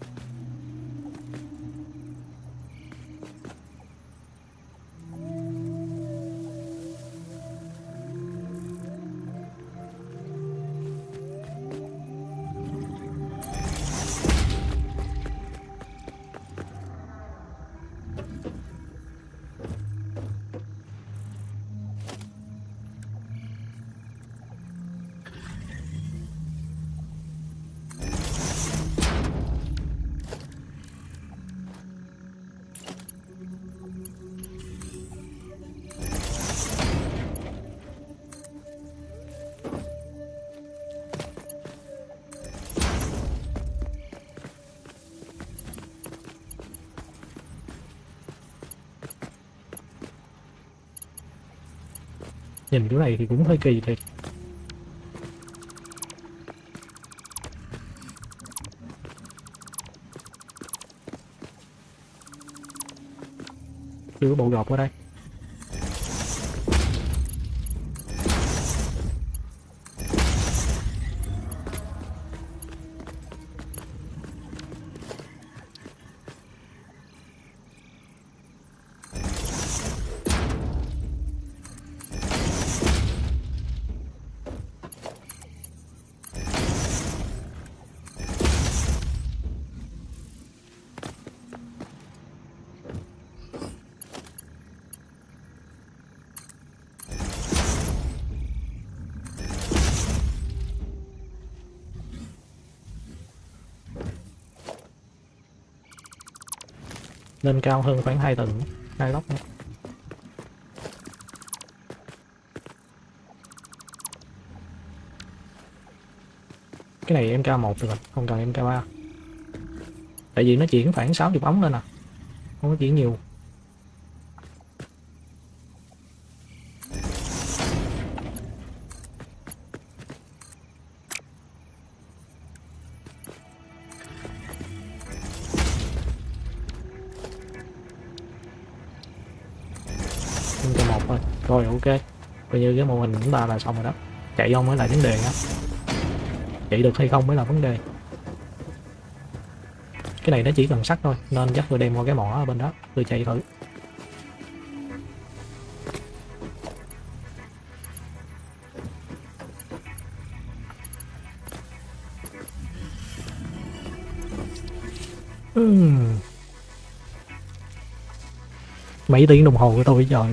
Nhìn chỗ này thì cũng hơi kỳ thiệt. Đưa bộ gọt qua đây. Lên cao hơn khoảng hai tầng, hai lóc nữa. Cái này em ca một được rồi, không cần em ca ba. Tại vì nó chuyển khoảng sáu mươi ống lên à, không có chuyển nhiều. Em ca một thôi. Rồi ok. Coi như cái mô hình của chúng ta là xong rồi đó. Chạy không mới là vấn đề á. Chạy được hay không mới là vấn đề. Cái này nó chỉ cần sắt thôi, nên chắc tôi đem qua cái mỏ ở bên đó, tôi chạy thử. Uhm. Mấy tiếng đồng hồ của tôi trời.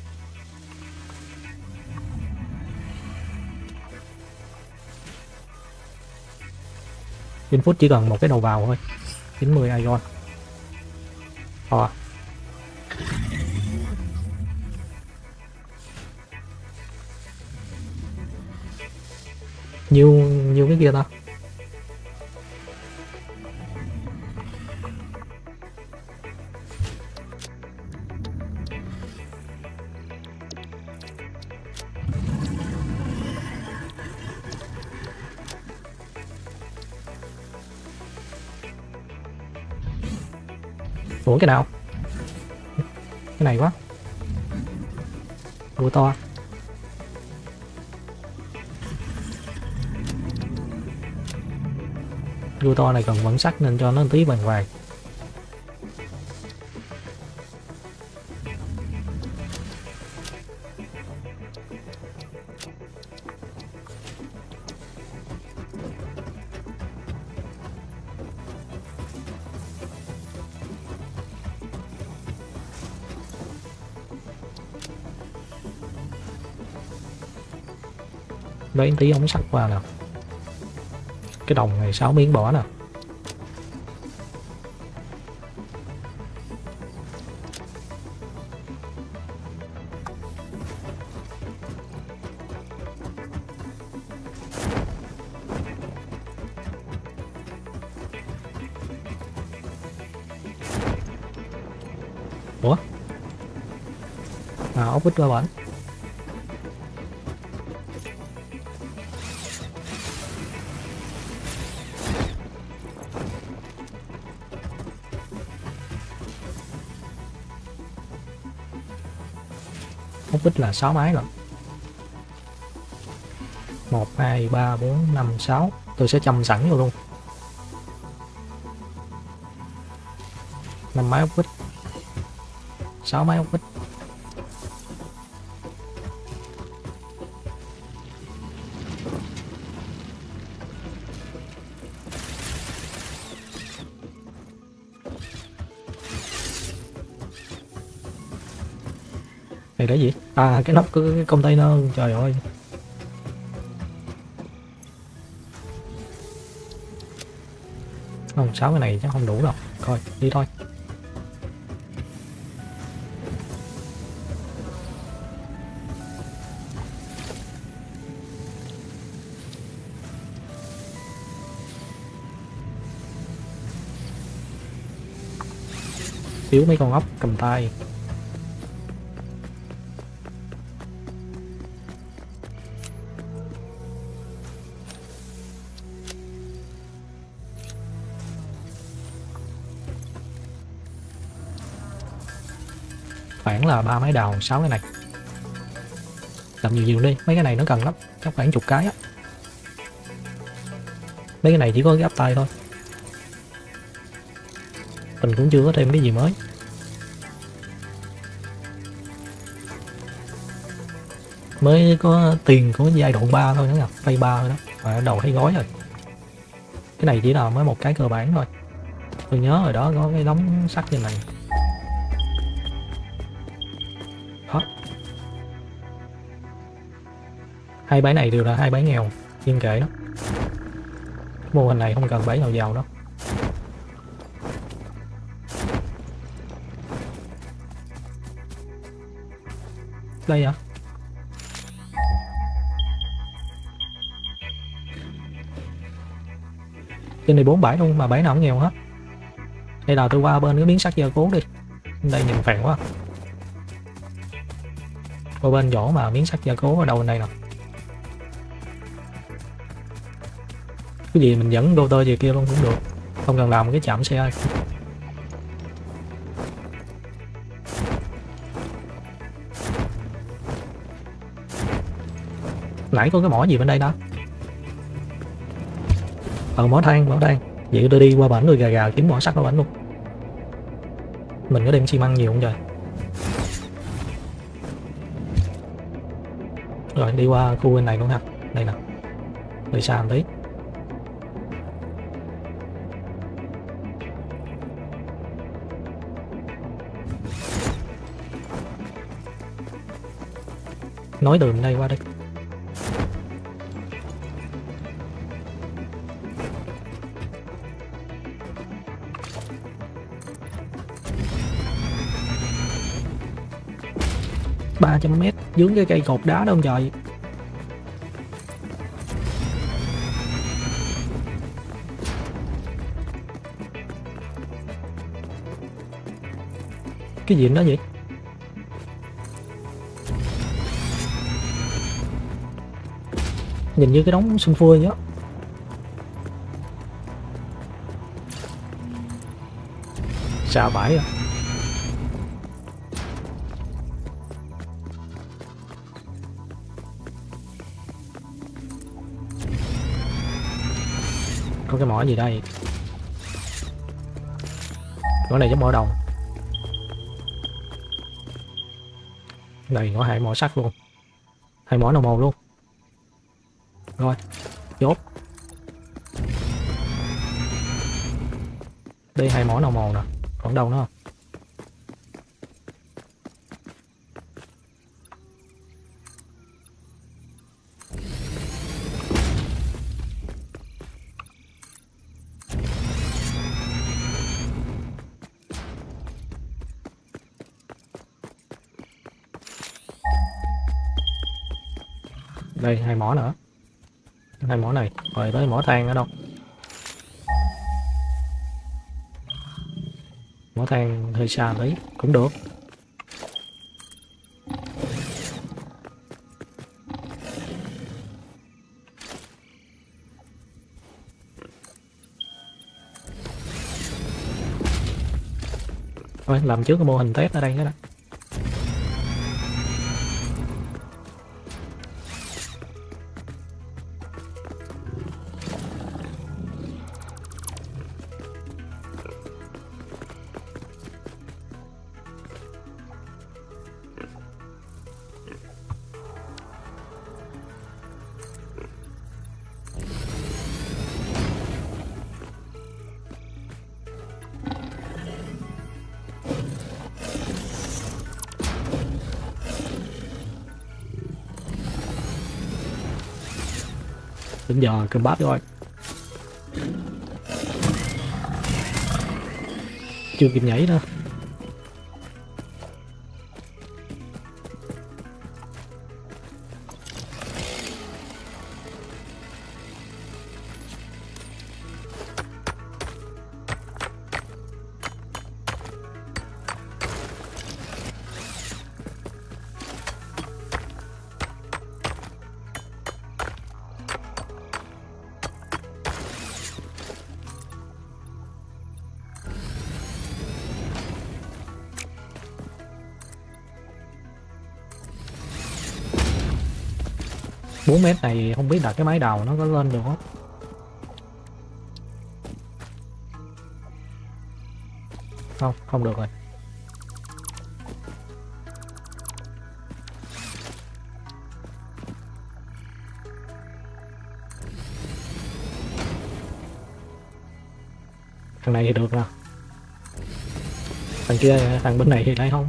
Input chỉ cần một cái đầu vào thôi. chín mươi ion. Ờ. Nhiêu nhiêu cái kia ta? Ủa cái nào? Cái này quá. Ủa to. Gu to này cần vẫn sắt nên cho nó tí vàng vàng. Lấy tí ống sắt qua nào. Cái đồng này sáu miếng bỏ nè. Ủa? À, ốc vít qua bển. Ốc vít là sáu máy rồi. một, hai, ba, bốn, năm, sáu. Tôi sẽ châm sẵn vô luôn. năm máy ốc vít. sáu máy ốc vít. Này là gì? À cái nắp của cái container, trời ơi. Không, sáu cái này chắc không đủ đâu. Coi, đi thôi. Thiếu mấy con ốc cầm tay. Khoảng là ba máy đào, sáu cái này. Làm nhiều nhiều đi, mấy cái này nó cần lắm, chắc khoảng chục cái á. Mấy cái này chỉ có cái áp tay thôi. Mình cũng chưa có thêm cái gì mới. Mới có tiền của giai đoạn ba thôi nữa nè, phase ba thôi đó. Và ở đầu thấy gói rồi. Cái này chỉ là mới một cái cơ bản thôi. Tôi nhớ rồi đó, có cái đống sắt như này. Đó. Hai bãi này đều là hai bãi nghèo, yên kệ đó. Mô hình này không cần bãi nào giàu đâu. đây hả? Trên này bốn bãi luôn mà bãi nào cũng nghèo hết. Hay là tôi qua bên cái miếng sắt gia cố đi. Đây nhìn phèn quá. Qua bên chỗ mà miếng sắt gia cố ở đâu bên đây nè. Cái gì mình dẫn rotor về kia luôn cũng được. Không cần làm cái chạm xe. Nãy có cái mỏ gì bên đây đó? Ờ mỏ than, mỏ than. Vậy tôi đi qua bển rồi gà gà kiếm mỏ sắt ở bển luôn. Mình có đem xi măng nhiều không trời? Rồi đi qua khu bên này luôn ha. Đây nè. Đi xa một tí. Nói từ bên đây qua đây. ba trăm mét dướng cái cây cột đá đó ông trời. Cái gì đó vậy? Nhìn như cái đống sung phơi á. Xà bãi à? Có cái mỏ gì đây? Mỏ này giống mỏ đồng. Đây có hai mỏ sắt luôn. Hai mỏ nào màu luôn. Rồi, chốt. Đây hai mỏ nào màu nè. Còn đâu nữa không? Đây hai mỏ nữa. Hai mỏ này. Rồi tới mỏ than ở đâu? Mỏ than hơi xa đấy. Cũng được. Rồi làm trước cái mô hình test ở đây cái đó. Đến giờ cơm bát rồi. Chưa kịp nhảy nữa. bốn mét này không biết đặt cái máy đầu nó có lên được không? Không, không được rồi. Thằng này thì được nè. Thằng kia, thằng bên này thì lại không.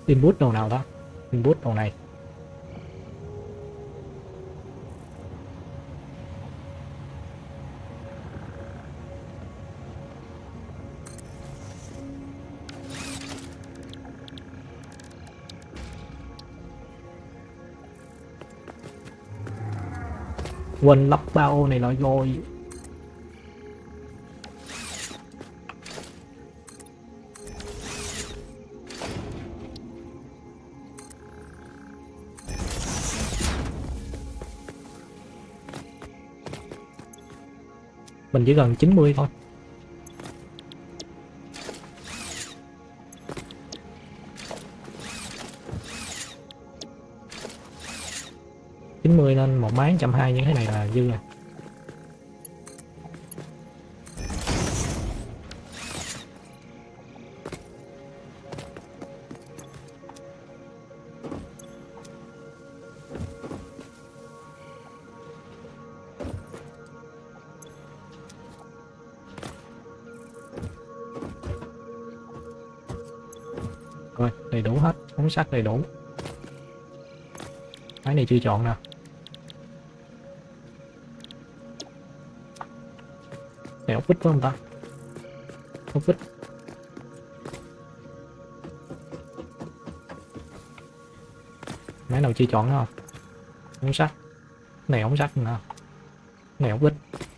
Input đầu nào đó? Input đầu này. Quên lắp ba ô này lại rồi. Mình chỉ cần chín mươi thôi. chín mươi nên một máy một trăm hai mươi như thế này là dư rồi. Rồi, đầy đủ hết, ống sắt đầy đủ. Cái này chưa chọn nè. Này ốc vít phải không ta? Ốc vít. Máy nào chưa chọn nữa không? Ống sắt. Này ống sắt nè. Này ốc vít.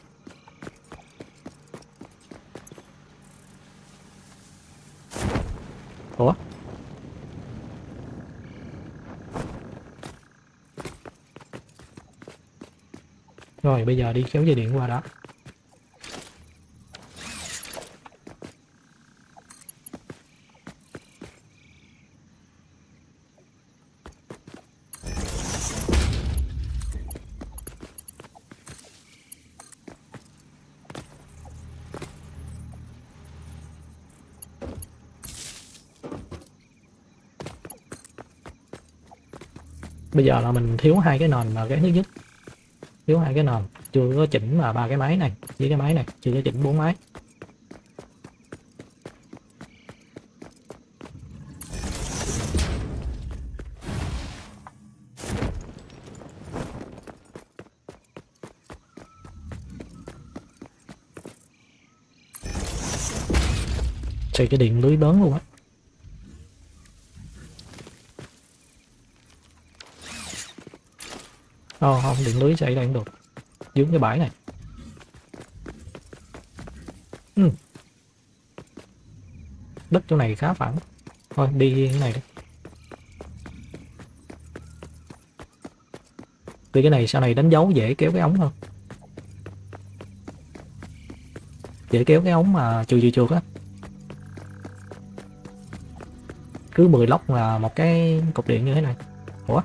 Ủa? Rồi bây giờ đi kéo dây điện qua đó. Bây giờ là mình thiếu hai cái nền là cái thứ nhất. Thiếu hai cái nền, chưa có chỉnh mà ba cái máy này với cái máy này, chưa có chỉnh bốn máy. Xây cái điện lưới lớn luôn á. Ồ không, điện lưới xây đây cũng được. Dưới cái bãi này. Ừ. Đất chỗ này khá phẳng. Thôi đi cái này đi. Vì cái này sau này đánh dấu dễ kéo cái ống hơn. Dễ kéo cái ống mà trừ trừ trượt á. Cứ mười lốc là một cái cục điện như thế này. Ủa?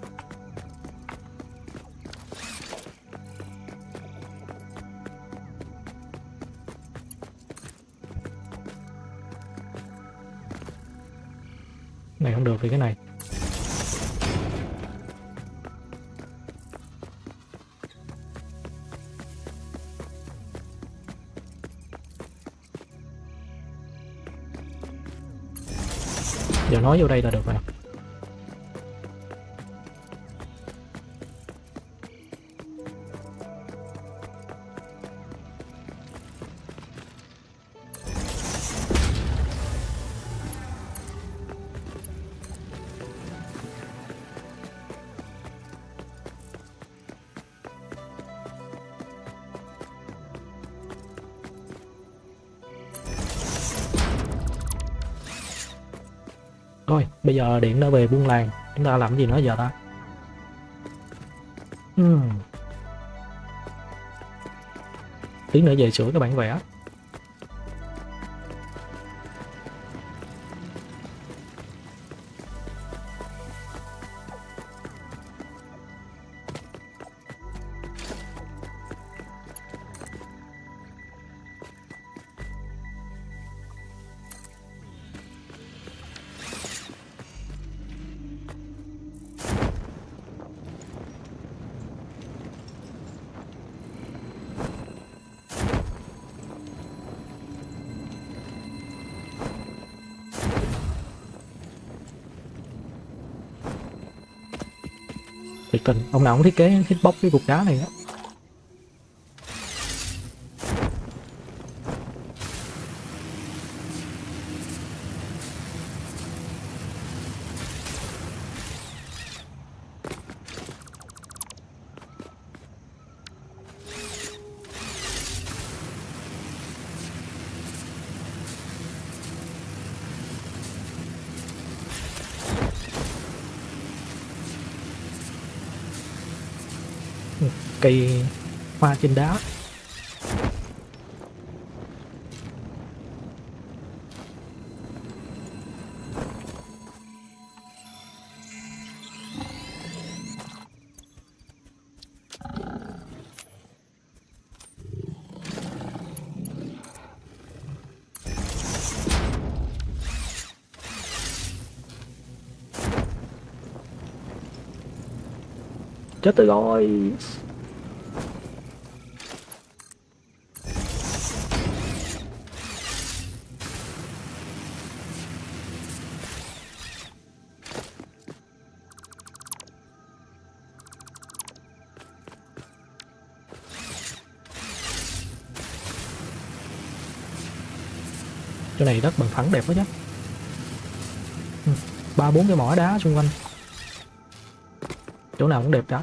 Này không được vì cái này. Giờ nói vô đây là được rồi. Thôi, bây giờ điện đã về buôn làng, chúng ta làm gì nữa giờ ta? Hmm. Tí nữa về sửa cái bản vẽ. Tuyệt tình, ông nào cũng thiết kế hitbox cái cục đá này á. Cây hoa trên đá. Chết tôi rồi. Chỗ này đất bằng phẳng đẹp quá chứ. Ba bốn cái mỏ đá xung quanh, chỗ nào cũng đẹp cả.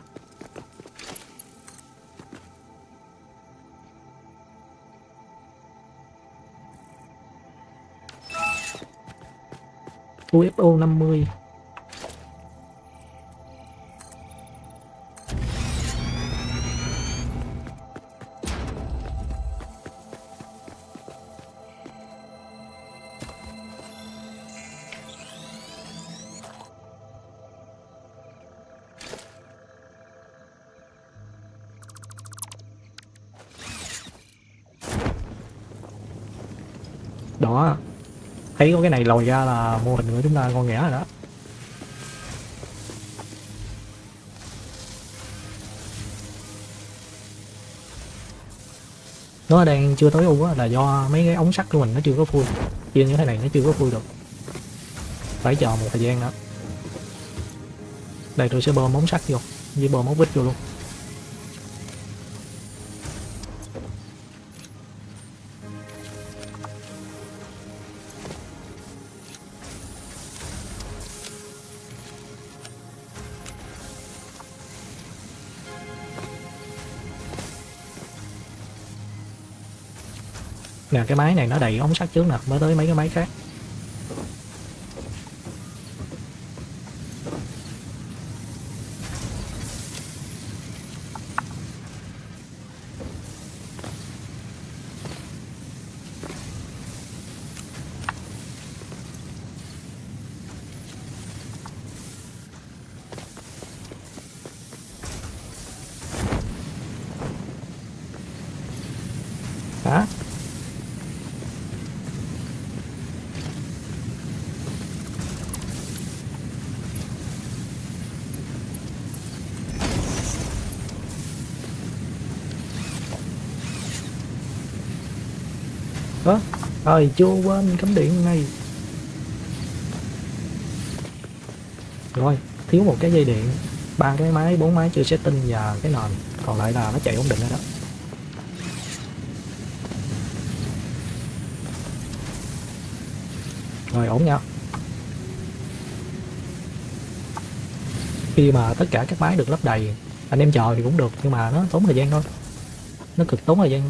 u ép o năm mươi. Đó, thấy có cái này lòi ra là mô hình của chúng ta ngon nghẻ rồi đó. Nó đang chưa tối ưu là do mấy cái ống sắt của mình nó chưa có full, chia như thế này nó chưa có full được, phải chờ một thời gian nữa. Đây tôi sẽ bơm ống sắt vô với bơm ống vít vô luôn. Nè, cái máy này nó đầy ống sắt trước nè mới tới mấy cái máy khác. Hả? Đó, rồi chưa quên cắm điện này. Rồi, thiếu một cái dây điện, ba cái máy, bốn máy chưa setting và cái nền, còn lại là nó chạy ổn định rồi đó. Rồi ổn nha. Khi mà tất cả các máy được lắp đầy, anh em chờ thì cũng được, nhưng mà nó tốn thời gian thôi, nó cực tốn thời gian.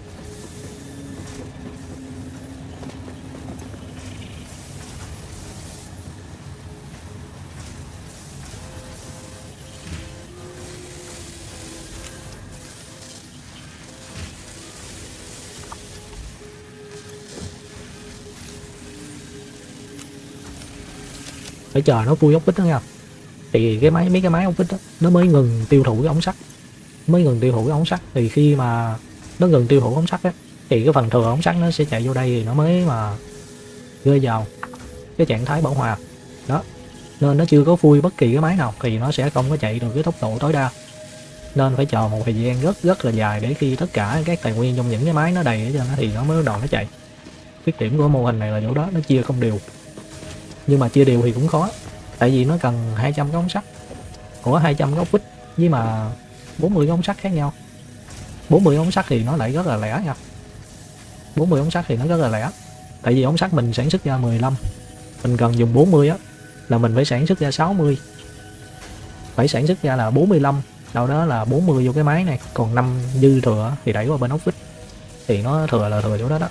Phải chờ nó vui ốc vít đó nha, thì cái máy mấy cái máy ốc vít đó nó mới ngừng tiêu thụ cái ống sắt, mới ngừng tiêu thụ cái ống sắt. Thì khi mà nó ngừng tiêu thụ ống sắt á, thì cái phần thừa ống sắt nó sẽ chạy vô đây, thì nó mới mà rơi vào cái trạng thái bảo hòa đó. Nên nó chưa có phui bất kỳ cái máy nào thì nó sẽ không có chạy được cái tốc độ tối đa, nên phải chờ một thời gian rất rất là dài để khi tất cả các tài nguyên trong những cái máy nó đầy ở trên nó thì nó mới bắt đầu nó chạy. Khuyết điểm của mô hình này là chỗ đó nó chia không đều, nhưng mà chia đều thì cũng khó, tại vì nó cần hai trăm cái ống sắt của hai trăm cái ốc vít với mà bốn mươi cái ống sắt khác nhau. Bốn mươi ống sắt thì nó lại rất là lẻ nha. Bốn mươi ống sắt thì nó rất là lẻ, tại vì ống sắt mình sản xuất ra mười lăm, mình cần dùng bốn mươi á là mình phải sản xuất ra sáu mươi, phải sản xuất ra là bốn mươi lăm, sau đó là bốn mươi vô cái máy này, còn năm dư thừa thì đẩy qua bên ốc vít, thì nó thừa là thừa chỗ đó đó.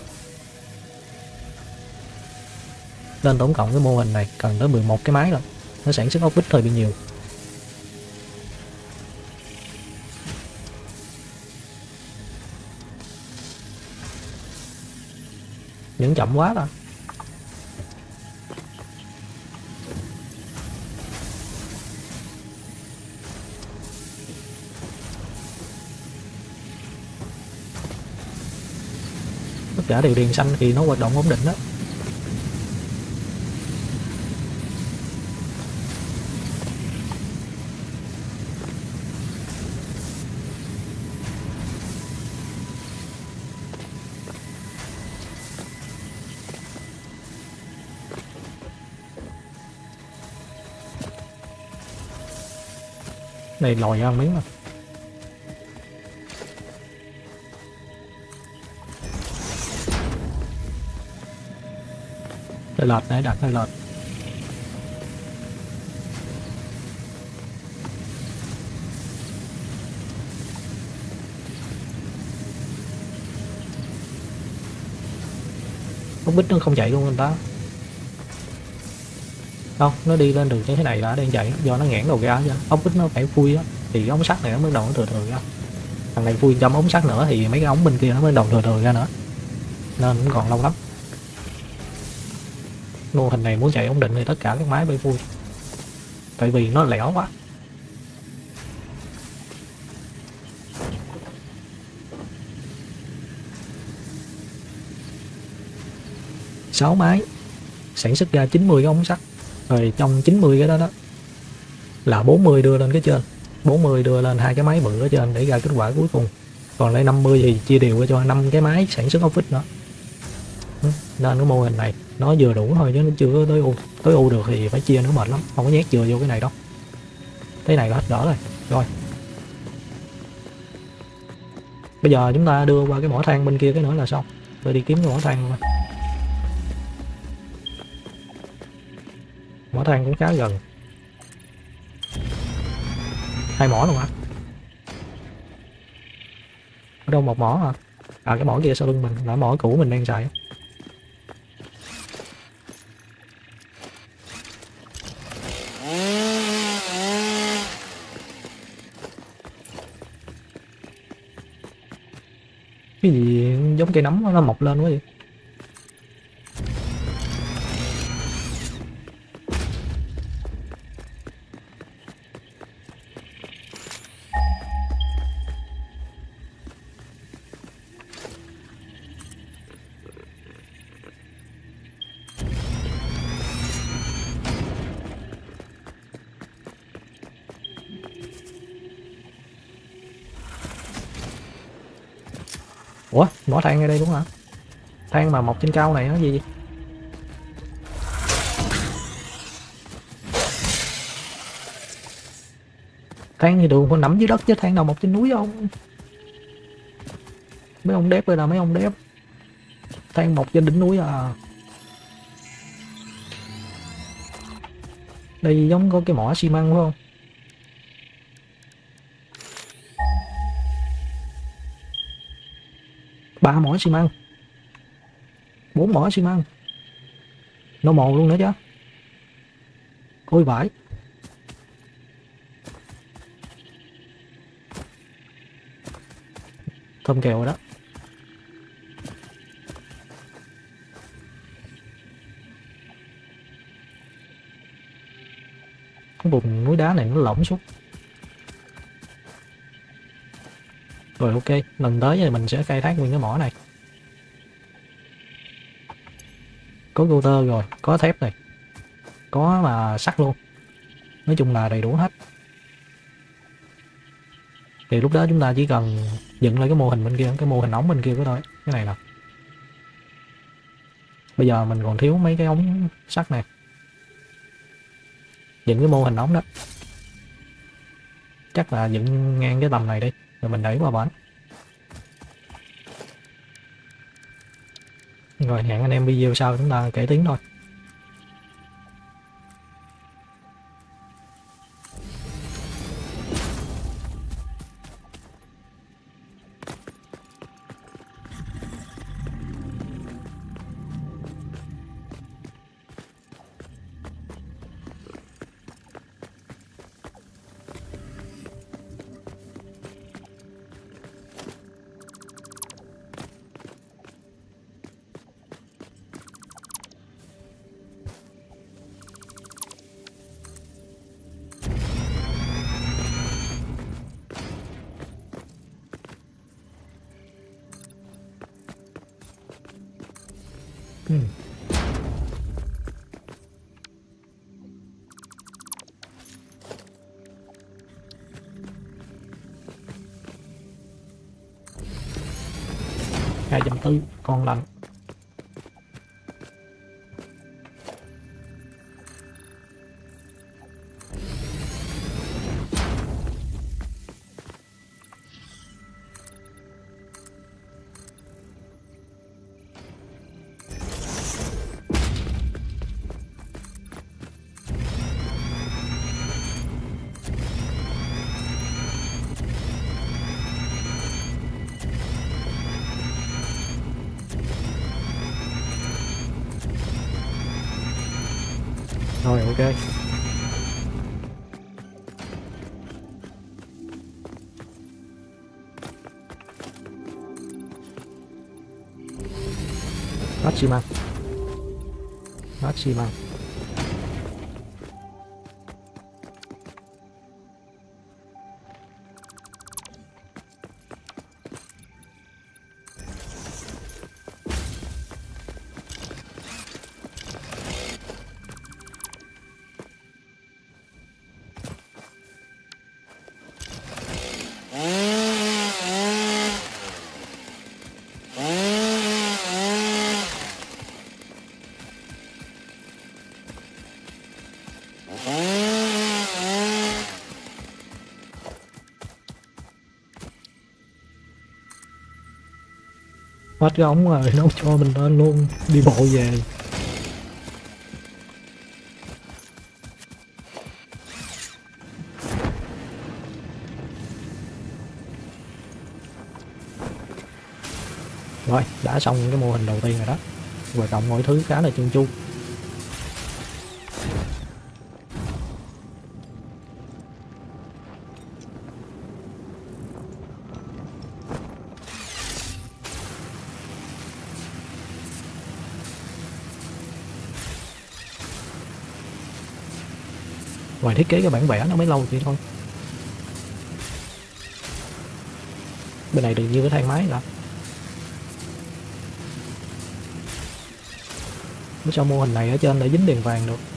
Nên tổng cộng cái mô hình này cần tới mười một cái máy rồi, nó sản xuất ốc vít hơi bị nhiều. Những chậm quá rồi. Tất cả đều đèn xanh thì nó hoạt động ổn định đó. Này lòi ra miếng mà. Hơi lệch này, đặt hơi lệch. Ốc vít nó không chạy luôn anh ta. Không, nó đi lên đường như thế này là đang chạy, do nó nghẽn đầu ra chứ. Ốc vít nó phải phui á, thì cái ống sắt này nó mới đầu nó thừa thừa ra. Thằng này phui trong ống sắt nữa thì mấy cái ống bên kia nó mới đầu thừa thừa ra nữa, nên cũng còn lâu lắm. Mô hình này muốn chạy ổn định thì tất cả các máy phải phui, tại vì nó lẻo quá. Sáu máy sản xuất ra chín mươi cái ống sắt, rồi trong chín mươi cái đó đó là bốn mươi đưa lên cái trên, bốn mươi đưa lên hai cái máy bự ở trên để ra kết quả cuối cùng, còn lại năm mươi thì chia đều cho năm cái máy sản xuất ốc vít nữa. Nên cái mô hình này nó vừa đủ thôi chứ nó chưa có tối ưu. Tối ưu được thì phải chia nữa mệt lắm, không có nhét chừa vô cái này đâu. Thế này là hết đỡ rồi. Rồi bây giờ chúng ta đưa qua cái mỏ than bên kia cái nữa là xong. Tôi đi kiếm cái mỏ than luôn. Mỏ than cũng khá gần, hai mỏ luôn hả? Ở đâu một mỏ hả? À cái mỏ kia sau lưng mình là mỏ cũ mình đang xài. Cái gì giống cây nấm nó mọc lên quá vậy? Ủa, mỏ than ở đây đúng hả? Than mà mọc trên cao này nó gì vậy? Than thì đường phải nằm dưới đất chứ, than nào mọc trên núi không? Mấy ông đép đây là mấy ông đép. Than mọc trên đỉnh núi à. Đây giống có cái mỏ xi măng phải không? Ba mỏ xi măng, bốn mỏ xi măng, nó mòn luôn nữa chứ. Ôi vãi. Thơm kèo rồi đó. Cái vùng núi đá này nó lỏng xuống. Rồi ok, lần tới thì mình sẽ khai thác nguyên cái mỏ này. Có router rồi, có thép này, có mà sắt luôn. Nói chung là đầy đủ hết. Thì lúc đó chúng ta chỉ cần dựng lại cái mô hình bên kia, cái mô hình ống bên kia của thôi. Cái này nè. Bây giờ mình còn thiếu mấy cái ống sắt này. Dựng cái mô hình ống đó. chắc là dựng ngang cái tầm này đi rồi mình đẩy qua bển. Rồi hẹn anh em video sau chúng ta kể tiếng thôi. Hmm. hai trăm tư con lạnh. Rồi ok. Phát xi măng. Phát xi măng. Hết cái ống rồi nó cho mình lên luôn, đi bộ về. Rồi đã xong cái mô hình đầu tiên rồi đó, và cộng mọi thứ khá là chung chung. Ngoài thiết kế cái bản vẽ nó mới lâu vậy thôi. Bên này đừng như cái thang máy là mới cho mô hình này ở trên để dính đèn vàng được.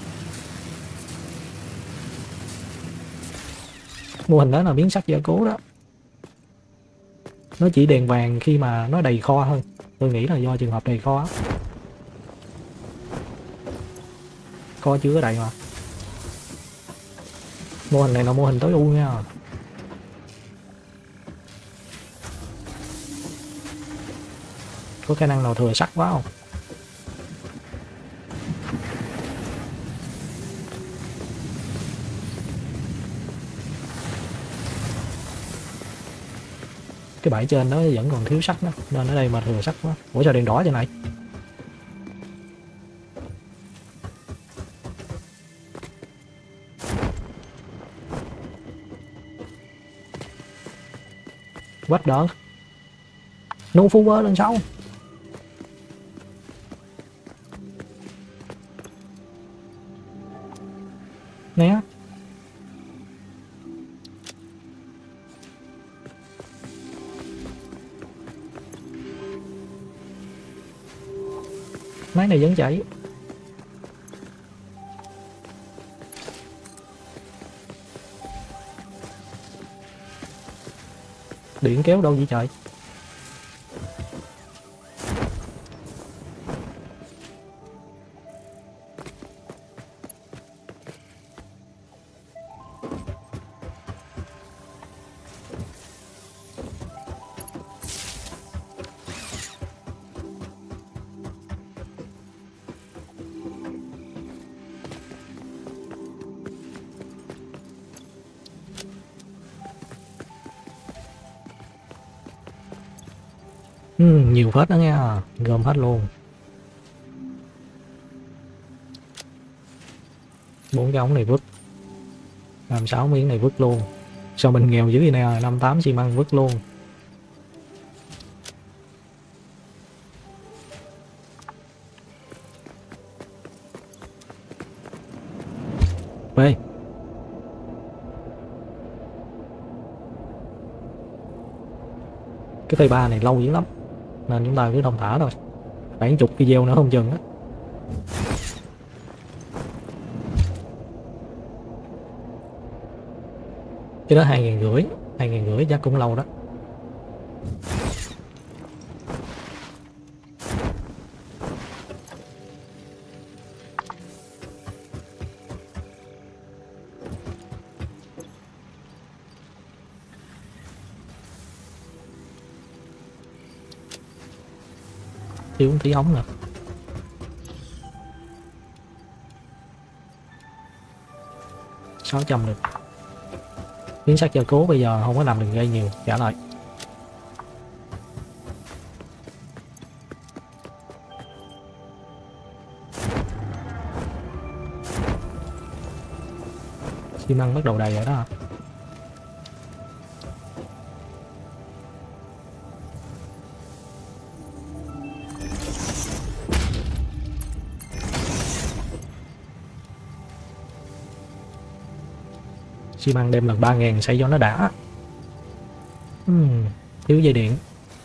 Mô hình đó là biến sắc gia cố đó, nó chỉ đèn vàng khi mà nó đầy kho thôi. Tôi nghĩ là do trường hợp đầy kho á, kho chưa có đầy mà. Mô hình này là mô hình tối ưu nha. Có khả năng nào thừa sắt quá không? Cái bãi trên đó vẫn còn thiếu sắt đó, nên ở đây mà thừa sắt quá. Ủa sao đèn đỏ trên này? What the? No full lên sau. Nè. Máy này vẫn chạy. Điện kéo đâu vậy trời? Ừ, nhiều phết đó nha, gom hết luôn. Bốn cái ống này vứt, làm sáu miếng này vứt luôn. Sao mình nghèo dữ vậy nè, năm tám xi măng vứt luôn. Ê, cái phase ba này lâu dữ lắm nên chúng ta cứ thông thả thôi, khoảng chục video nữa không chừng á. Cái đó hai ngàn rưỡi, hai ngàn rưỡi chắc cũng lâu đó. Thiếu tí ống nè. sáu trăm được. Miếng sắt gia cố bây giờ không có làm đường dây nhiều, trả lại. Xi măng bắt đầu đầy rồi đó. Xi măng đem lần ba ngàn xây cho nó đã. uhm, Thiếu dây điện.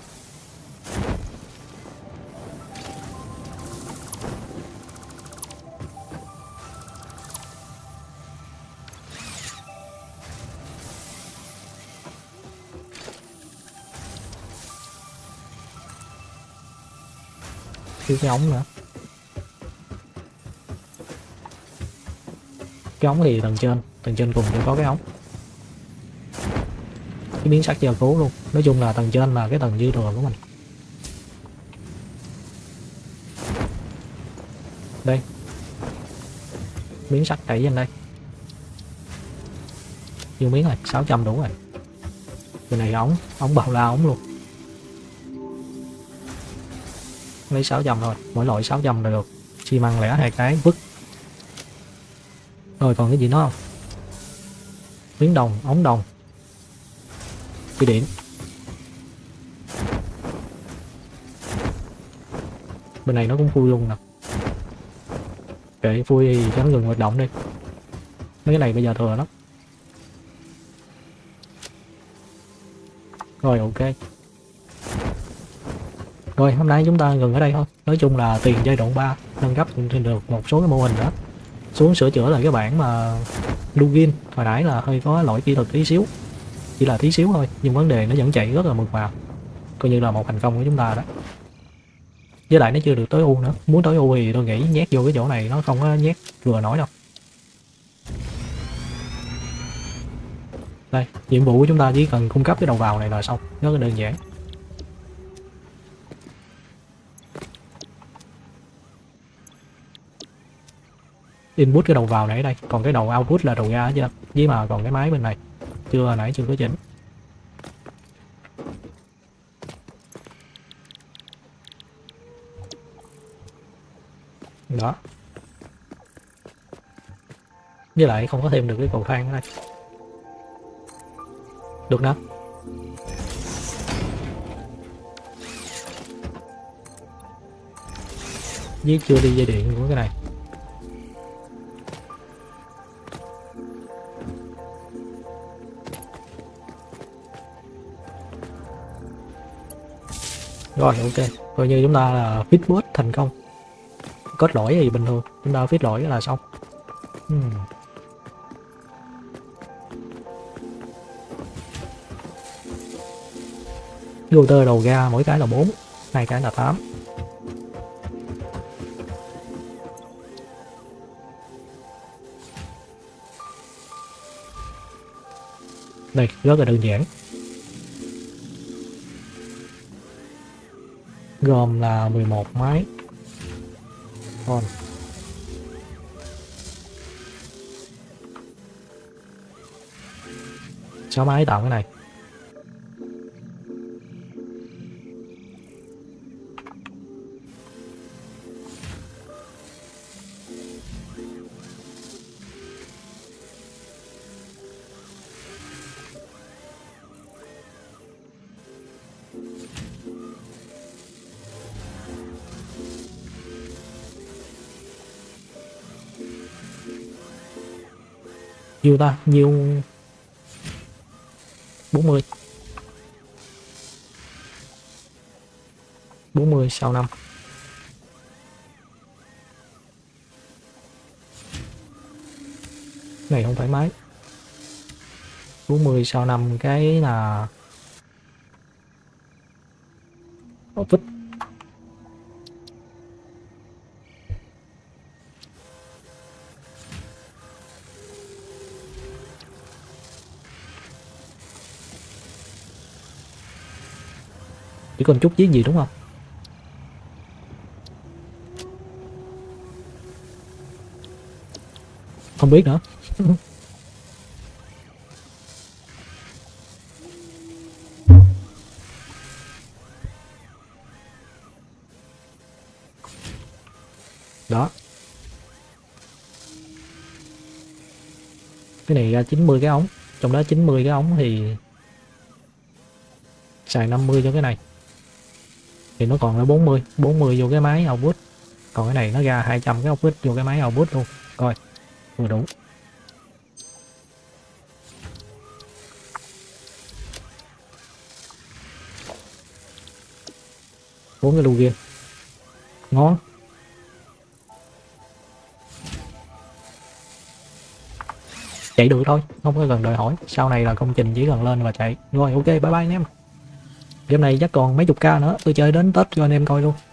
Thiếu cái ống nữa. Cái ống thì tầng trên, tầng trên cùng cũng có cái ống. Cái miếng sắt gia cố luôn. Nói chung là tầng trên là cái tầng dư thừa của mình. Đây, miếng sắt đẩy lên đây. Nhiêu miếng này, sáu trăm đủ rồi. Cái này ống, ống bao la ống luôn. Lấy sáu trăm thôi, mỗi loại sáu trăm là được. Xi măng lẻ hai cái vứt. Rồi còn cái gì nữa không? Miếng đồng, ống đồng. Dây điện. Bên này nó cũng phui luôn nè. Kệ phui thì cho nó ngừng hoạt động đi. Mấy cái này bây giờ thừa lắm. Rồi ok. Rồi hôm nay chúng ta ngừng ở đây thôi. Nói chung là tiền giai đoạn ba nâng cấp được một số cái mô hình đó. Xuống sửa chữa lại cái bản mà login hồi nãy là hơi có lỗi kỹ thuật tí xíu, chỉ là tí xíu thôi nhưng vấn đề nó vẫn chạy rất là mượt mà, coi như là một thành công của chúng ta đó. Với lại nó chưa được tối ưu nữa, muốn tối ưu thì tôi nghĩ nhét vô cái chỗ này nó không có nhét vừa nổi đâu. Đây, nhiệm vụ của chúng ta chỉ cần cung cấp cái đầu vào này là xong, rất là đơn giản. Input cái đầu vào này ở đây, còn cái đầu output là đầu ra chưa, với mà còn cái máy bên này chưa, hồi nãy chưa có chỉnh. Đó, với lại không có thêm được cái cầu thang ở đây. Được đó. Với chưa đi dây điện của cái này. Rồi ok, coi như chúng ta là fix bot thành công. Có lỗi gì bình thường, chúng ta fix lỗi là xong. hmm. Router đầu ra mỗi cái là bốn, hai cái là tám. Đây, rất là đơn giản. Gồm là mười một máy. On. sáu máy tạo cái này. Nhiêu ta? Nhiêu? bốn mươi. bốn mươi sau năm. Này không thoải mái. bốn mươi sau năm cái là vít. Chỉ còn chút giết gì đúng không? Không biết nữa. Đó. Cái này ra chín mươi cái ống. Trong đó chín mươi cái ống thì xài năm mươi cho cái này. Thì nó còn là bốn mươi. bốn mươi vô cái máy output. Còn cái này nó ra hai trăm cái output vô cái máy output luôn. Coi. Vừa đủ. bốn cái lugin. Ngon. Chạy được thôi, không có cần đòi hỏi. Sau này là công trình chỉ cần lên và chạy. Rồi ok, bye bye anh em. Game này chắc còn mấy chục k nữa, tôi chơi đến Tết cho anh em coi luôn.